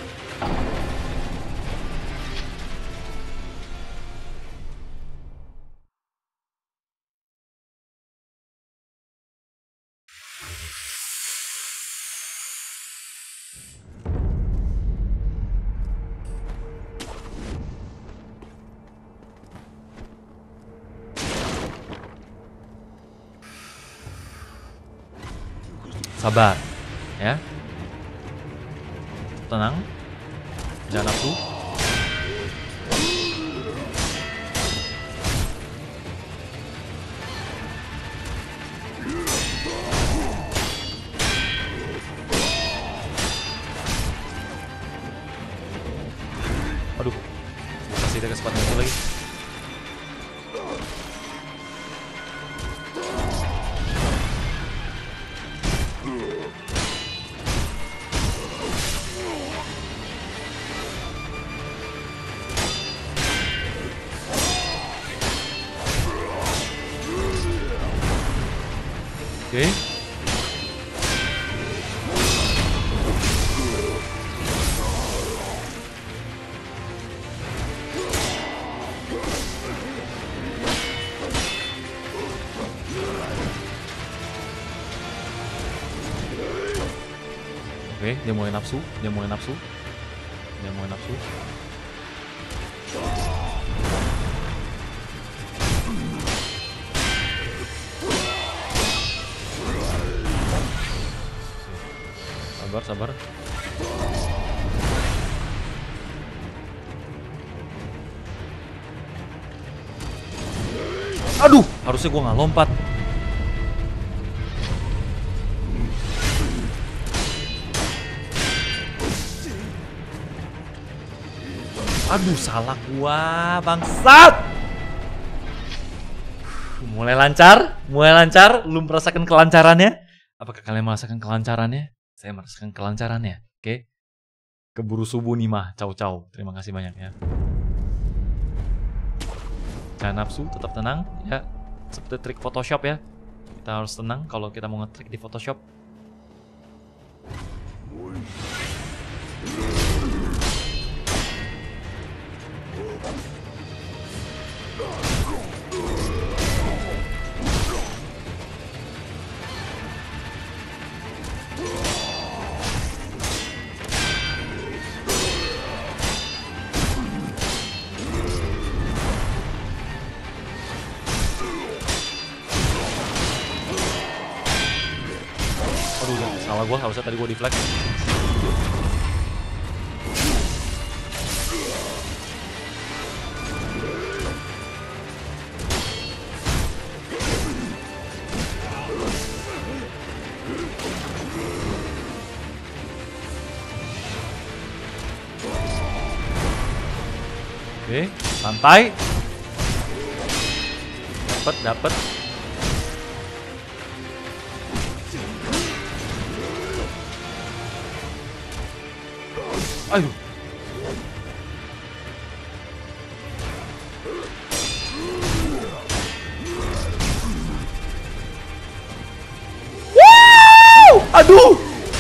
Sabar, ya. Tenang. Jangan nafsu. Aduh. Kasih dia kesempatan itu lagi. Oke. Oke, dia mulai nafsu. Sabar. Aduh, harusnya gua nggak lompat. Aduh, salah gua, bangsat. Mulai lancar. Lu merasakan kelancarannya? Apakah kalian merasakan kelancarannya? Saya merasakan kelancarannya. Oke. Keburu subuh nih mah. Ciao. Terima kasih banyak ya. Jangan nafsu, tetap tenang ya. Seperti trik Photoshop ya. Kita harus tenang kalau kita mau nge-trick di Photoshop. Salah gue, harusnya tadi gue deflect. Oke, santai. Dapet. Aduh. Woo!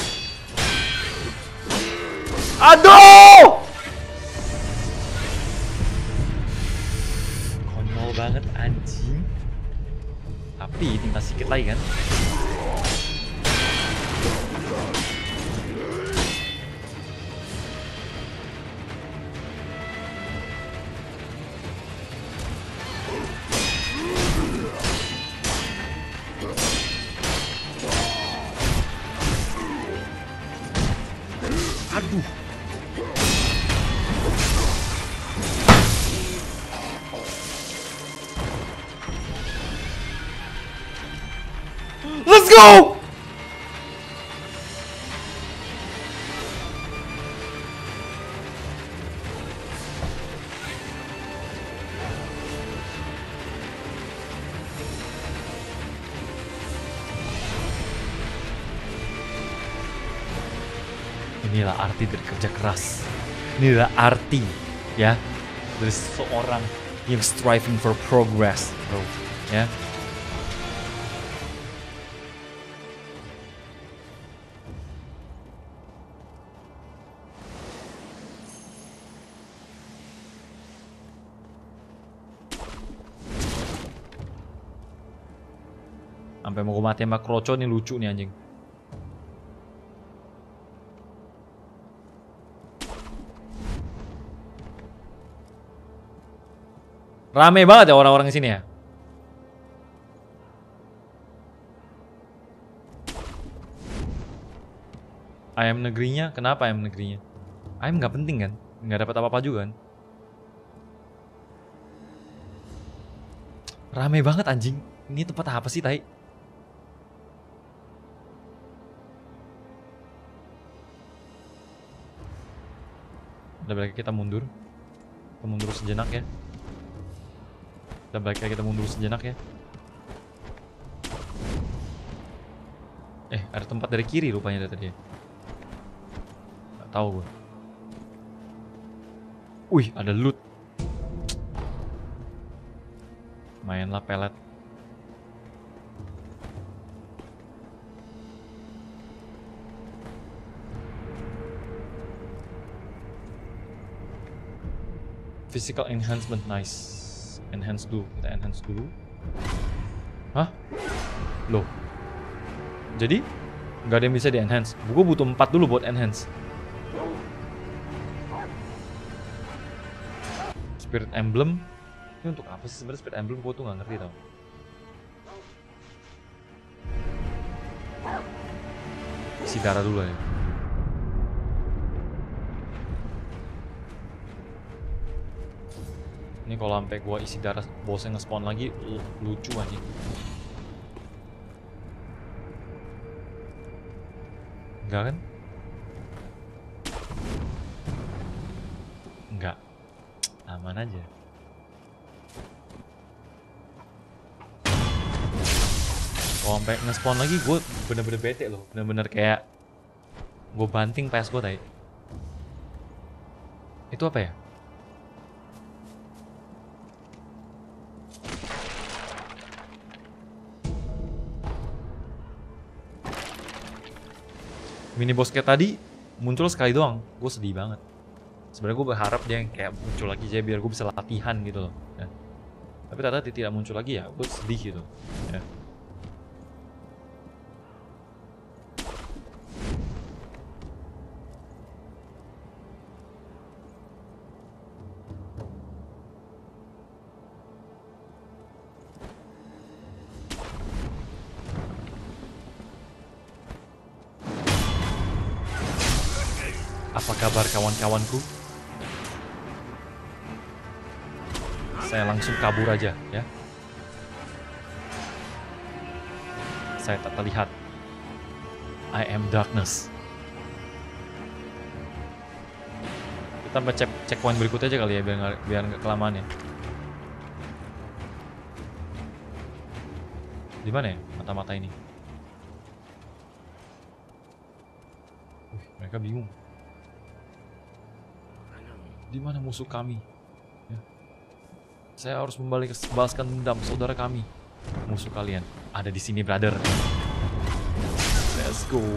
Aduh! Konyol banget anjing. Tapi tinggal sedikit lagi kan. Aduh. Let's go. Inilah arti dari kerja keras. Inilah arti ya dari seorang yang striving for progress, bro. Ya. Sampai mau mati sama Kroco nih, lucu nih anjing. Rame banget ya orang-orang di sini ya. Ayam negerinya, kenapa ayam negerinya? Ayam nggak penting kan? Nggak dapat apa-apa juga kan? Rame banget anjing. Ini tempat apa sih, tai? Udah balik kita mundur. Kita mundur sejenak ya. Kita balik lagi, kita mundur sejenak ya. Ada tempat dari kiri rupanya dari tadi ya. Gak tahu gue. Wih, ada loot. Mainlah pelet. Physical enhancement, nice. Enhance dulu, kita enhance dulu. Hah? Loh. Jadi nggak ada yang bisa di enhance. Gue butuh 4 dulu buat enhance. Spirit Emblem. Ini untuk apa sih sebenarnya Spirit Emblem? Gue tuh nggak ngerti tau. Isi darah dulu ya. Ini kalau sampai gua isi darah bosnya nge-spawn lagi lucu anjing. Enggak kan? Enggak. Aman aja. Kalau sampai nge-spawn lagi gue bener-bener bete loh. Bener-bener kayak gue banting PS gue tadi. Itu apa ya? Mini boss kayak tadi muncul sekali doang, gue sedih banget. Sebenarnya gue berharap dia yang kayak muncul lagi aja biar gue bisa latihan gitu loh. Ya. Tapi ternyata dia tidak muncul lagi ya, gue sedih gitu. Ya. Apa kabar kawan-kawanku? Saya langsung kabur aja ya. Saya tak terlihat. I am darkness. Kita cek checkpoint berikutnya aja kali ya biar nggak kelamaan ya. Di mana ya mata-mata ini? Mereka bingung. Di mana musuh kami? Ya. Saya harus membalaskan dendam saudara kami. Musuh kalian ada di sini, brother. Let's go.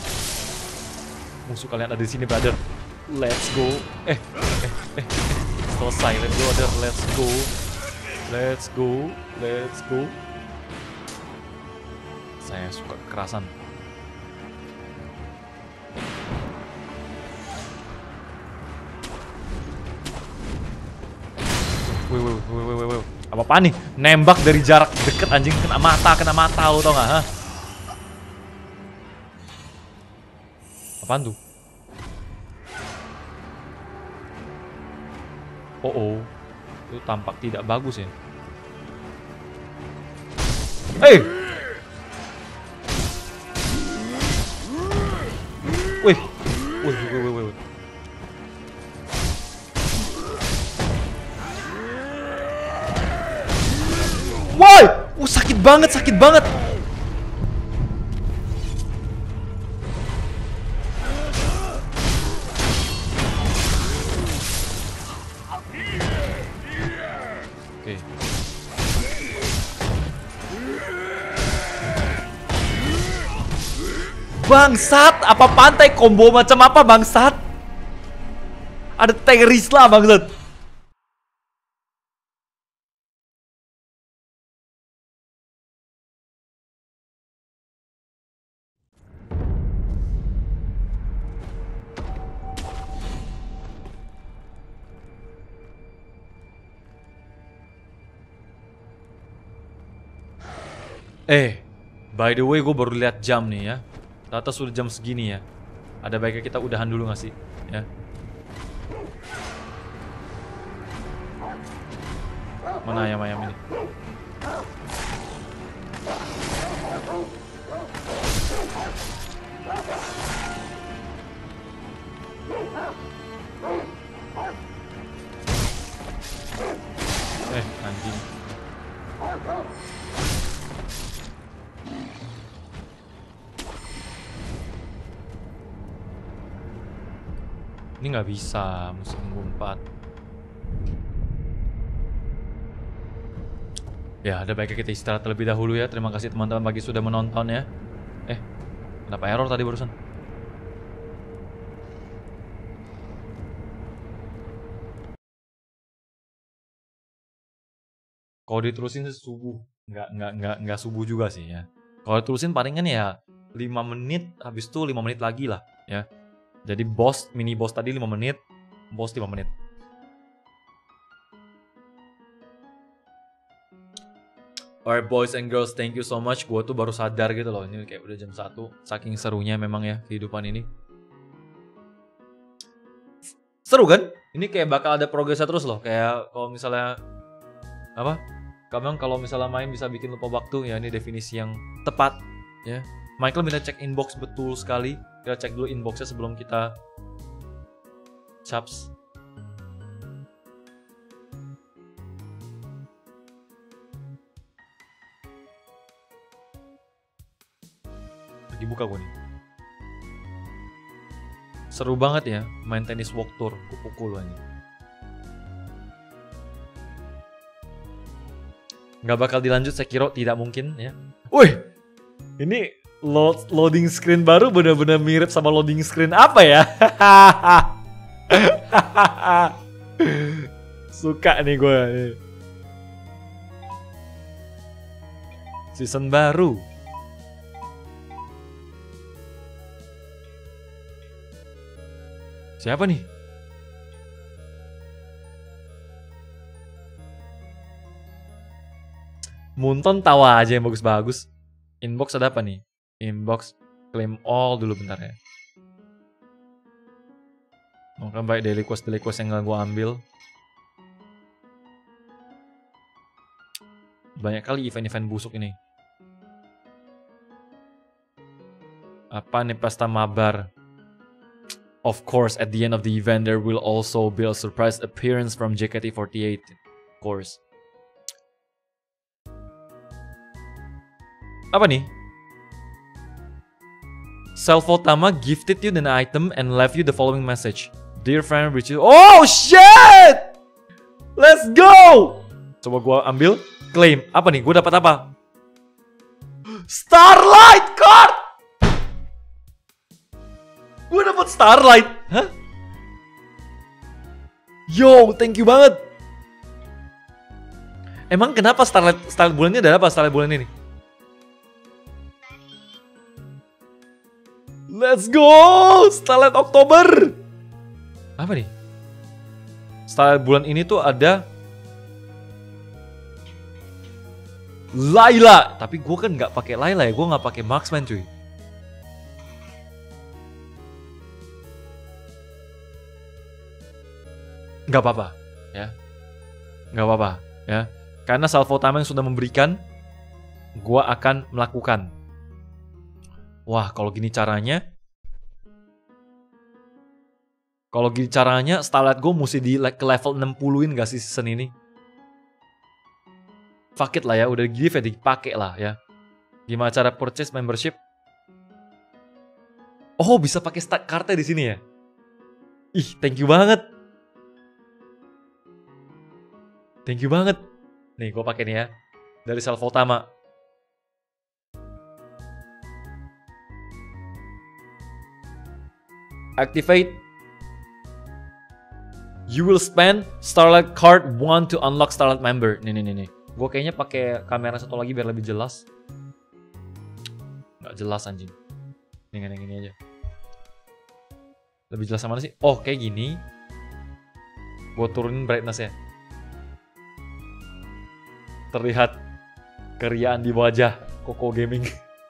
Musuh kalian ada di sini, brother. Let's go. Selesai, brother. Let's go. Let's go. Let's go. Saya suka kekerasan. Wih. Apa-apaan nih? Nembak dari jarak deket anjing, kena mata lo tau gak? Hah? Apaan tuh? Oh, itu tampak tidak bagus ya. Wih. Woi, sakit banget. Oke. Bangsat, apa pantai combo macam apa bangsat? Ada teris lah bangsat. By the way, gue baru lihat jam nih ya. Ternyata sudah jam segini ya. Ada baiknya kita udahan dulu gak sih? Ya. Mana ayam-ayam ini? Anjing. Ini nggak bisa, mesti ngumpat. Ya, ada baiknya kita istirahat terlebih dahulu ya. Terima kasih teman-teman bagi sudah menonton ya. Kenapa error tadi barusan? Kalau diterusin sih subuh, nggak subuh juga sih ya. Kalau diterusin palingan ya 5 menit, habis itu 5 menit lagi lah ya. Jadi mini boss tadi 5 menit, boss 5 menit. Alright boys and girls, thank you so much. Gue tuh baru sadar gitu loh, ini kayak udah jam 1. Saking serunya memang ya kehidupan ini. Seru kan? Ini kayak bakal ada progresnya terus loh. Kayak kalau misalnya apa? Kalau misalnya main bisa bikin lupa waktu ya, ini definisi yang tepat ya. Michael minta cek inbox, betul sekali. Kita cek dulu inboxnya sebelum kita chaps. Lagi buka gue nih. Seru banget ya main tenis walk tour. Gue pukul aja. Nggak bakal dilanjut Sekiro, tidak mungkin ya. Wih, ini loading screen baru benar-benar mirip sama loading screen apa ya? Suka nih gue. Season baru. Siapa nih? Munton tawa aja yang bagus-bagus. Inbox ada apa nih? Inbox claim all dulu bentar ya. Mungkin baik daily quest yang gak gue ambil. Banyak kali event-event busuk ini. Apa nih pesta mabar? Of course, at the end of the event there will also be a surprise appearance from JKT48. Of course. Apa nih? Self-Otama gifted you an item and left you the following message. Dear friend, reach you. Oh shit! Let's go! Coba gua ambil, claim. Apa nih? Gua dapat apa? Starlight card! Gua dapat Starlight. Hah? Yo, thank you banget. Emang kenapa Starlight bulan ini ada apa Starlight bulan ini? Let's go! Starlight Oktober! Apa nih? Starlight bulan ini tuh ada Layla. Tapi gue kan nggak pakai Layla ya. Gue nggak pakai Marksman cuy. Nggak apa-apa ya. Nggak apa-apa ya. Karena Self-Otama yang sudah memberikan, gue akan melakukan. Wah, kalau gini caranya Starlight gue mesti ke level 60-in gak sih season ini? Fuck it lah ya, udah give ya dipakai lah ya. Gimana cara purchase membership? Oh, bisa pakai start card di sini ya? Ih, thank you banget. Thank you banget. Nih gue pakai nih ya. Dari salvo utama. Activate. You will spend Starlight Card 1 to unlock Starlight Member. Nih. Gue kayaknya pakai kamera satu lagi biar lebih jelas. Nggak jelas anjing. Nih yang ini aja. Lebih jelas sama mana sih? Oh kayak gini. Gue turunin brightness ya. Terlihat keriaan di wajah Koko Gaming.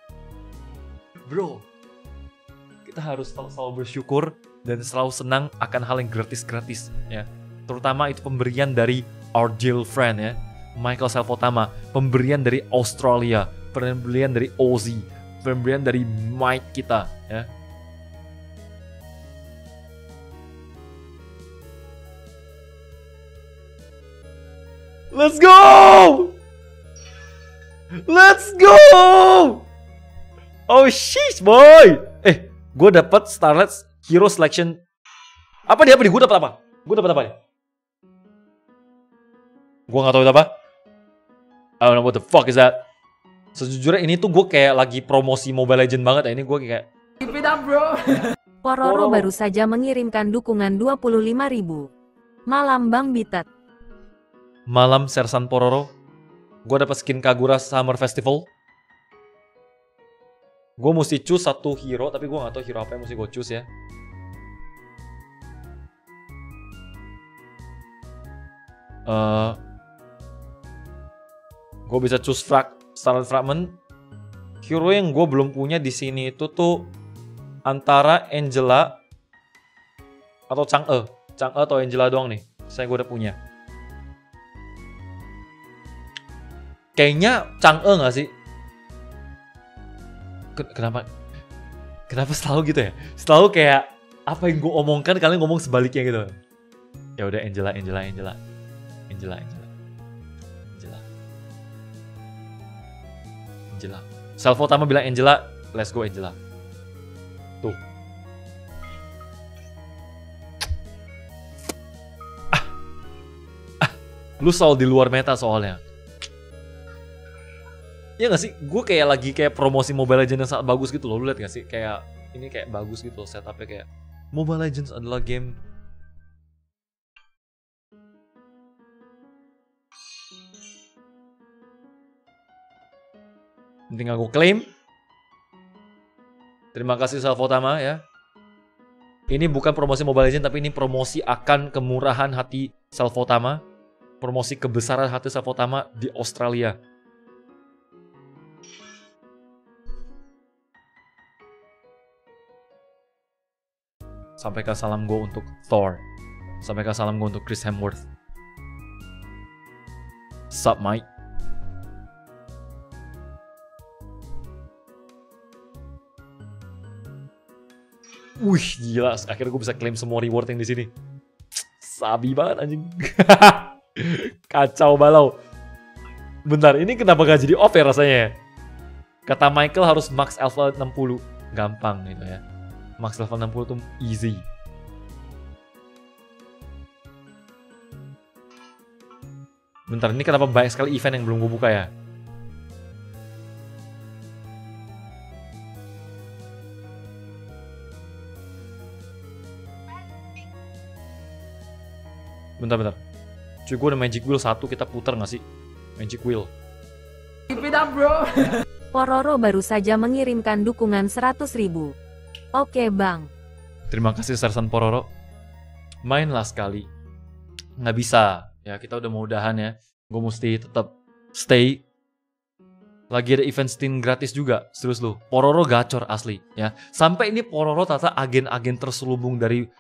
Bro, kita harus selalu bersyukur dan selalu senang akan hal yang gratis-gratis ya. Terutama itu pemberian dari our dear friend ya, Michael Salvotama, pemberian dari Australia, pemberian dari Aussie, pemberian dari Mike kita ya. Let's go! Let's go! Oh sheesh boy! Gue dapet Starlight Hero Selection. Apa nih? Gue dapet apa? Gue dapet apa nih? Gue gak tau itu apa. I don't know what the fuck is that. Sejujurnya ini tuh gue kayak lagi promosi Mobile Legends banget ya. Ini gue kayak Keep it up bro. Pororo baru saja mengirimkan dukungan 25.000. Malam Bang Bitet. Malam Sersan Pororo. Gue dapet skin Kagura Summer Festival. Gue mesti choose satu hero, tapi gue gak tau hero apa yang mesti gue choose ya. Gue bisa choose Starlight Fragment. Hero yang gue belum punya di sini itu tuh antara Angela atau Chang'e. Chang'e atau Angela doang nih. Saya gue udah punya. Kayaknya Chang'e gak sih? Kenapa selalu gitu ya? Selalu kayak apa yang gue omongkan kalian ngomong sebaliknya gitu. Ya udah Angela. Salvo utama bilang Angela, let's go Angela. Tuh. Lu selalu di luar meta soalnya. Iya gak sih? Gue kayak lagi kayak promosi Mobile Legends yang sangat bagus gitu loh. Lu liat gak sih? Kayak ini kayak bagus gitu loh setupnya kayak Mobile Legends adalah game. Tinggal gue claim. Terima kasih Salvotama ya. Ini bukan promosi Mobile Legends tapi ini promosi akan kemurahan hati Salvotama. Promosi kebesaran hati Salvotama di Australia. Sampaikan salam gue untuk Thor. Sampaikan salam gue untuk Chris Hemsworth. Sup, Mike? Wih, gila. Akhirnya gue bisa claim semua reward yang di sini. Sabi banget anjing. Kacau balau. Bentar, ini kenapa gak jadi off ya rasanya? Kata Michael harus max alpha 60. Gampang gitu ya. Max level 60 tuh easy. Bentar, ini kenapa banyak sekali event yang belum gue buka ya? Bentar. Cuy, gue ada Magic Wheel 1, kita putar gak sih? Magic Wheel. Keep it up bro. Pororo baru saja mengirimkan dukungan 100.000. Oke bang. Terima kasih Sersan Pororo. Mainlah sekali. Nggak bisa. Ya kita udah mau udahan ya. Gue mesti tetap stay. Lagi ada event Steam gratis juga. Serius lu. Pororo gacor asli. Ya. Sampai ini Pororo ternyata agen-agen terselubung dari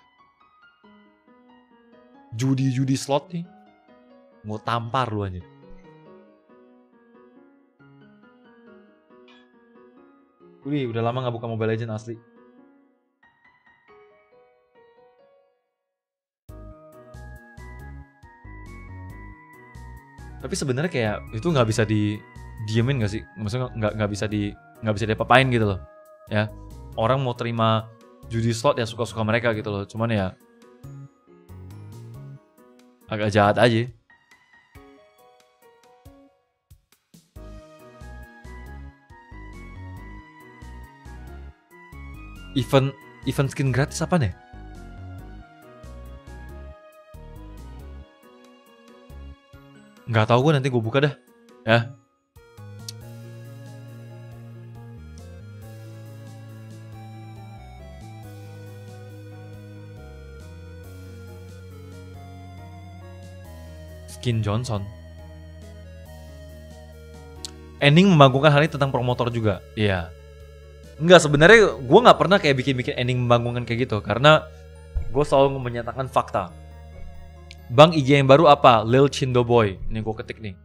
judi-judi slot nih. Mau tampar lu aja. Wih, udah lama gak buka Mobile Legends asli. Tapi sebenarnya kayak itu nggak bisa didiemin nggak sih? Maksudnya nggak bisa diapa-apain gitu loh. Ya, orang mau terima judi slot ya suka-suka mereka gitu loh. Cuman ya agak jahat aja. Event skin gratis apa nih? Nggak tahu gue, nanti gue buka dah. Ya. Skin Johnson. Ending membangunkan hal ini tentang promotor juga. Iya. Enggak, sebenarnya gue nggak pernah kayak bikin ending membangunkan kayak gitu, karena gue selalu menyatakan fakta. Bang, IG yang baru apa? Lil Chindo Boy. Ini gue ketik nih.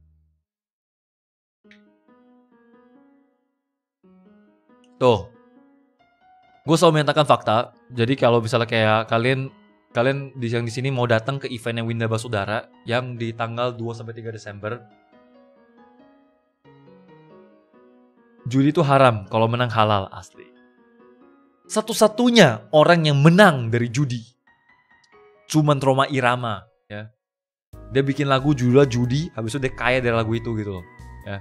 Tuh. Gue selalu menyatakan fakta. Jadi kalau misalnya kayak kalian yang di sini mau datang ke eventnya Winda Basudara yang di tanggal 2-3 Desember. Judi itu haram, kalau menang halal, asli. Satu-satunya orang yang menang dari judi cuman Rhoma Irama, ya. Dia bikin lagu judulnya Judi, habis itu dia kaya dari lagu itu gitu loh, ya.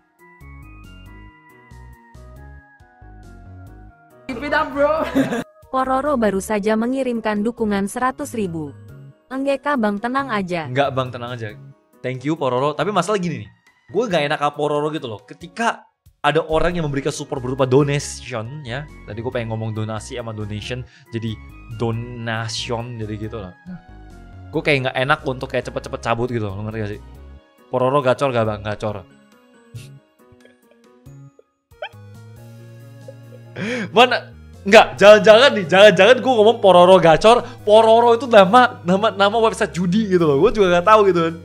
Keep it up, bro. Pororo baru saja mengirimkan dukungan 100.000. Enggak bang, tenang aja. Enggak bang, tenang aja. Thank you Pororo. Tapi masalah gini nih, gue gak enak sama Pororo gitu loh. Ketika ada orang yang memberikan support berupa donation, ya. Tadi gue pengen ngomong donasi sama donation, jadi donation, jadi gitu lah. Gue kayak gak enak untuk kayak cepet-cepet cabut gitu loh, lo ngerti gak sih? Pororo gacor gak bang? Gacor. Mana? Enggak, jangan-jangan gue ngomong Pororo gacor. Pororo itu nama website judi gitu loh. Gue juga gak tahu gitu kan.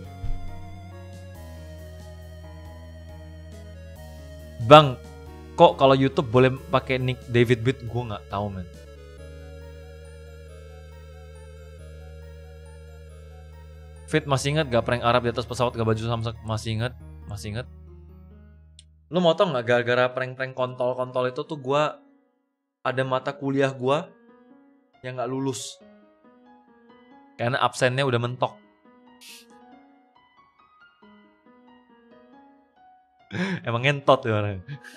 Bang, kok kalau YouTube boleh pakai nick David Beat? Gue nggak tahu, men. Fit, masih ingat gak prank Arab di atas pesawat gak baju samsak? Masih ingat. Lu mau tau nggak, gara-gara prank kontol itu tuh gue ada mata kuliah gue yang nggak lulus karena absennya udah mentok. Emang ngentot ya orang.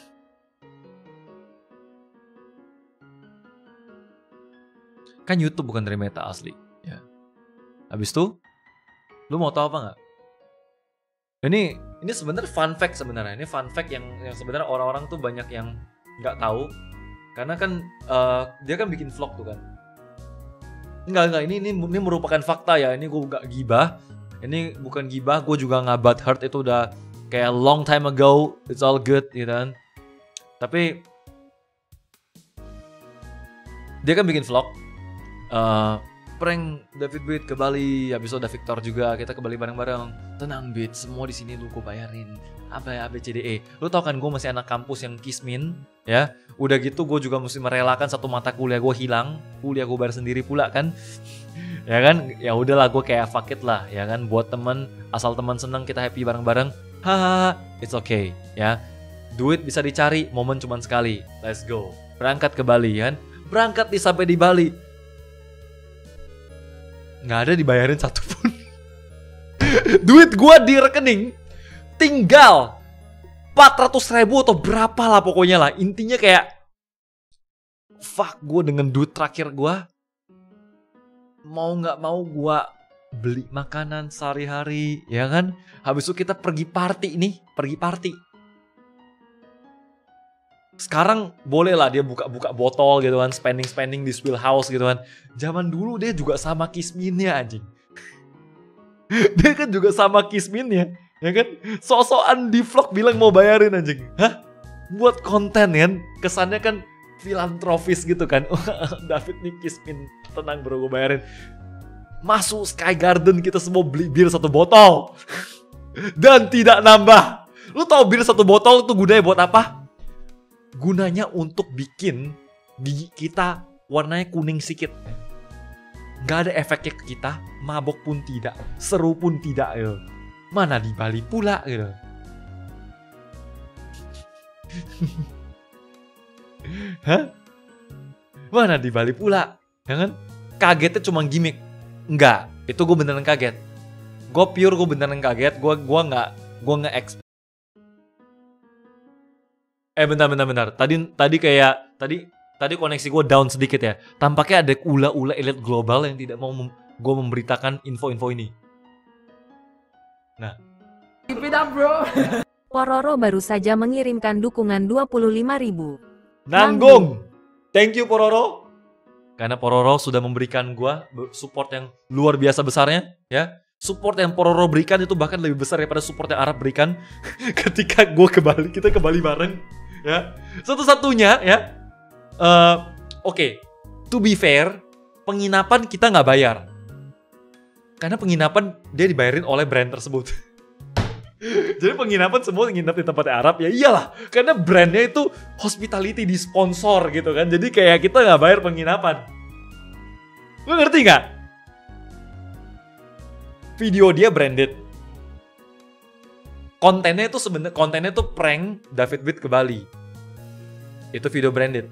Kan YouTube bukan dari Meta asli, ya. Habis itu, lu mau tahu apa nggak? Ini sebenarnya fun fact sebenarnya. Ini fun fact yang sebenarnya orang-orang tuh banyak yang nggak tahu. Karena kan dia kan bikin vlog tuh kan. Enggak, ini merupakan fakta ya. Ini gue gak gibah. Ini bukan gibah, gue juga nggak bad heart, itu udah kayak long time ago, it's all good, gitu kan. Tapi dia kan bikin vlog prank David Beat ke Bali, habis itu ada Victor juga, kita ke Bali bareng-bareng. Tenang Beat, semua di sini lu gue bayarin. Apa ya, ABCDE. Lu tau kan gue masih anak kampus yang kismin, ya. Udah gitu gue juga mesti merelakan satu mata kuliah gue hilang, kuliah gue bayar sendiri pula kan. Ya kan, ya udahlah gue kayak fuck it lah, ya kan, buat temen, asal teman seneng kita happy bareng-bareng. Haha, it's okay, ya. Duit bisa dicari, momen cuma sekali. Let's go. Berangkat ke Bali kan. Berangkat sampai di Bali. Nggak ada dibayarin satupun. Duit gua di rekening tinggal 400.000 atau berapa lah pokoknya lah. Intinya kayak fuck, gue dengan duit terakhir gua mau nggak mau gua beli makanan sehari-hari, ya kan? Habis itu kita pergi party. Sekarang boleh lah dia buka botol gitu kan, spending di Swill House gitu kan. Zaman dulu dia juga sama kisminnya anjing. Dia kan juga sama kisminnya, ya kan? Sok-sokan di vlog bilang mau bayarin anjing. Hah? Buat konten kan? Kesannya kan filantropis gitu kan. David nih kismin, tenang bro gue bayarin. Masuk Sky Garden kita semua beli bir 1 botol. Dan tidak nambah. Lu tau bir 1 botol itu gunanya buat apa? Gunanya untuk bikin gigi kita warnanya kuning sedikit. Gak ada efeknya ke kita, mabok pun tidak, seru pun tidak gitu. Mana di Bali pula gitu. Hah? Mana di Bali pula, ya kan? Kagetnya cuma gimmick. Enggak, itu gue beneran kaget. Gue beneran kaget. Gue nggak expect. Bentar. Tadi Tadi koneksi gue down sedikit ya. Tampaknya ada ula-ula elit global yang tidak mau gue memberitakan info-info ini. Nah. Keep it up, bro. Pororo baru saja mengirimkan dukungan 25.000. Nanggung. Thank you Pororo. Karena Pororo sudah memberikan gue support yang luar biasa besarnya. Ya. Support yang Pororo berikan itu bahkan lebih besar daripada support yang Arab berikan. Ketika gue ke Bali, kita ke Bali bareng. Ya. Satu-satunya ya. Oke, to be fair, penginapan kita nggak bayar. Karena penginapan dia dibayarin oleh brand tersebut. Jadi penginapan semua nginap di tempat Arab ya iyalah. Karena brandnya itu hospitality di sponsor gitu kan. Jadi kayak kita nggak bayar penginapan. Lu ngerti nggak? Video dia branded. Kontennya itu prank David Beat ke Bali. Itu video branded.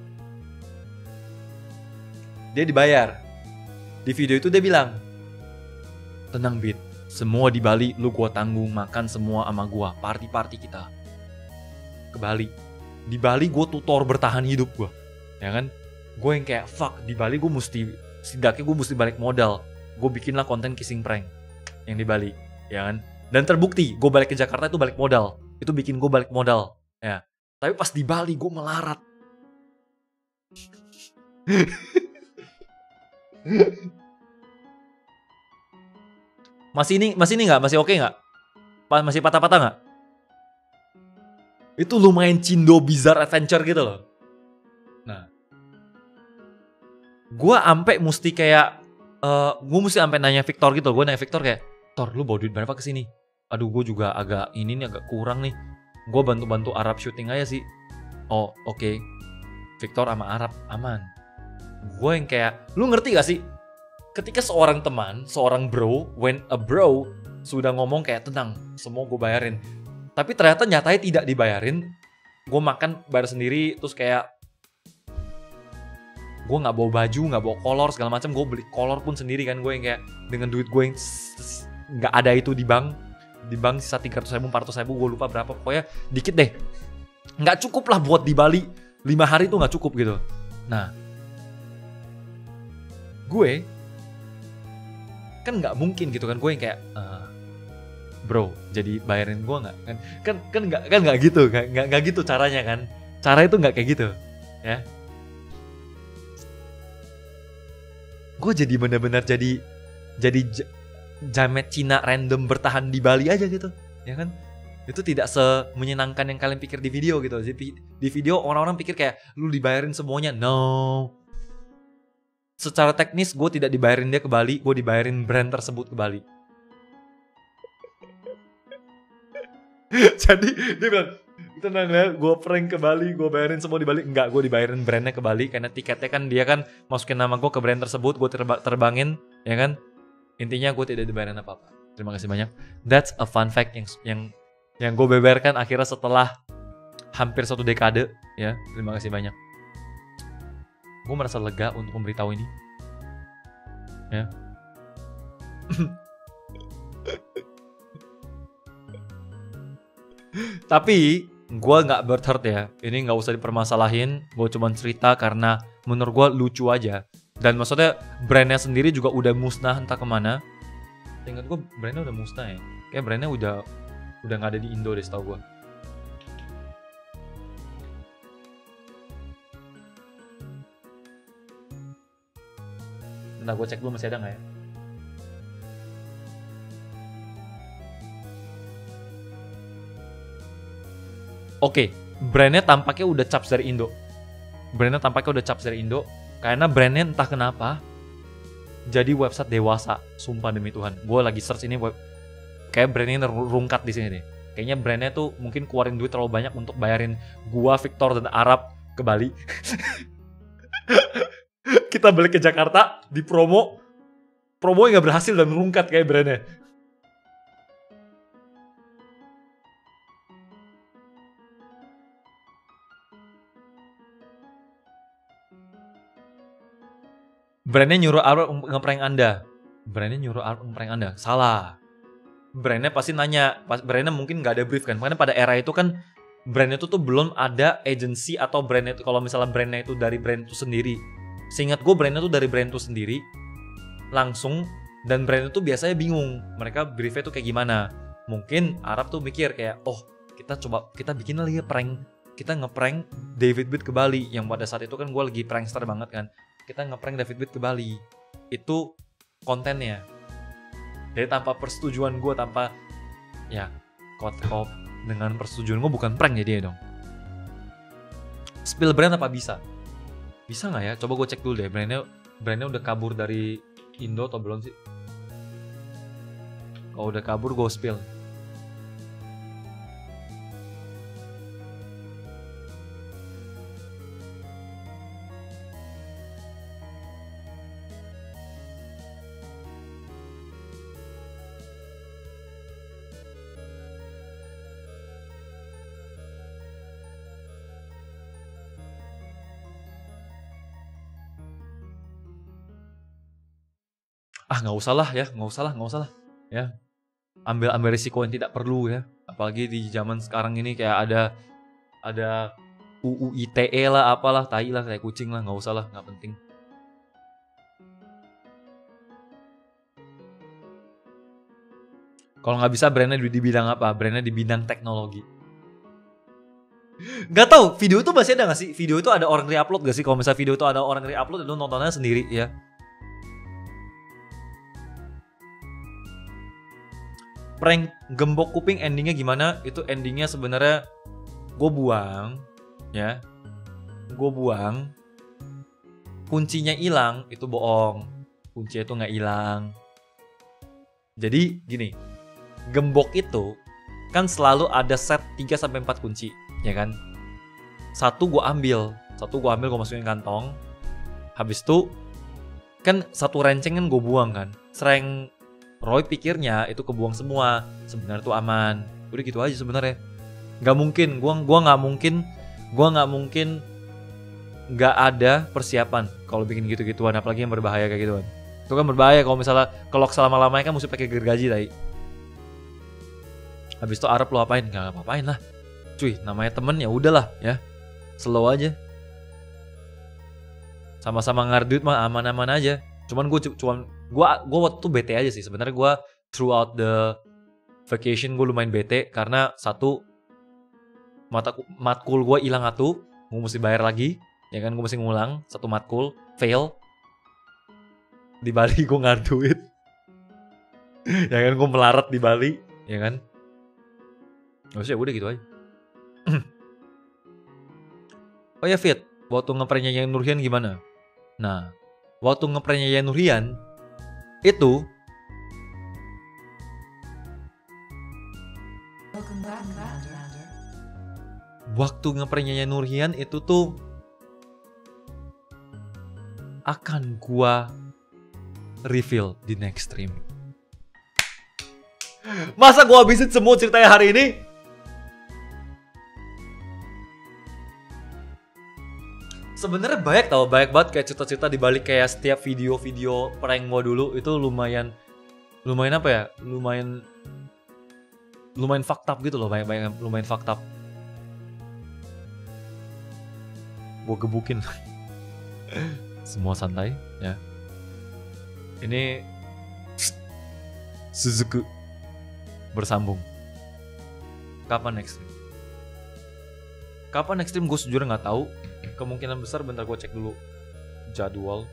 Dia dibayar. Di video itu dia bilang, tenang Beat, semua di Bali lu gua tanggung, makan semua sama gua, party kita. Ke Bali. Di Bali gua tutor bertahan hidup gua. Ya kan? Gue yang kayak fuck, di Bali gue setidaknya gue mesti balik modal. Gue bikinlah konten kissing prank yang di Bali, ya kan? Dan terbukti, gue balik ke Jakarta itu balik modal. Itu bikin gue balik modal, ya. Tapi pas di Bali gue melarat. Masih ini nggak? Masih oke nggak? Masih patah-patah nggak? Itu lumayan Cindo Bizarre Adventure gitu loh. Nah, gue ampe mesti kayak, gue mesti ampe nanya Victor gitu. Gue nanya Victor kayak, Tor, lu bawa duit berapa kesini? Aduh, gue juga agak agak kurang nih. Gue bantu-bantu Arab syuting aja sih. Oh, oke. Victor sama Arab aman. Gue yang kayak, lu ngerti gak sih? Ketika seorang teman, seorang bro, when a bro sudah ngomong kayak tenang, semua gue bayarin. Tapi ternyata nyatanya tidak dibayarin. Gue makan bayar sendiri, terus kayak gue nggak bawa baju, nggak bawa kolor segala macam. Gue beli kolor pun sendiri kan. Gue yang kayak dengan duit gue yang nggak ada itu di bank sisa 300.000, 400.000, gue lupa berapa. Pokoknya dikit deh. Nggak cukup lah buat di Bali 5 hari itu nggak cukup gitu. Nah, gue kan nggak mungkin gitu kan. Gue yang kayak bro, jadi bayarin gue nggak? Kan nggak gitu, nggak gitu caranya kan? Cara itu nggak kayak gitu, ya. Gue jadi benar-benar jadi jamet Cina random bertahan di Bali aja gitu, ya kan? Itu tidak semenyenangkan yang kalian pikir di video gitu. Di video orang-orang pikir kayak lu dibayarin semuanya. No. Secara teknis gue tidak dibayarin dia ke Bali, gue dibayarin brand tersebut ke Bali. Jadi dia bilang, tenang ya, gue prank ke Bali, gue bayarin semua di Bali. Enggak, gue dibayarin brandnya ke Bali. Karena tiketnya kan dia kan masukin nama gue ke brand tersebut, gue terbangin, ya kan. Intinya gue tidak dibayarin apa-apa. Terima kasih banyak. That's a fun fact yang gue beberkan akhirnya setelah hampir 1 dekade, ya. Terima kasih banyak. Gue merasa lega untuk memberitahu ini, ya. Tapi gue nggak berhurt ya. Ini nggak usah dipermasalahin. Gue cuma cerita karena menurut gue lucu aja. Dan maksudnya brandnya sendiri juga udah musnah entah kemana. Ingat gue brandnya udah musnah ya. Kayak brandnya udah nggak ada di Indo deh setahu gue. Bentar gue cek dulu masih ada nggak ya. Oke, brandnya tampaknya udah caps dari Indo. Karena brandnya entah kenapa jadi website dewasa. Sumpah demi Tuhan. Gue lagi search ini kayak brandnya rungkat di sini deh. Kayaknya brandnya tuh mungkin keluarin duit terlalu banyak untuk bayarin gua, Victor, dan Arab ke Bali. Kita balik ke Jakarta, di promo yang gak berhasil dan rungkat kayak brandnya. Brandnya nyuruh Arab ngeprank Anda. Salah. Brandnya pasti nanya. Brandnya mungkin gak ada brief kan. Karena pada era itu kan brandnya itu tuh belum ada agency atau brandnya itu, kalau misalnya brandnya itu dari brand itu sendiri. Seingat gue brandnya tuh dari brand itu sendiri langsung, dan brand itu biasanya bingung mereka briefnya tuh kayak gimana. Mungkin Arab tuh mikir kayak, oh kita bikin lagi prank, kita ngeprank David Beat ke Bali, yang pada saat itu kan gue lagi prankster banget kan, kita ngeprank David Beat ke Bali, itu kontennya. Jadi tanpa persetujuan gue, tanpa ya kalau dengan persetujuan gue bukan prank jadinya dong. Spill brand apa bisa? Bisa nggak ya? Coba gue cek dulu deh, brandnya udah kabur dari Indo atau belum sih? Kalau udah kabur gue spill. Nggak usah lah ya, ambil risiko yang tidak perlu ya, apalagi di zaman sekarang ini kayak ada UU ITE lah, apalah, tai lah, kayak kucing lah, nggak usah lah, nggak penting. Kalau nggak bisa brandnya di bidang apa? Brandnya di bidang teknologi. Gak tau, video itu masih ada nggak sih? Video itu ada orang re-upload gak sih? Kalau misalnya video itu ada orang re-upload, itu nontonnya sendiri ya. Prank gembok kuping endingnya gimana? Itu endingnya sebenarnya gue buang, ya. Gue buang. Kuncinya hilang, itu bohong. Kuncinya itu nggak hilang. Jadi gini, gembok itu kan selalu ada set 3-4 kunci, ya kan? Satu gue ambil, gue masukin kantong. Habis itu kan satu renceng kan gue buang kan. Sereng Roy pikirnya itu kebuang semua, sebenarnya tuh aman. Udah gitu aja sebenarnya. Gak mungkin, gua nggak mungkin nggak ada persiapan kalau bikin gitu-gituan, apalagi yang berbahaya kayak gituan. Itu kan berbahaya kalau misalnya kelok selama-lamanya kan mesti pakai gergaji tadi. Habis itu Arab lo apain? Nggak apa-apain lah. Cuy, namanya temen ya udahlah ya. Slow aja. Sama-sama ngarduit mah aman-aman aja. Cuman gue waktu itu bete aja sih sebenarnya. Gue throughout the vacation gue lumayan bete karena satu, matkul gue hilang atuh, gue mesti bayar lagi, ya kan, gue mesti ngulang satu matkul, fail. Di Bali gue ngarduit, ya kan, gue melarat di Bali, ya kan. Maksudnya udah gitu aja. Oh ya Fit, waktu ngepranknya Yayan Nurhian gimana? Nah, waktu ngepranknya Yayan Nurhian itu tuh akan gua reveal di next stream. Masa gua habisin semua ceritanya hari ini? Sebenarnya banyak banget kayak cerita-cerita di balik kayak setiap video-video prank gua dulu itu lumayan apa ya? Lumayan fucked up gitu loh, banyak lumayan fucked up. Gua gebukin. Semua santai ya. Ini Suzuki bersambung. Kapan next stream? Gue sejujurnya nggak tahu. Kemungkinan besar bentar gue cek dulu jadwal.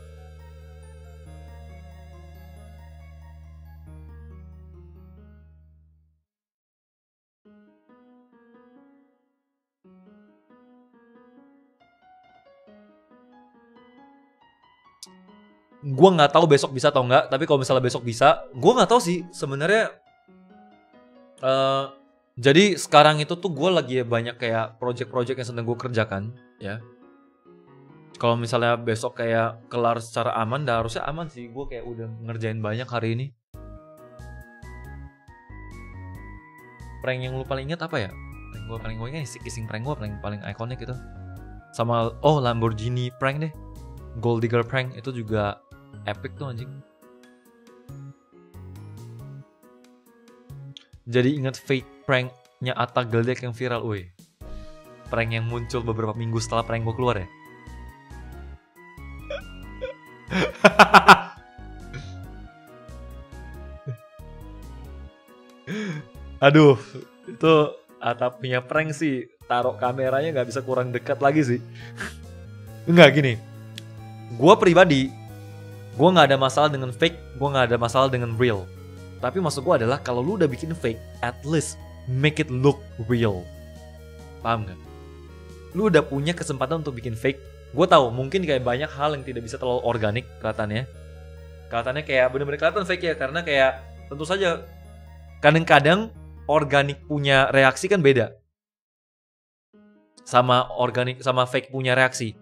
Gue nggak tahu besok bisa atau nggak, tapi kalau misalnya besok bisa, gue nggak tahu sih sebenarnya. Jadi sekarang itu tuh gue lagi banyak kayak project-project yang sedang gue kerjakan, ya. Kalau misalnya besok kayak kelar secara aman, dah harusnya aman sih. Gue kayak udah ngerjain banyak hari ini. Prank yang lu paling ingat apa ya? Prank gue ingat kissing prank gue paling ikonik gitu. Sama Lamborghini prank deh, Gold Digger prank itu juga epic tuh anjing. Jadi ingat fake pranknya Atta Geldek yang viral, woi. prank yang muncul beberapa minggu setelah prank gue keluar ya. Aduh, itu atapnya prank sih, taruh kameranya nggak bisa kurang dekat lagi sih. Enggak gini, gue pribadi, gue nggak ada masalah dengan fake, gue nggak ada masalah dengan real. Tapi maksud gue adalah kalau lu udah bikin fake, at least make it look real. Paham gak? Lu udah punya kesempatan untuk bikin fake. Gue tahu mungkin kayak banyak hal yang tidak bisa terlalu organik kelihatannya. Kelihatannya kayak bener-bener kelihatan fake ya, karena kayak tentu saja kadang-kadang organik punya reaksi kan beda sama organik sama fake punya reaksi.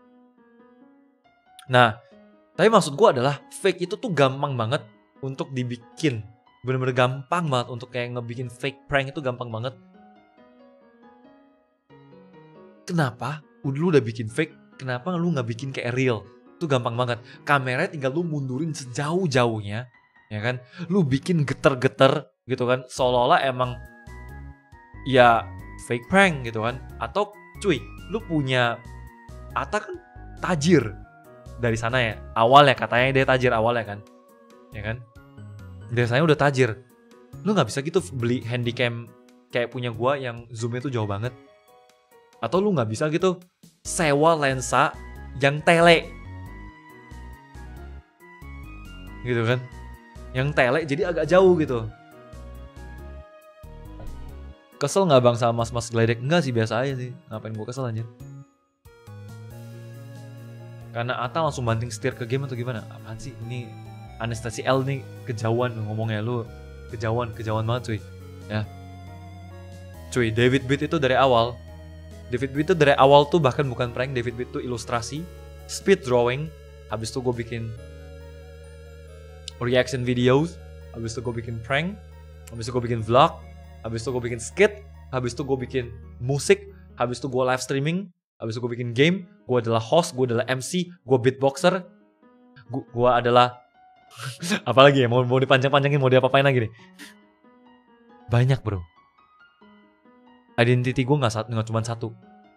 Nah, tapi maksud gue adalah fake itu tuh gampang banget untuk dibikin. Bener-bener gampang banget untuk kayak ngebikin fake prank itu gampang banget. Kenapa? Lu udah bikin fake, kenapa lu nggak bikin kayak real? Itu gampang banget. Kameranya tinggal lu mundurin sejauh-jauhnya, ya kan? Lu bikin geter-geter gitu kan, seolah-olah emang ya fake prank gitu kan. Atau cuy, lu punya Atta kan tajir dari sana ya, awalnya katanya dia tajir awalnya kan, ya kan, dari sana udah tajir. Lu nggak bisa gitu beli handycam kayak punya gua yang zoomnya tuh jauh banget. Atau lu nggak bisa gitu sewa lensa yang tele gitu kan, yang tele jadi agak jauh gitu. Kesel gak bang sama mas-mas geledek? Enggak sih, biasa aja sih. Ngapain gue kesel anjir? Karena Atta langsung banting setir ke game atau gimana? Apaan sih? Ini Anestasi L nih kejauhan ngomongnya. Lu kejauhan banget cuy. Ya. Cuy, David Beat itu dari awal. David Beat itu dari awal tuh bahkan bukan prank. David Beat tuh ilustrasi, speed drawing. Habis itu gue bikin reaction videos. Habis itu gue bikin prank. Habis itu gue bikin vlog. Habis itu gue bikin skit, habis itu gue bikin musik, habis itu gue live streaming, habis itu gue bikin game, gue adalah host, gue adalah MC, gue beatboxer, gue adalah apalagi ya, mau dipanjang-panjangin, mau diapa-apain lagi nih. Banyak bro. Identity gue gak cuma satu.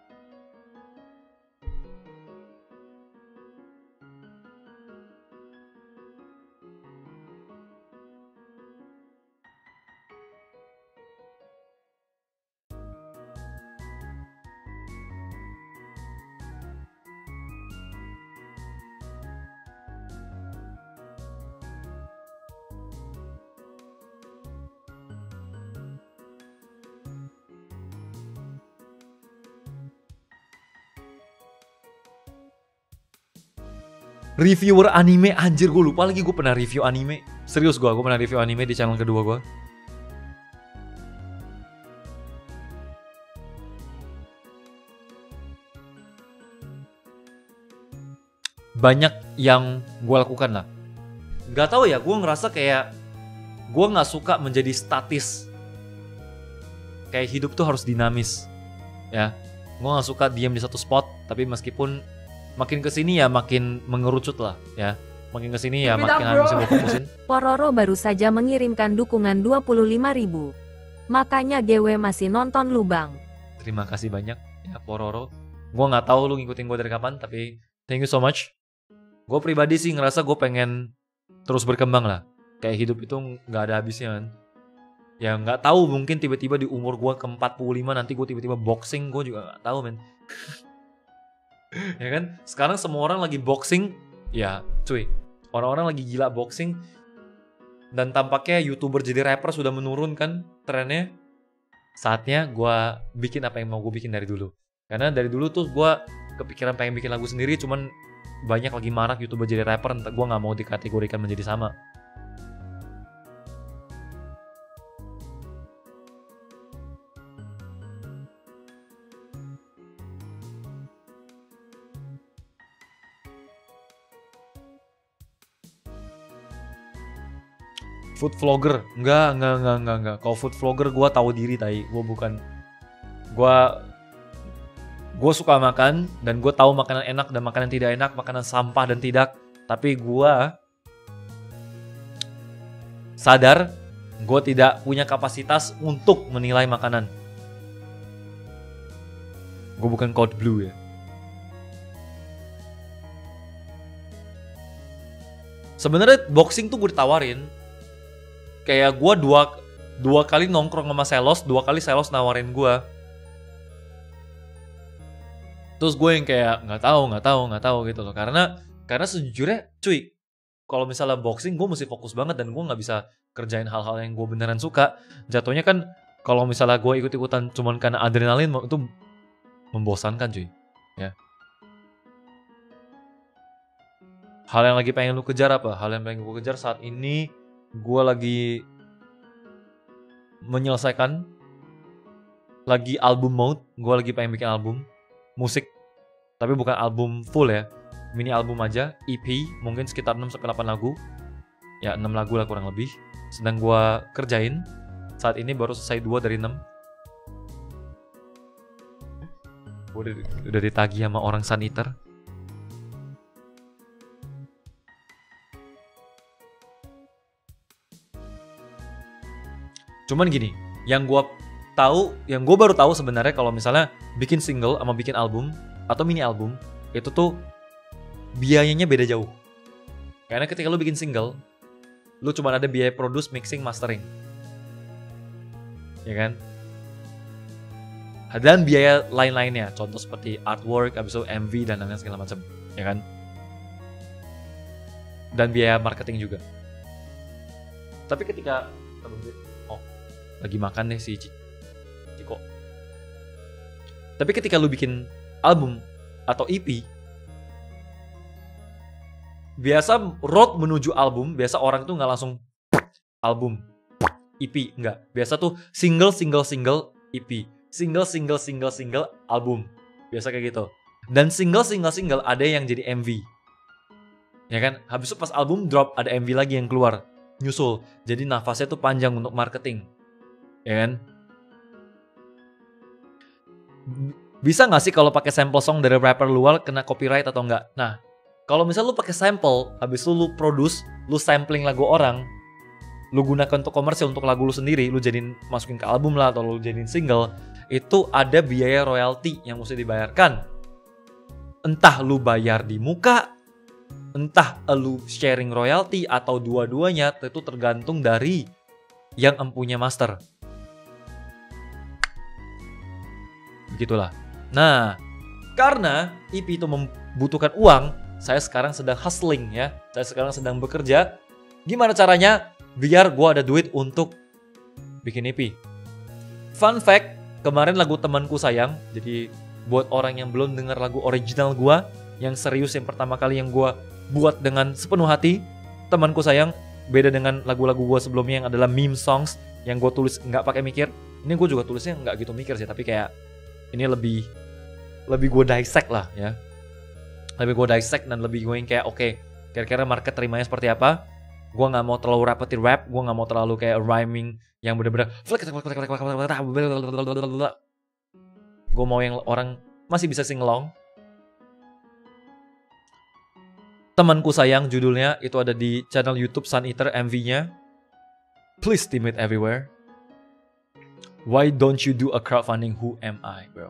Reviewer anime, anjir gue lupa lagi gue pernah review anime. Serius gue pernah review anime di channel kedua gue. Banyak yang gue lakukan lah. Gak tahu ya, gue ngerasa kayak gue gak suka menjadi statis. Kayak hidup tuh harus dinamis. Ya, gue gak suka diam di satu spot. Tapi meskipun makin kesini ya makin mengerucut lah ya. Makin kesini ya makin harus gue fokusin. Pororo baru saja mengirimkan dukungan 25.000. Makanya GW masih nonton lu bang. Terima kasih banyak ya Pororo. Gue gak tahu lu ngikutin gue dari kapan, tapi thank you so much. Gue pribadi sih ngerasa gue pengen terus berkembang lah. Kayak hidup itu gak ada habisnya kan. Ya gak tahu, mungkin tiba-tiba di umur gue ke 45 nanti gue tiba-tiba boxing, gue juga gak tahu men. Ya kan, sekarang semua orang lagi boxing. Ya cuy, orang-orang lagi gila boxing. Dan tampaknya YouTuber jadi rapper sudah menurun kan trennya. Saatnya gue bikin apa yang mau gue bikin dari dulu. Karena dari dulu tuh gue kepikiran pengen bikin lagu sendiri. Cuman banyak lagi marak YouTuber jadi rapper, gue gak mau dikategorikan menjadi sama. Food vlogger, enggak. Kalau food vlogger gue tahu diri tai, gue bukan. Gue suka makan dan gue tahu makanan enak dan makanan tidak enak, makanan sampah dan tidak. Tapi gue sadar gue tidak punya kapasitas untuk menilai makanan. Gue bukan Code Blue ya. Sebenarnya boxing tuh gue ditawarin. Kayak gue dua kali nongkrong sama Selos, 2 kali Selos nawarin gue. Terus gue yang kayak nggak tahu gitu loh. Karena sejujurnya cuy, kalau misalnya boxing gue mesti fokus banget dan gue nggak bisa kerjain hal-hal yang gue beneran suka. Jatuhnya kan kalau misalnya gue ikut-ikutan cuman karena adrenalin itu membosankan cuy. Ya. Hal yang lagi pengen lu kejar apa? Hal yang pengen gue kejar saat ini, gue lagi menyelesaikan lagi album mode. Gue lagi pengen bikin album musik, tapi bukan album full ya, mini album aja, EP, mungkin sekitar 6-8 lagu. Ya 6 lagu lah kurang lebih. Sedang gue kerjain. Saat ini baru selesai 2 dari 6. Gue udah ditagih sama orang Sun Eater. Cuman gini, yang gue baru tahu sebenarnya kalau misalnya bikin single sama bikin album atau mini album itu tuh biayanya beda jauh. Karena ketika lu bikin single, lu cuma ada biaya produce, mixing, mastering, ya kan? Dan biaya lain-lainnya, contoh seperti artwork, abis itu MV dan lain-lain segala macam, ya kan? Dan biaya marketing juga. Tapi ketika lagi makan deh si Ciko. Tapi ketika lu bikin album atau EP, biasa road menuju album, biasa orang tuh nggak langsung album, EP, enggak. Biasa tuh single, EP, single, album. Biasa kayak gitu. Dan single ada yang jadi MV. Ya kan? Habis itu pas album drop ada MV lagi yang keluar, nyusul. Jadi nafasnya tuh panjang untuk marketing. Ya kan? Bisa nggak sih kalau pakai sample song dari rapper luar kena copyright atau enggak? Nah, kalau misalnya lu pakai sample, habis lu produce, lu sampling lagu orang, lu gunakan untuk komersil untuk lagu lu sendiri, lu jadiin masukin ke album lah atau lu jadiin single, itu ada biaya royalti yang mesti dibayarkan. Entah lu bayar di muka, entah lu sharing royalti atau dua-duanya, itu tergantung dari yang empunya master. Begitulah. Nah, karena EP itu membutuhkan uang, saya sekarang sedang hustling ya. Saya sekarang sedang bekerja. Gimana caranya biar gue ada duit untuk bikin EP? Fun fact, kemarin lagu Temanku Sayang. Jadi buat orang yang belum dengar lagu original gue, yang serius yang pertama kali yang gue buat dengan sepenuh hati, Temanku Sayang, beda dengan lagu-lagu gue sebelumnya yang adalah meme songs yang gue tulis nggak pakai mikir. Ini gue juga tulisnya nggak gitu mikir sih, tapi kayak ini lebih gue dissect lah ya. Lebih gue dissect dan lebih gue yang kayak oke, kira-kira market terimanya seperti apa. Gue gak mau terlalu rapetin rap, gue gak mau terlalu kayak rhyming yang bener-bener gue mau yang orang masih bisa sing along. Temanku Sayang judulnya, itu ada di channel YouTube Sun Eater, MV-nya. Please stream it everywhere. Why don't you do a crowdfunding? Who am I, bro?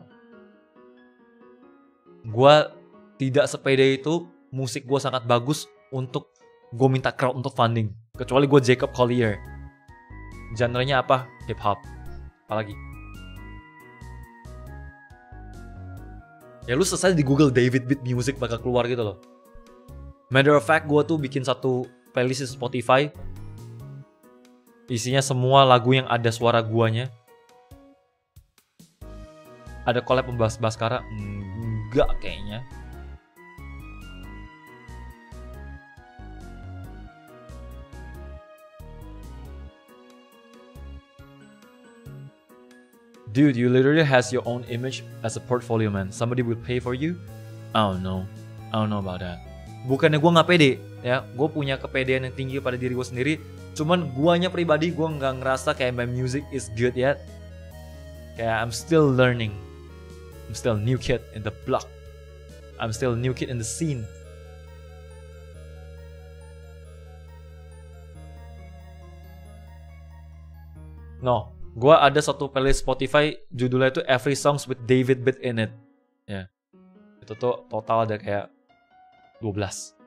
Gua tidak sepede itu, musik gue sangat bagus untuk gue minta crowd untuk funding. Kecuali gue Jacob Collier. Genre-nya apa? Hip hop. Apalagi? Ya lu selesai di Google David Beat Music bakal keluar gitu loh. Matter of fact, gue tuh bikin satu playlist di Spotify. Isinya semua lagu yang ada suara guanya. Ada collab membahas Baskara? Enggak kayaknya. Dude, you literally has your own image as a portfolio, man. Somebody will pay for you? I don't know about that. Bukannya gue gak pede, ya. Gue punya kepedean yang tinggi pada diri gue sendiri. Cuman guanya pribadi, gue gak ngerasa kayak my music is good yet. Kayak I'm still learning. I'm still new kid in the block. I'm still new kid in the scene. No, gue ada satu playlist Spotify judulnya itu Every Songs with David Beat in It. Ya. Itu tuh total ada kayak 12.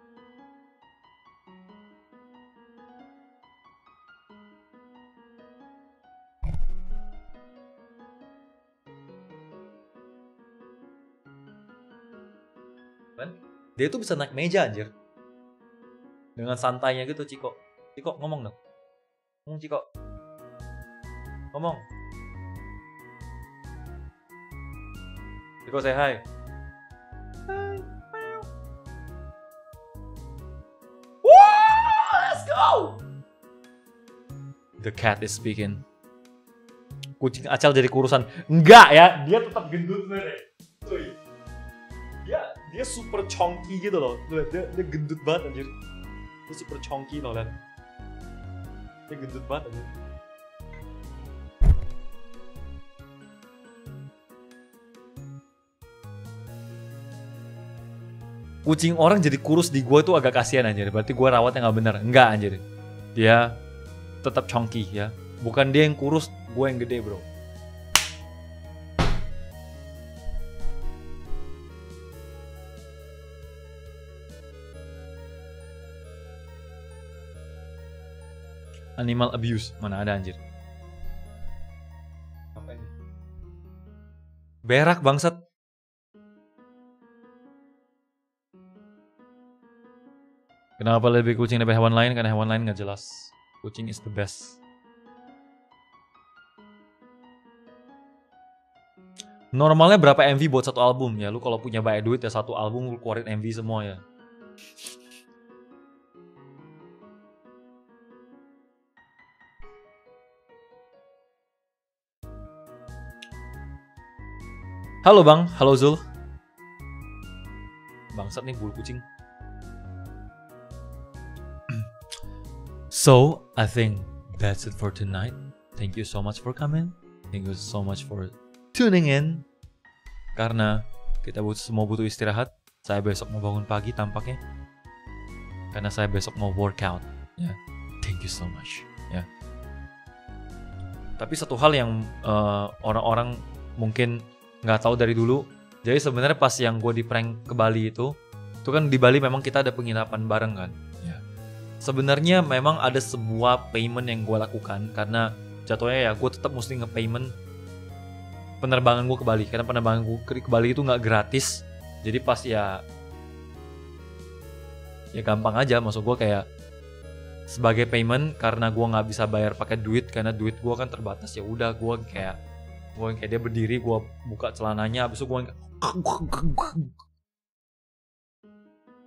Dia tuh bisa naik meja anjir. Dengan santainya gitu, Ciko. Ciko ngomong dong. Ngomong Ciko. Ngomong. Ciko say hi. Hi. Woo, let's go. The cat is speaking. Kucing Acel jadi kurusan. Enggak ya, dia tetap gendut sebenarnya. Dia super chonky gitu loh. Dia gendut banget anjir. Dia super chonky loh, lihat. Dia gendut banget anjir. Kucing orang jadi kurus di gua itu agak kasihan anjir. Berarti gua rawatnya nggak bener. Enggak anjir. Dia tetap chonky ya. Bukan dia yang kurus, gua yang gede, bro. Animal abuse, mana ada anjir. Apa ini? Berak bangsat. Kenapa lebih kucing daripada hewan lain? Karena hewan lain nggak jelas. Kucing is the best. Normalnya berapa MV buat satu album ya? Lu kalau punya banyak duit ya satu album lu keluarin MV semua ya. Halo Bang, halo Zul. Bangsat nih bulu kucing. So, I think that's it for tonight. Thank you so much for coming. Thank you so much for tuning in. Karena kita semua butuh istirahat. Saya besok mau bangun pagi tampaknya. Karena saya besok mau workout. Ya, thank you so much. Ya. Tapi satu hal yang orang-orang mungkin nggak tahu dari dulu. Jadi sebenarnya pas yang gue di prank ke Bali itu kan di Bali memang kita ada penginapan bareng kan. Ya. Sebenarnya memang ada sebuah payment yang gue lakukan karena jatuhnya ya gue tetap mesti nge-payment penerbangan gue ke Bali karena penerbangan gue ke Bali itu nggak gratis. Jadi pas ya gampang aja, maksud gue kayak sebagai payment karena gue nggak bisa bayar pakai duit karena duit gue kan terbatas, ya udah gue kayak dia berdiri, gue buka celananya, abis itu gue